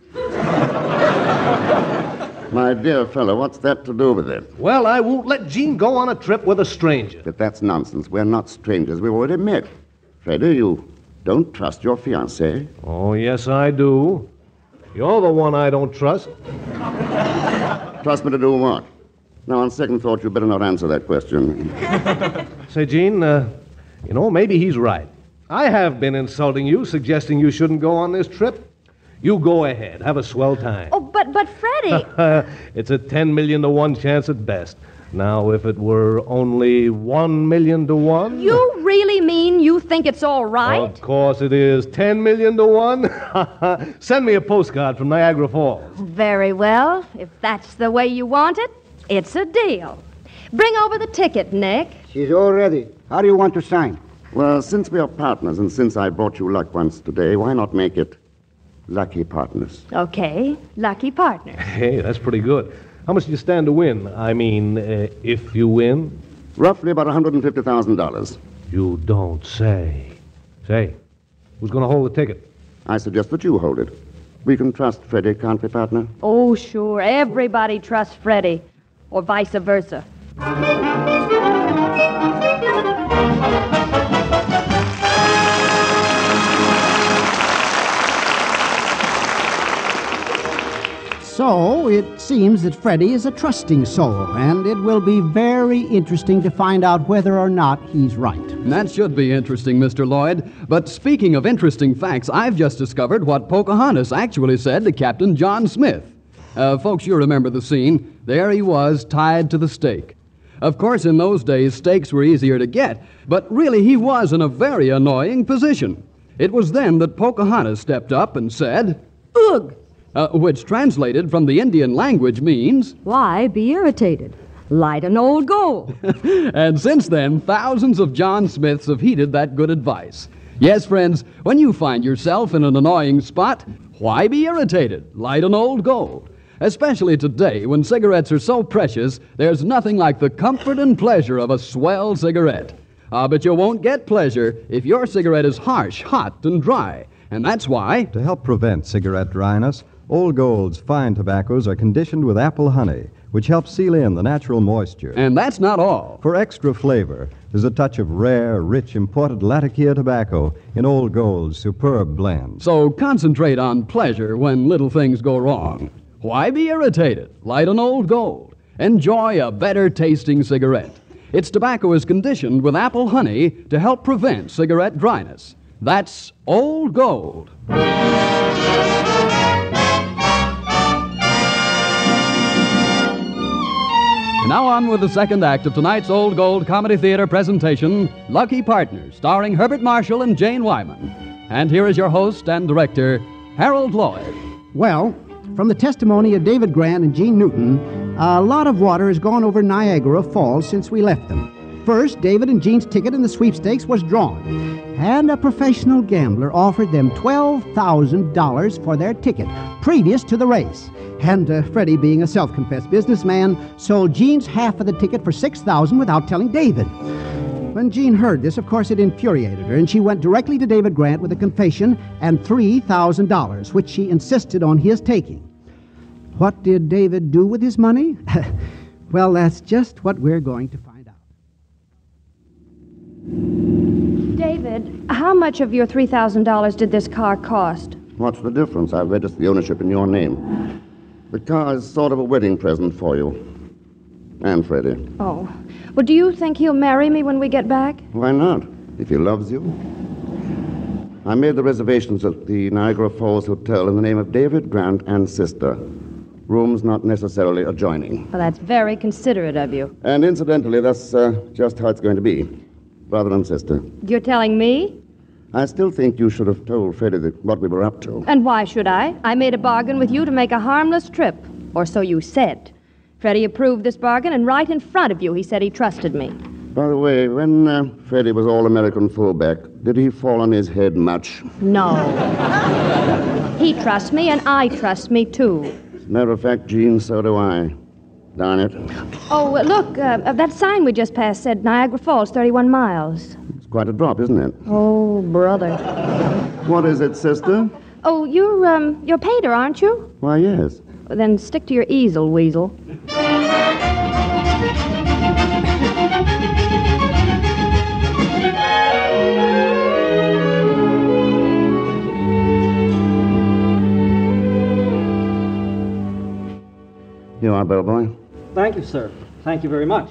My dear fellow, what's that to do with it? Well, I won't let Gene go on a trip with a stranger. But that's nonsense. We're not strangers. We've already met. Freddie, you don't trust your fiancée. Oh, yes, I do. You're the one I don't trust. Trust me to do what? Now, on second thought, you better not answer that question. Say, Gene, uh, you know, maybe he's right. I have been insulting you, suggesting you shouldn't go on this trip. You go ahead. Have a swell time. Oh, but, but Freddie... It's a ten million to one chance at best. Now, if it were only one million to one... You really mean you think it's all right? Of course it is. ten million to one? Send me a postcard from Niagara Falls. Very well. If that's the way you want it, it's a deal. Bring over the ticket, Nick. She's all ready. How do you want to sign? Well, since we are partners, and since I brought you luck once today, why not make it lucky partners? Okay, lucky partners. Hey, that's pretty good. How much do you stand to win? I mean, uh, if you win? Roughly about one hundred fifty thousand dollars. You don't say. Say, who's going to hold the ticket? I suggest that you hold it. We can trust Freddie, can't we, partner? Oh, sure. Everybody trusts Freddie. Or vice versa. So, it seems that Freddie is a trusting soul, and it will be very interesting to find out whether or not he's right. That should be interesting, Mister Lloyd. But speaking of interesting facts, I've just discovered what Pocahontas actually said to Captain John Smith. Uh, folks, you remember the scene. There he was, tied to the stake. Of course, in those days, stakes were easier to get, but really he was in a very annoying position. It was then that Pocahontas stepped up and said, Ugh! uh, which translated from the Indian language means... Why be irritated? Light an old gold. And since then, thousands of John Smiths have heeded that good advice. Yes, friends, when you find yourself in an annoying spot, why be irritated? Light an old gold. Especially today, when cigarettes are so precious, there's nothing like the comfort and pleasure of a swell cigarette. Ah, but you won't get pleasure if your cigarette is harsh, hot, and dry. And that's why... To help prevent cigarette dryness, Old Gold's fine tobaccos are conditioned with apple honey, which helps seal in the natural moisture. And that's not all. For extra flavor, there's a touch of rare, rich, imported Latakia tobacco in Old Gold's superb blend. So concentrate on pleasure when little things go wrong. Why be irritated? Light an Old Gold. Enjoy a better-tasting cigarette. Its tobacco is conditioned with apple honey to help prevent cigarette dryness. That's Old Gold. Now on with the second act of tonight's Old Gold Comedy Theater presentation, Lucky Partners, starring Herbert Marshall and Jane Wyman. And here is your host and director, Harold Lloyd. Well, from the testimony of David Grant and Gene Newton, a lot of water has gone over Niagara Falls since we left them. First, David and Gene's ticket in the sweepstakes was drawn, and a professional gambler offered them twelve thousand dollars for their ticket, previous to the race. And uh, Freddie, being a self-confessed businessman, sold Gene's half of the ticket for six thousand dollars without telling David. When Gene heard this, of course, it infuriated her, and she went directly to David Grant with a confession and three thousand dollars, which she insisted on his taking. What did David do with his money? Well, that's just what we're going to find out. David, how much of your three thousand dollars did this car cost? What's the difference? I've registered the ownership in your name. The car is sort of a wedding present for you. And Freddie. Oh. Well, do you think he'll marry me when we get back? Why not, if he loves you? I made the reservations at the Niagara Falls Hotel in the name of David Grant and sister. Rooms not necessarily adjoining. Well, that's very considerate of you. And incidentally, that's uh, just how it's going to be. Brother and sister. You're telling me? I still think you should have told Freddie that what we were up to. And why should I? I made a bargain with you to make a harmless trip. Or so you said. Freddie approved this bargain, and right in front of you, he said he trusted me. By the way, when uh, Freddie was All-American fullback, did he fall on his head much? No. He trusts me, and I trust me, too. As a matter of fact, Gene, so do I. Darn it. Oh, uh, look, uh, that sign we just passed said Niagara Falls, thirty-one miles. It's quite a drop, isn't it? Oh, brother. What is it, sister? Oh, you're, um, you're a painter, aren't you? Why, yes. Well, then stick to your easel, weasel. You are, bellboy. Thank you, sir. Thank you very much.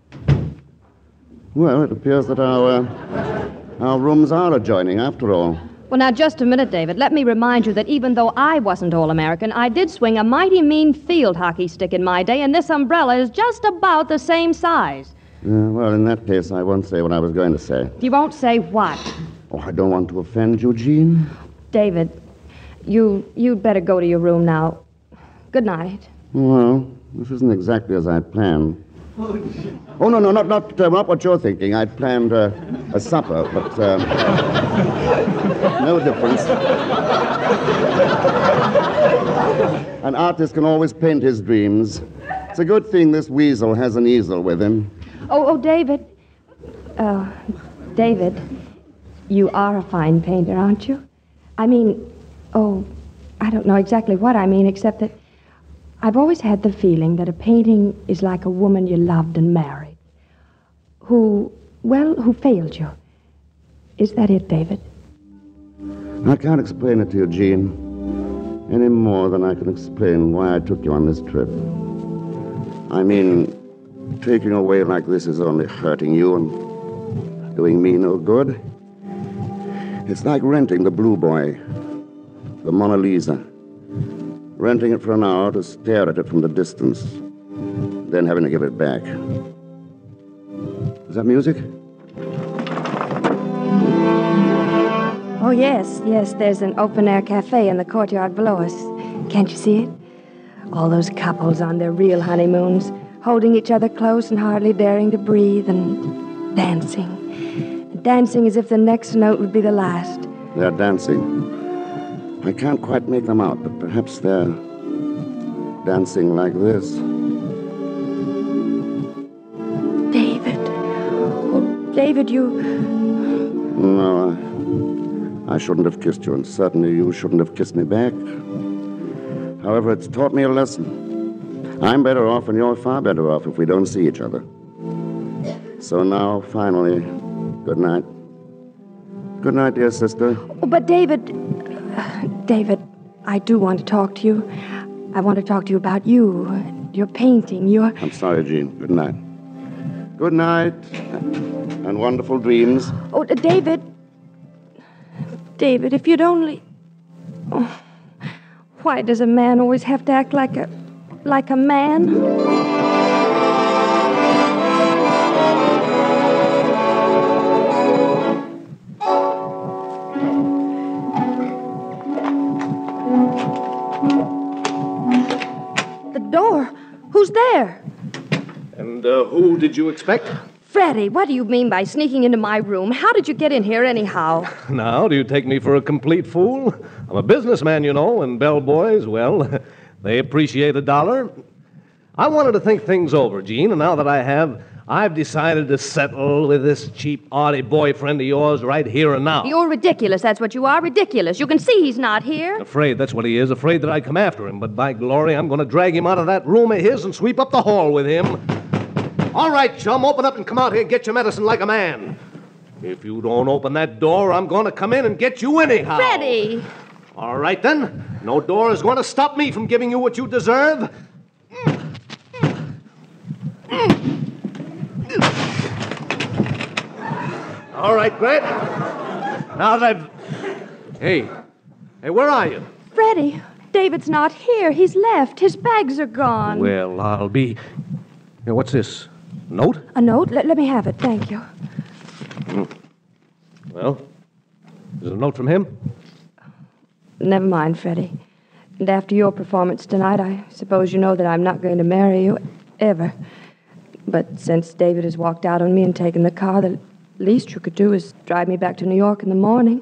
Well, it appears that our, uh, our rooms are adjoining, after all. Well, now, just a minute, David. Let me remind you that even though I wasn't All-American, I did swing a mighty mean field hockey stick in my day, and this umbrella is just about the same size. Uh, well, in that case, I won't say what I was going to say. You won't say what? Oh, I don't want to offend you, Gene. David, you, you'd better go to your room now. Good night. Well, this isn't exactly as I planned. Oh, no, no, not not, uh, not what you're thinking. I'd planned uh, a supper, but um, no difference. An artist can always paint his dreams. It's a good thing this weasel has an easel with him. Oh, oh, David. Oh, David, you are a fine painter, aren't you? I mean, oh, I don't know exactly what I mean, except that I've always had the feeling that a painting is like a woman you loved and married, who, well, who failed you. Is that it, David? I can't explain it to you, Gene, any more than I can explain why I took you on this trip. I mean, taking away like this is only hurting you and doing me no good. It's like renting the Blue Boy, the Mona Lisa. Renting it for an hour to stare at it from the distance, then having to give it back. Is that music? Oh, yes, yes, there's an open-air cafe in the courtyard below us. Can't you see it? All those couples on their real honeymoons, holding each other close and hardly daring to breathe, and dancing. Dancing as if the next note would be the last. They're dancing. I can't quite make them out, but perhaps they're dancing like this. David. Oh, David, you... No, I, I shouldn't have kissed you, and certainly you shouldn't have kissed me back. However, it's taught me a lesson. I'm better off, and you're far better off if we don't see each other. So now, finally, good night. Good night, dear sister. Oh, but David... Uh, David, I do want to talk to you. I want to talk to you about you, your painting, your... I'm sorry, Jean. Good night. Good night, and wonderful dreams. Oh, uh, David... David, if you'd only... Oh, why does a man always have to act like a... like a man? The door. Who's there? And uh, who did you expect? Freddie, what do you mean by sneaking into my room? How did you get in here anyhow? Now, do you take me for a complete fool? I'm a businessman, you know, and bellboys, well, they appreciate a dollar. I wanted to think things over, Gene, and now that I have, I've decided to settle with this cheap, arty boyfriend of yours right here and now. You're ridiculous, that's what you are, ridiculous. You can see he's not here. Afraid that's what he is, afraid that I'd come after him. But by glory, I'm going to drag him out of that room of his and sweep up the hall with him. All right, chum, open up and come out here and get your medicine like a man. If you don't open that door, I'm going to come in and get you anyhow. Freddie! All right, then. No door is going to stop me from giving you what you deserve. All right, Grant. Now that I've... Hey. Hey, where are you? Freddie, David's not here. He's left. His bags are gone. Well, I'll be... Hey, what's this? Note? A note? Let, let me have it. Thank you. Mm. Well, is it a note from him? Never mind, Freddie. And after your performance tonight, I suppose you know that I'm not going to marry you, ever. But since David has walked out on me and taken the car, the least you could do is drive me back to New York in the morning.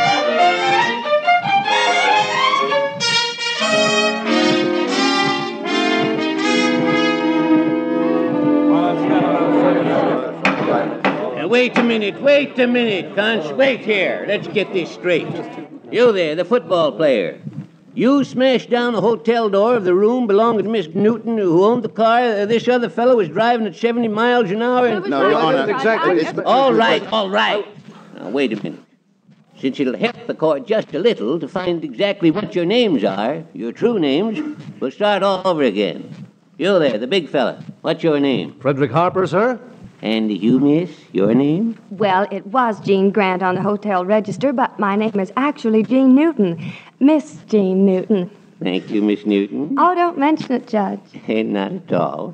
Now, wait a minute, wait a minute, Conch. Wait here. Let's get this straight. You there, the football player. You smashed down the hotel door of the room belonging to Miss Newton, who owned the car. Uh, this other fellow was driving at seventy miles an hour. And... No, Your Honor. Exactly. I, I, all right, all right. Now, wait a minute. Since it'll help the court just a little to find exactly what your names are, your true names, we'll start all over again. You there, the big fella. What's your name? Frederick Harper, sir. And you, miss, your name? Well, it was Jean Grant on the hotel register, but my name is actually Jean Newton. Miss Jean Newton. Thank you, Miss Newton. Oh, don't mention it, Judge. Not at all.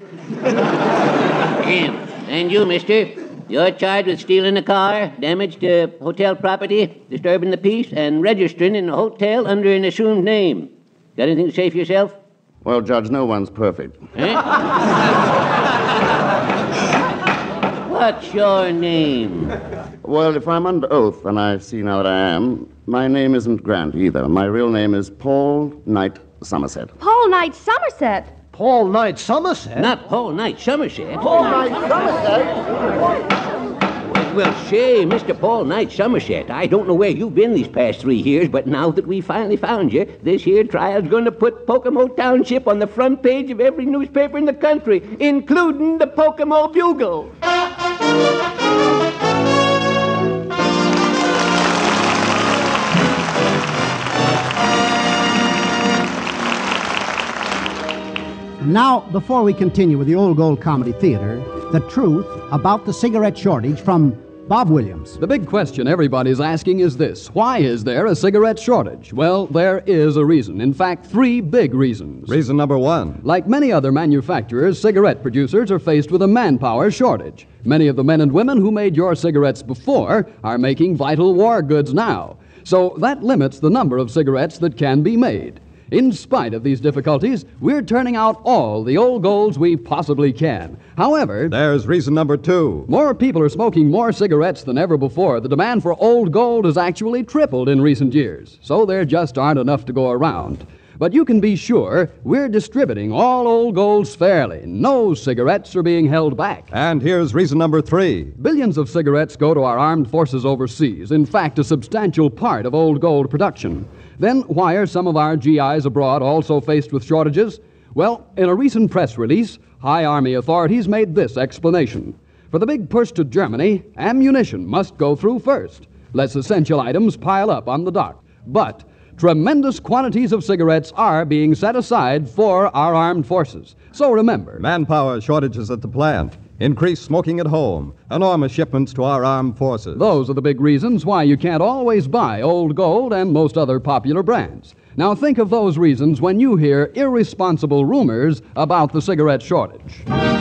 And you, mister, you're charged with stealing a car, damage to hotel property, disturbing the peace, and registering in a hotel under an assumed name. Got anything to say for yourself? Well, Judge, no one's perfect. Eh? What's your name? Well, if I'm under oath, and I see now that I am, my name isn't Grant either. My real name is Paul Knight Somerset. Paul Knight Somerset? Paul Knight Somerset? Not Paul Knight Somerset. Paul Knight Somerset? Well, say, Mister Paul Knight Somerset, I don't know where you've been these past three years, but now that we finally found you, this here trial's going to put Pocomo Township on the front page of every newspaper in the country, including the Pocomo Bugle. Now, before we continue with the Old Gold Comedy Theater, the truth about the cigarette shortage from Bob Williams. The big question everybody's asking is this: why is there a cigarette shortage? Well, there is a reason. In fact, three big reasons. Reason number one. Like many other manufacturers, cigarette producers are faced with a manpower shortage. Many of the men and women who made your cigarettes before are making vital war goods now. So that limits the number of cigarettes that can be made. In spite of these difficulties, we're turning out all the old golds we possibly can. However, there's reason number two. More people are smoking more cigarettes than ever before. The demand for old gold has actually tripled in recent years, so there just aren't enough to go around. But you can be sure we're distributing all old golds fairly. No cigarettes are being held back. And here's reason number three. Billions of cigarettes go to our armed forces overseas. In fact, a substantial part of old gold production. Then why are some of our G Is abroad also faced with shortages? Well, in a recent press release, high Army authorities made this explanation. For the big push to Germany, ammunition must go through first. Less essential items pile up on the dock. But tremendous quantities of cigarettes are being set aside for our armed forces. So remember, manpower shortages at the plant, increased smoking at home, enormous shipments to our armed forces. Those are the big reasons why you can't always buy old gold and most other popular brands. Now think of those reasons when you hear irresponsible rumors about the cigarette shortage.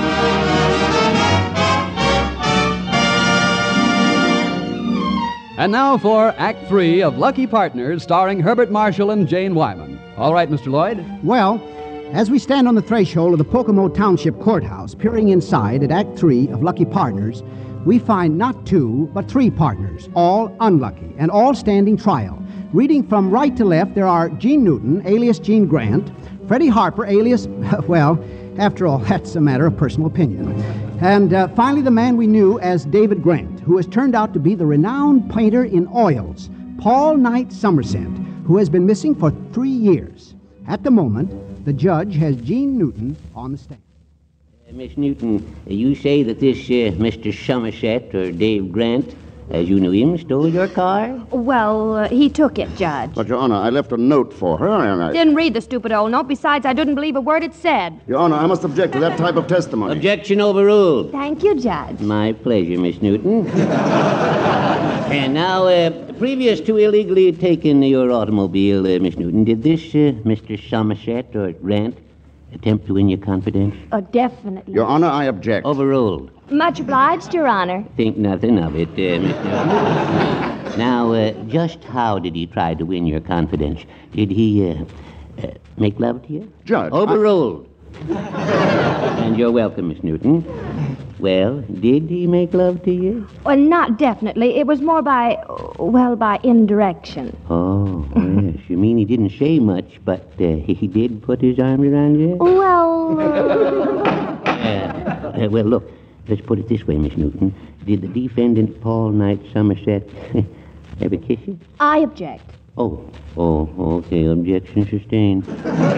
And now for Act Three of Lucky Partners, starring Herbert Marshall and Jane Wyman. All right, Mister Lloyd? Well, as we stand on the threshold of the Pocomo Township Courthouse, peering inside at Act Three of Lucky Partners, we find not two, but three partners, all unlucky, and all standing trial. Reading from right to left, there are Gene Newton, alias Gene Grant, Freddie Harper, alias, well, after all, that's a matter of personal opinion. And uh, finally, the man we knew as David Grant, who has turned out to be the renowned painter in oils, Paul Knight Somerset, who has been missing for three years. At the moment, the judge has Gene Newton on the stand. Uh, Miss Newton, uh, you say that this uh, Mister Somerset, or Dave Grant, as you knew him, stole your car? Well, uh, he took it, Judge. But, Your Honor, I left a note for her, and I... Didn't read the stupid old note. Besides, I didn't believe a word it said. Your Honor, I must object to that type of testimony. Objection overruled. Thank you, Judge. My pleasure, Miss Newton. And now, uh, previous to illegally taking your automobile, uh, Miss Newton, did this uh, Mister Somerset or Grant attempt to win your confidence? Oh, definitely. Your Honor, I object. Overruled. Much obliged, Your Honor. Think nothing of it, uh, Miss Newton. Now, uh, just how did he try to win your confidence? Did he uh, uh, make love to you? Judge. Overruled. I... And you're welcome, Miss Newton. Well, did he make love to you? Well, not definitely. It was more by, well, by indirection. Oh, yes. You mean he didn't say much, but uh, he did put his arms around you? Well... uh, uh, well, look, let's put it this way, Miss Newton. Did the defendant, Paul Knight Somerset, ever kiss you? I object. Oh, oh, okay. Objection sustained.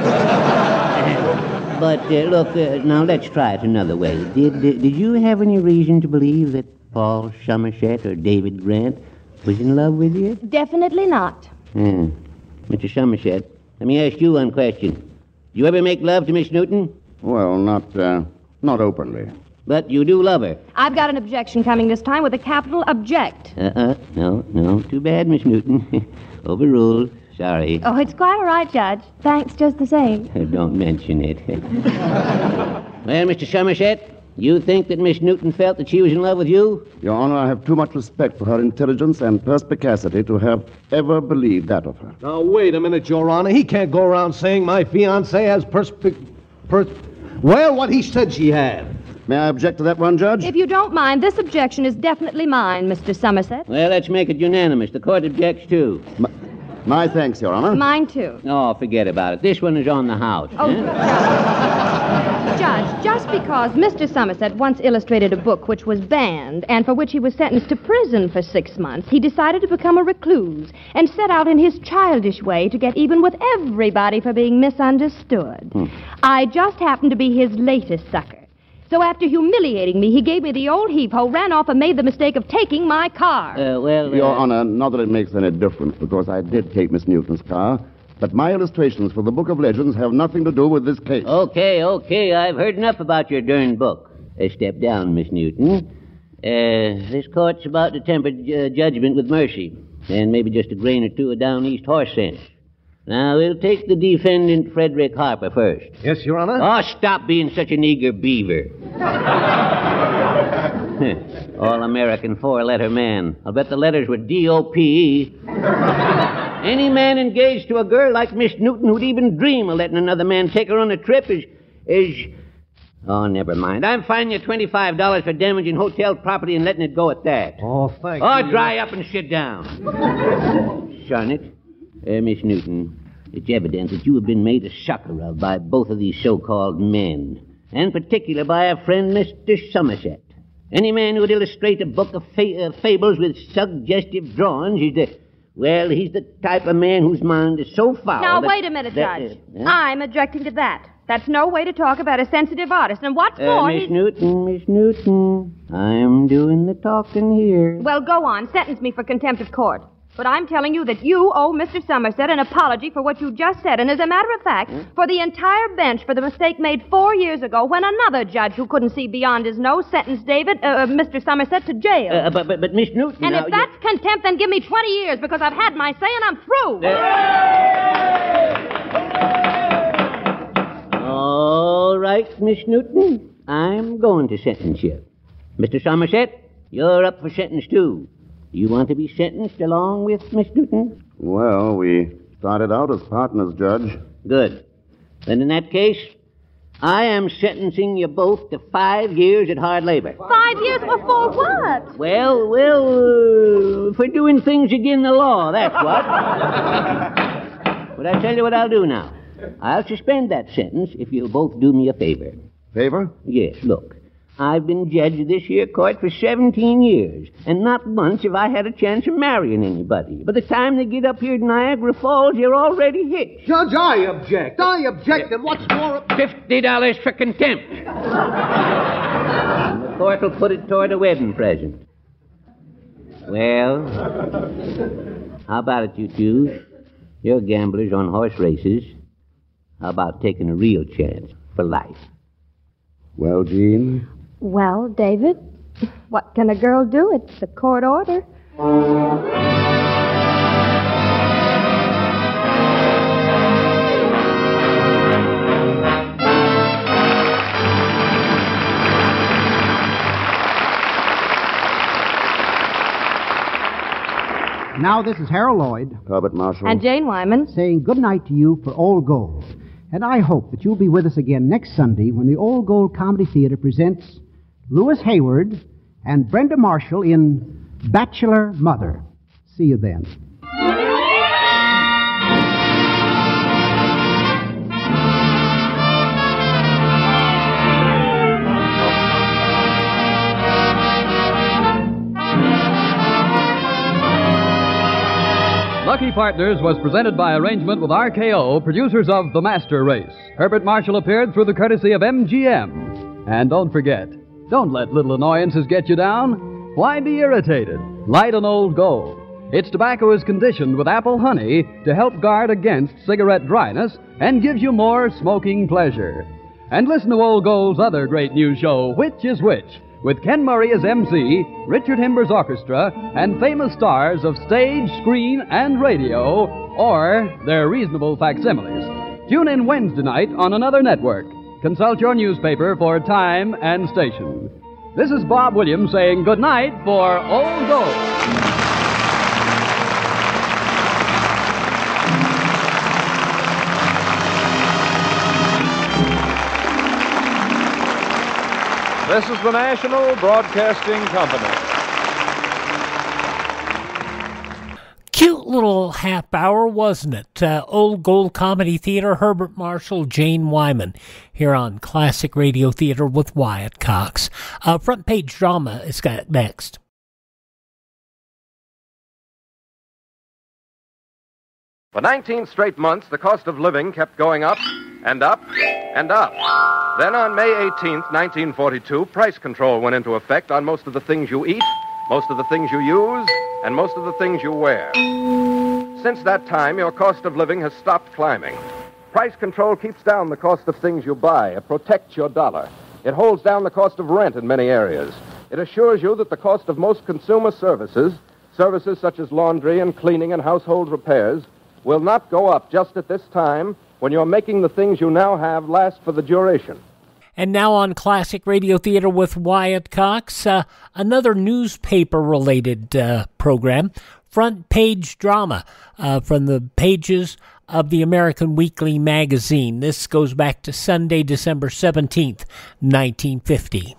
But, uh, look, uh, now let's try it another way. Did uh, did you have any reason to believe that Paul Somerset or David Grant was in love with you? Definitely not. Hmm. Mister Somerset, let me ask you one question. You ever make love to Miss Newton? Well, not, uh, not openly. But you do love her? I've got an objection coming this time with a capital object. Uh-uh. No, no. Too bad, Miss Newton. Overruled. Sorry. Oh, it's quite all right, Judge. Thanks just the same. Don't mention it. Well, Mister Somerset, you think that Miss Newton felt that she was in love with you? Your Honor, I have too much respect for her intelligence and perspicacity to have ever believed that of her. Now, wait a minute, Your Honor. He can't go around saying my fiancée has perspic... Pers... Well, what he said she had. May I object to that one, Judge? If you don't mind, this objection is definitely mine, Mister Somerset. Well, let's make it unanimous. The court objects, too. My, my thanks, Your Honor. Mine, too. Oh, forget about it. This one is on the house. Oh, eh? Judge, just because Mister Somerset once illustrated a book which was banned and for which he was sentenced to prison for six months, he decided to become a recluse and set out in his childish way to get even with everybody for being misunderstood. Hmm. I just happened to be his latest sucker. So after humiliating me, he gave me the old heave-ho, ran off, and made the mistake of taking my car. Uh, well, uh... Your Honor, not that it makes any difference, because I did take Miss Newton's car, but my illustrations for the Book of Legends have nothing to do with this case. Okay, okay, I've heard enough about your darn book. Uh, step down, Miss Newton. Uh, this court's about to temper uh, judgment with mercy, and maybe just a grain or two of down east horse sense. Now, we'll take the defendant, Frederick Harper, first. Yes, Your Honor? Oh, stop being such an eager beaver. All-American four-letter man. I'll bet the letters were D O P E. Any man engaged to a girl like Miss Newton who'd even dream of letting another man take her on a trip is... is... Oh, never mind. I'm fining you twenty-five dollars for damaging hotel property and letting it go at that. Oh, thank oh, you. Oh, dry up and sit down. Son it. Uh, Miss Newton, it's evident that you have been made a sucker of by both of these so-called men, and particularly by our friend Mister Somerset. Any man who would illustrate a book of fa- uh, fables with suggestive drawings is the... Well, he's the type of man whose mind is so foul Now, that- wait a minute, that, Judge. uh, huh? I'm objecting to that. That's no way to talk about a sensitive artist. And what's Uh, more, Miss he's... Newton, Miss Newton, I'm doing the talking here. Well, go on. Sentence me for contempt of court. But I'm telling you that you owe Mister Somerset an apology for what you just said. And as a matter of fact, Hmm? for the entire bench for the mistake made four years ago when another judge who couldn't see beyond his nose sentenced David, uh, Mister Somerset to jail. Uh, but, but, but, Miss Newton... and now, if that's contempt, then give me twenty years because I've had my say and I'm through. All right, Miss Newton, I'm going to sentence you. Mister Somerset, you're up for sentence too. Do you want to be sentenced along with Miss Newton? Well, we started out as partners, Judge. Good. Then in that case, I am sentencing you both to five years at hard labor. Five years before what? Well, well, uh, for doing things against the law, that's what. But I tell you what I'll do now. I'll suspend that sentence if you'll both do me a favor. Favor? Yes, look. I've been judge of this here court for seventeen years, and not once have I had a chance of marrying anybody. By the time they get up here to Niagara Falls, you're already hitched. Judge, I object. I object, and what's more... Fifty dollars for contempt. And the court will put it toward a wedding present. Well, how about it, you two? You're gamblers on horse races. How about taking a real chance for life? Well, Jean? Well, David, what can a girl do? It's a court order. Now, this is Harold Lloyd. Herbert Marshall. And Jane Wyman. Saying good night to you for Old Gold. And I hope that you'll be with us again next Sunday when the Old Gold Comedy Theater presents Louis Hayward and Brenda Marshall in Bachelor Mother. See you then. Lucky Partners was presented by arrangement with R K O, producers of The Master Race. Herbert Marshall appeared through the courtesy of M G M. And don't forget, don't let little annoyances get you down. Why be irritated? Light an Old Gold. Its tobacco is conditioned with apple honey to help guard against cigarette dryness and gives you more smoking pleasure. And listen to Old Gold's other great new show, Which is Which? With Ken Murray as M C, Richard Himber's orchestra, and famous stars of stage, screen, and radio, or their reasonable facsimiles. Tune in Wednesday night on another network. Consult your newspaper for time and station. This is Bob Williams saying good night for Old Gold. This is the National Broadcasting Company. Cute little half hour, wasn't it? Uh, Old Gold Comedy Theater, Herbert Marshall, Jane Wyman, here on Classic Radio Theater with Wyatt Cox. Uh, front page drama is got next. For nineteen straight months, the cost of living kept going up and up and up. Then on May eighteenth, nineteen forty-two, price control went into effect on most of the things you eat, most of the things you use, and most of the things you wear. Since that time, your cost of living has stopped climbing. Price control keeps down the cost of things you buy. It protects your dollar. It holds down the cost of rent in many areas. It assures you that the cost of most consumer services, services such as laundry and cleaning and household repairs, will not go up just at this time when you're making the things you now have last for the duration. And now on Classic Radio Theater with Wyatt Cox, uh, another newspaper-related uh, program front page drama uh, from the pages of the American Weekly magazine. This goes back to Sunday, December seventeenth, nineteen fifty.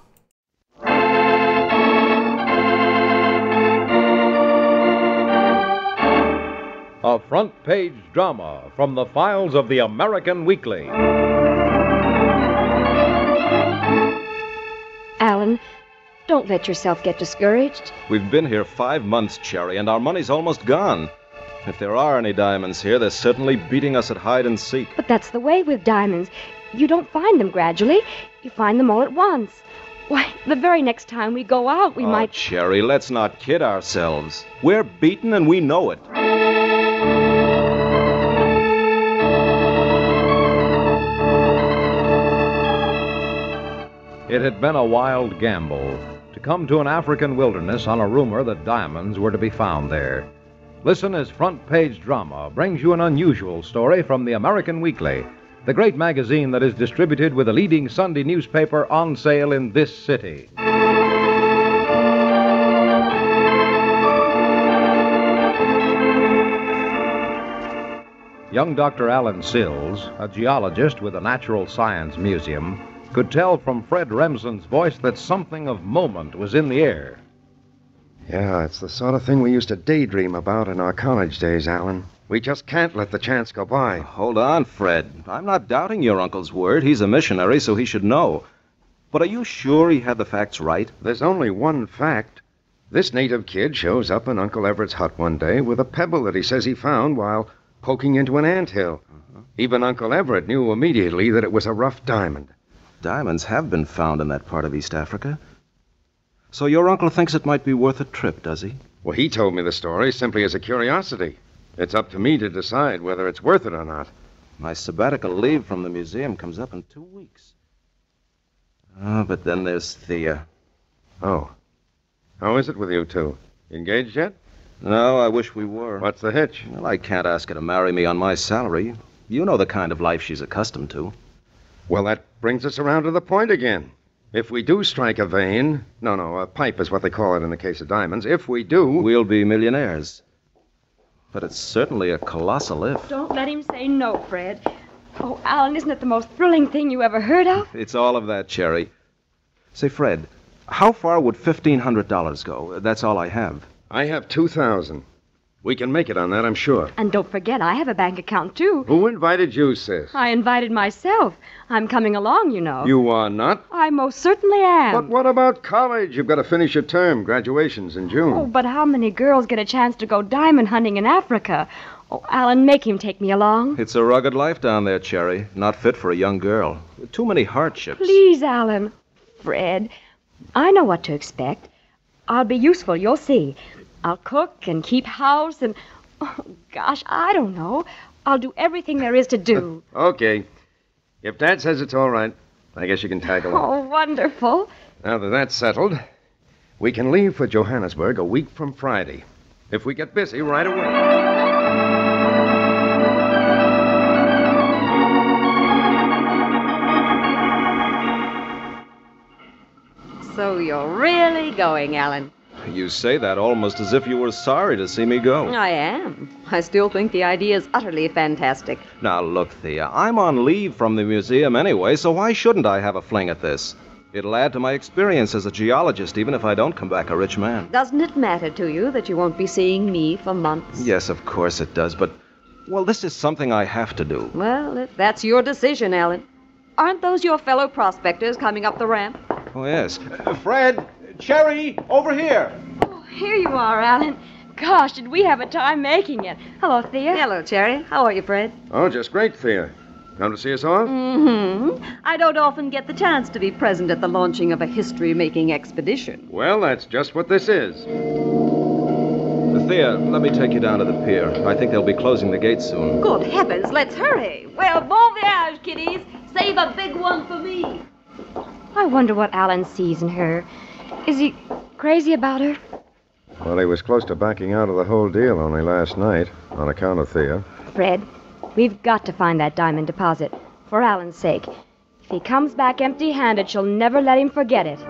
A front-page drama from the files of the American Weekly. Alan, don't let yourself get discouraged. We've been here five months, Cherry, and our money's almost gone. If there are any diamonds here, they're certainly beating us at hide and seek. But that's the way with diamonds. You don't find them gradually. You find them all at once. Why, the very next time we go out, we oh, might... Cherry, let's not kid ourselves. We're beaten and we know it. It had been a wild gamble to come to an African wilderness on a rumor that diamonds were to be found there. Listen as Front Page Drama brings you an unusual story from the American Weekly, the great magazine that is distributed with a leading Sunday newspaper on sale in this city. Young Doctor Allen Sills, a geologist with a Natural Science Museum, could tell from Fred Remsen's voice that something of moment was in the air. Yeah, it's the sort of thing we used to daydream about in our college days, Alan. We just can't let the chance go by. Hold on, Fred. I'm not doubting your uncle's word. He's a missionary, so he should know. But are you sure he had the facts right? There's only one fact. This native kid shows up in Uncle Everett's hut one day with a pebble that he says he found while poking into an anthill. Uh-huh. Even Uncle Everett knew immediately that it was a rough diamond. Diamonds have been found in that part of East Africa. So your uncle thinks it might be worth a trip, does he? Well, he told me the story simply as a curiosity. It's up to me to decide whether it's worth it or not. My sabbatical leave from the museum comes up in two weeks. Oh, but then there's Thea. Oh. How is it with you two? Engaged yet? No, I wish we were. What's the hitch? Well, I can't ask her to marry me on my salary. You know the kind of life she's accustomed to. Well, that brings us around to the point again. If we do strike a vein... No, no, a pipe is what they call it in the case of diamonds. If we do... We'll be millionaires. But it's certainly a colossal if. Don't let him say no, Fred. Oh, Alan, isn't it the most thrilling thing you ever heard of? It's all of that, Cherry. Say, Fred, how far would fifteen hundred dollars go? That's all I have. I have two thousand dollars. We can make it on that, I'm sure. And don't forget, I have a bank account, too. Who invited you, sis? I invited myself. I'm coming along, you know. You are not? I most certainly am. But what about college? You've got to finish your term. Graduation's in June. Oh, but how many girls get a chance to go diamond hunting in Africa? Oh, Alan, make him take me along. It's a rugged life down there, Cherry. Not fit for a young girl. Too many hardships. Please, Alan. Fred, I know what to expect. I'll be useful, you'll see. I'll cook and keep house and... Oh, gosh, I don't know. I'll do everything there is to do. Okay. If Dad says it's all right, I guess you can tag along. Oh, wonderful. Now that that's settled, we can leave for Johannesburg a week from Friday. If we get busy right away. So you're really going, Alan? You say that almost as if you were sorry to see me go. I am. I still think the idea is utterly fantastic. Now, look, Thea, I'm on leave from the museum anyway, so why shouldn't I have a fling at this? It'll add to my experience as a geologist, even if I don't come back a rich man. Doesn't it matter to you that you won't be seeing me for months? Yes, of course it does, but, well, this is something I have to do. Well, if that's your decision, Alan. Aren't those your fellow prospectors coming up the ramp? Oh, yes. Uh, Fred! Cherry, over here. Oh, here you are, Alan. Gosh, did we have a time making it. Hello, Thea. Hello, Cherry. How are you, Fred? Oh, just great, Thea. Come to see us off? Mm-hmm. I don't often get the chance to be present at the launching of a history-making expedition. Well, that's just what this is. Thea, let me take you down to the pier. I think they'll be closing the gate soon. Good heavens, let's hurry. Well, bon voyage, kiddies. Save a big one for me. I wonder what Alan sees in her. Is he crazy about her? Well, he was close to backing out of the whole deal only last night, on account of Thea. Fred, we've got to find that diamond deposit, for Alan's sake. If he comes back empty-handed, she'll never let him forget it.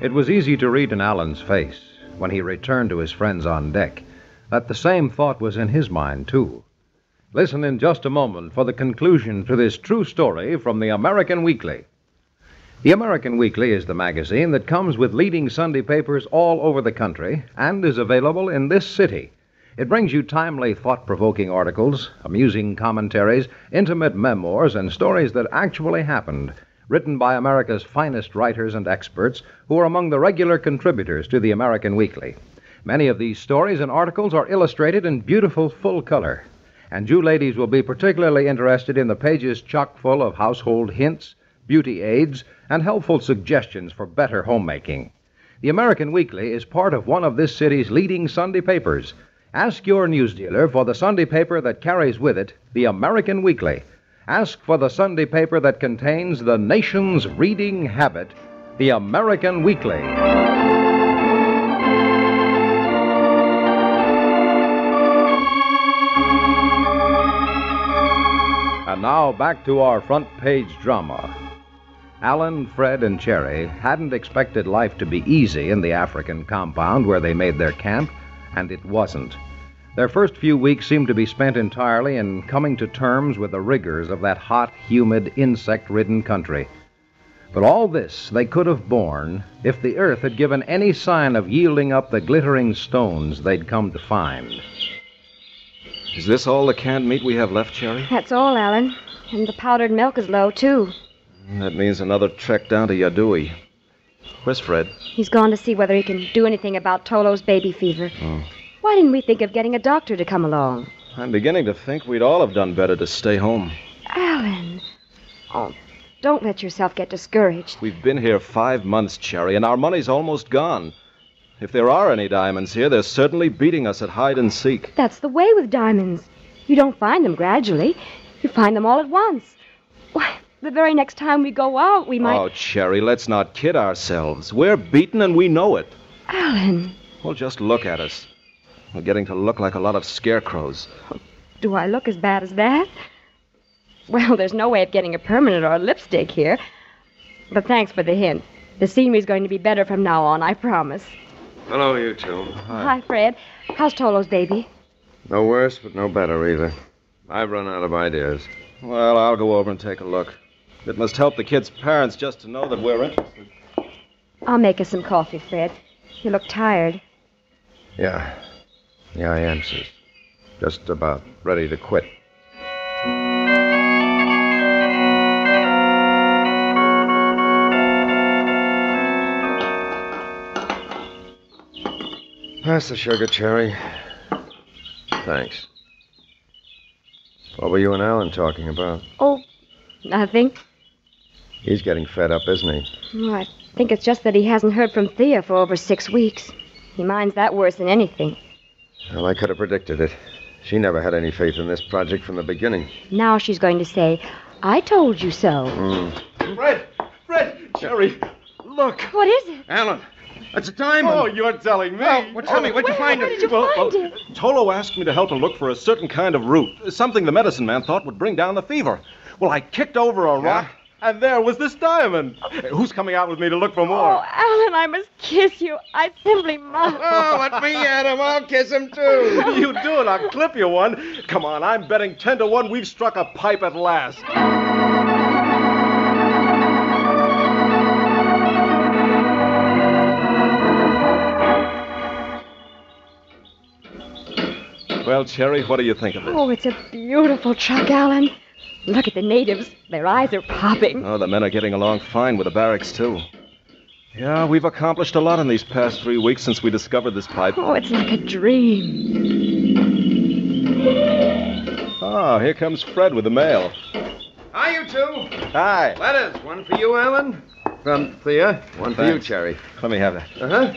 It was easy to read in Alan's face, when he returned to his friends on deck, that the same thought was in his mind, too. Listen in just a moment for the conclusion to this true story from the American Weekly. The American Weekly is the magazine that comes with leading Sunday papers all over the country and is available in this city. It brings you timely, thought-provoking articles, amusing commentaries, intimate memoirs, and stories that actually happened, written by America's finest writers and experts who are among the regular contributors to the American Weekly. Many of these stories and articles are illustrated in beautiful full color, and you ladies will be particularly interested in the pages chock full of household hints, beauty aids, and helpful suggestions for better homemaking. The American Weekly is part of one of this city's leading Sunday papers. Ask your newsdealer for the Sunday paper that carries with it the American Weekly. Ask for the Sunday paper that contains the nation's reading habit, the American Weekly. And now back to our front page drama. Alan, Fred, and Cherry hadn't expected life to be easy in the African compound where they made their camp, and it wasn't. Their first few weeks seemed to be spent entirely in coming to terms with the rigors of that hot, humid, insect-ridden country. But all this they could have borne if the earth had given any sign of yielding up the glittering stones they'd come to find. Is this all the canned meat we have left, Cherry? That's all, Alan. And the powdered milk is low, too. That means another trek down to Yadui. Where's Fred? He's gone to see whether he can do anything about Tolo's baby fever. Oh. Why didn't we think of getting a doctor to come along? I'm beginning to think we'd all have done better to stay home. Alan. Oh, don't let yourself get discouraged. We've been here five months, Cherry, and our money's almost gone. If there are any diamonds here, they're certainly beating us at hide and seek. That's the way with diamonds. You don't find them gradually. You find them all at once. Why, the very next time we go out, we might... Oh, Cherry, let's not kid ourselves. We're beaten and we know it. Alan. Well, just look at us. We're getting to look like a lot of scarecrows. Do I look as bad as that? Well, there's no way of getting a permanent or a lipstick here. But thanks for the hint. The scenery's going to be better from now on, I promise. Hello, you two. Hi, Hi Fred. How's Tolo's baby? No worse, but no better either. I've run out of ideas. Well, I'll go over and take a look. It must help the kid's parents just to know that we're interested. I'll make us some coffee, Fred. You look tired. Yeah. Yeah, I am, sis. Just about ready to quit. Pass the sugar, Cherry. Thanks. What were you and Alan talking about? Oh, nothing. He's getting fed up, isn't he? Oh, I think it's just that he hasn't heard from Thea for over six weeks. He minds that worse than anything. Well, I could have predicted it. She never had any faith in this project from the beginning. Now she's going to say, I told you so. Mm. Fred! Fred! Cherry! Look! What is it? Alan! That's a diamond! Oh, you're telling me! Well, well, tell me, where'd you find Where it? did you well, find well, it? Tolo asked me to help him look for a certain kind of root, something the medicine man thought would bring down the fever. Well, I kicked over a rock, Yeah? And there was this diamond. Who's coming out with me to look for more? Oh, Alan, I must kiss you. I simply must. Oh, let me at him. I'll kiss him, too. You do it. I'll clip you one. Come on, I'm betting ten to one we've struck a pipe at last. Well, Cherry, what do you think of it? Oh, it's a beautiful truck, Alan. Look at the natives. Their eyes are popping. Oh, the men are getting along fine with the barracks, too. Yeah, we've accomplished a lot in these past three weeks since we discovered this pipe. Oh, it's like a dream. Oh, here comes Fred with the mail. Hi, you two. Hi. Letters. One for you, Alan. From Thea. One for you, Thanks. Cherry. Let me have that. Uh-huh.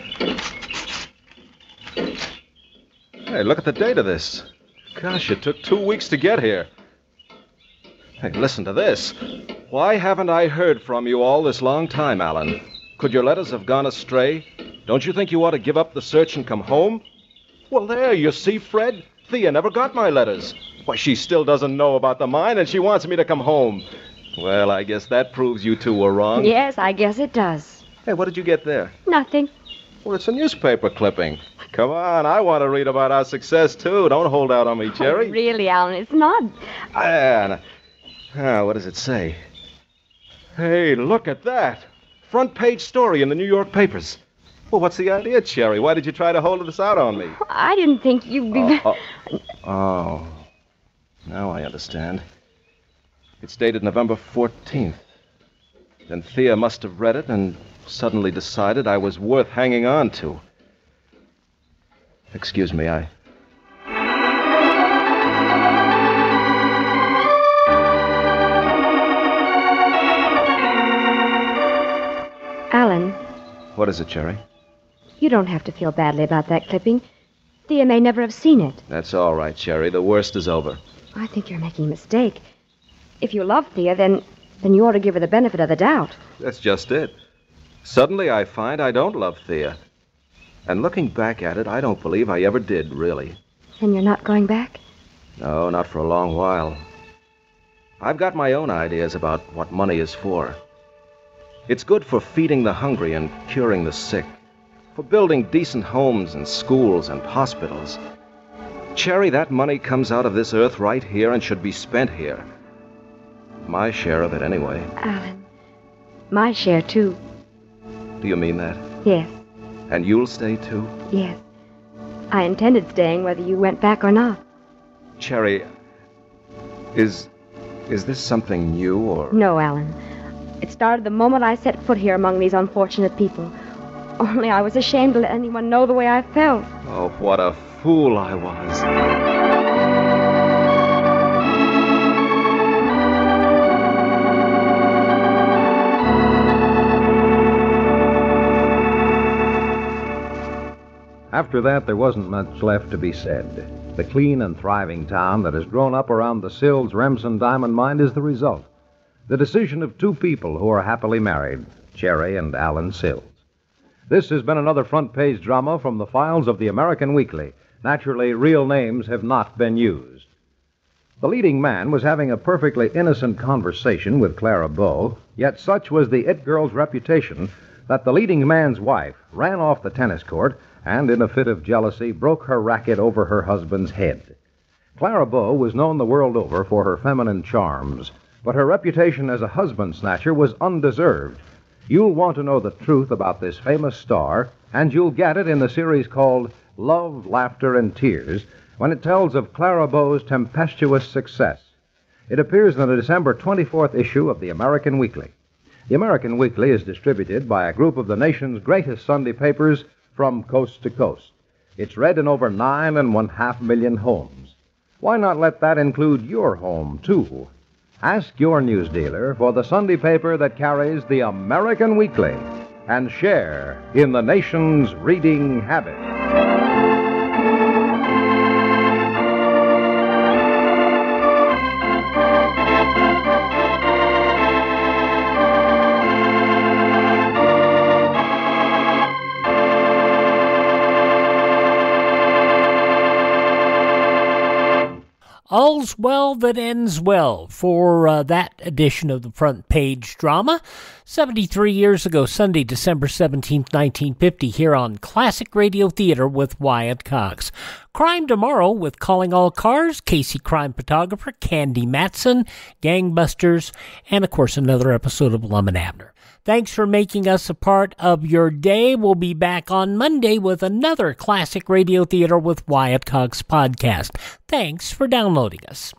Hey, look at the date of this. Gosh, it took two weeks to get here. Hey, listen to this. Why haven't I heard from you all this long time, Alan? Could your letters have gone astray? Don't you think you ought to give up the search and come home? Well, there, you see, Fred? Thea never got my letters. Why, she still doesn't know about the mine, and she wants me to come home. Well, I guess that proves you two were wrong. Yes, I guess it does. Hey, what did you get there? Nothing. Well, it's a newspaper clipping. Come on, I want to read about our success, too. Don't hold out on me, Jerry. Oh, really, Alan, it's not. Ah, ah, what does it say? Hey, look at that. Front page story in the New York papers. Well, what's the idea, Cherry? Why did you try to hold this out on me? I didn't think you'd be... Oh, oh, oh. Now I understand. It's dated November fourteenth. Then Thea must have read it and suddenly decided I was worth hanging on to. Excuse me, I... Alan. What is it, Cherry? You don't have to feel badly about that clipping. Thea may never have seen it. That's all right, Cherry. The worst is over. I think you're making a mistake. If you love Thea, then, then you ought to give her the benefit of the doubt. That's just it. Suddenly I find I don't love Thea. And looking back at it, I don't believe I ever did, really. And you're not going back? No, not for a long while. I've got my own ideas about what money is for. It's good for feeding the hungry and curing the sick, for building decent homes and schools and hospitals. Cherry, that money comes out of this earth right here and should be spent here. My share of it, anyway. Alan, my share, too. Do you mean that? Yes. And you'll stay, too? Yes. I intended staying whether you went back or not. Cherry, is... is this something new, or... No, Alan. It started the moment I set foot here among these unfortunate people. Only I was ashamed to let anyone know the way I felt. Oh, what a fool I was. After that, there wasn't much left to be said. The clean and thriving town that has grown up around the Sills Remsen diamond mine is the result. The decision of two people who are happily married, Cherry and Alan Sills. This has been another front-page drama from the files of the American Weekly. Naturally, real names have not been used. The leading man was having a perfectly innocent conversation with Clara Bow, yet such was the it girl's reputation that the leading man's wife ran off the tennis court and, in a fit of jealousy, broke her racket over her husband's head. Clara Bow was known the world over for her feminine charms, but her reputation as a husband snatcher was undeserved. You'll want to know the truth about this famous star, and you'll get it in the series called Love, Laughter, and Tears, when it tells of Clara Bow's tempestuous success. It appears in the December twenty-fourth issue of the American Weekly. The American Weekly is distributed by a group of the nation's greatest Sunday papers from coast to coast. It's read in over nine and one-half million homes. Why not let that include your home, too? Ask your news dealer for the Sunday paper that carries the American Weekly and share in the nation's reading habit. All's well that ends well for uh, that edition of the Front Page Drama. seventy-three years ago, Sunday, December seventeenth, nineteen fifty, here on Classic Radio Theater with Wyatt Cox. Crime Tomorrow with Calling All Cars, Casey Crime Photographer, Candy Matson, Gangbusters, and, of course, another episode of Lum and Abner. Thanks for making us a part of your day. We'll be back on Monday with another Classic Radio Theater with Wyatt Cox podcast. Thanks for downloading us.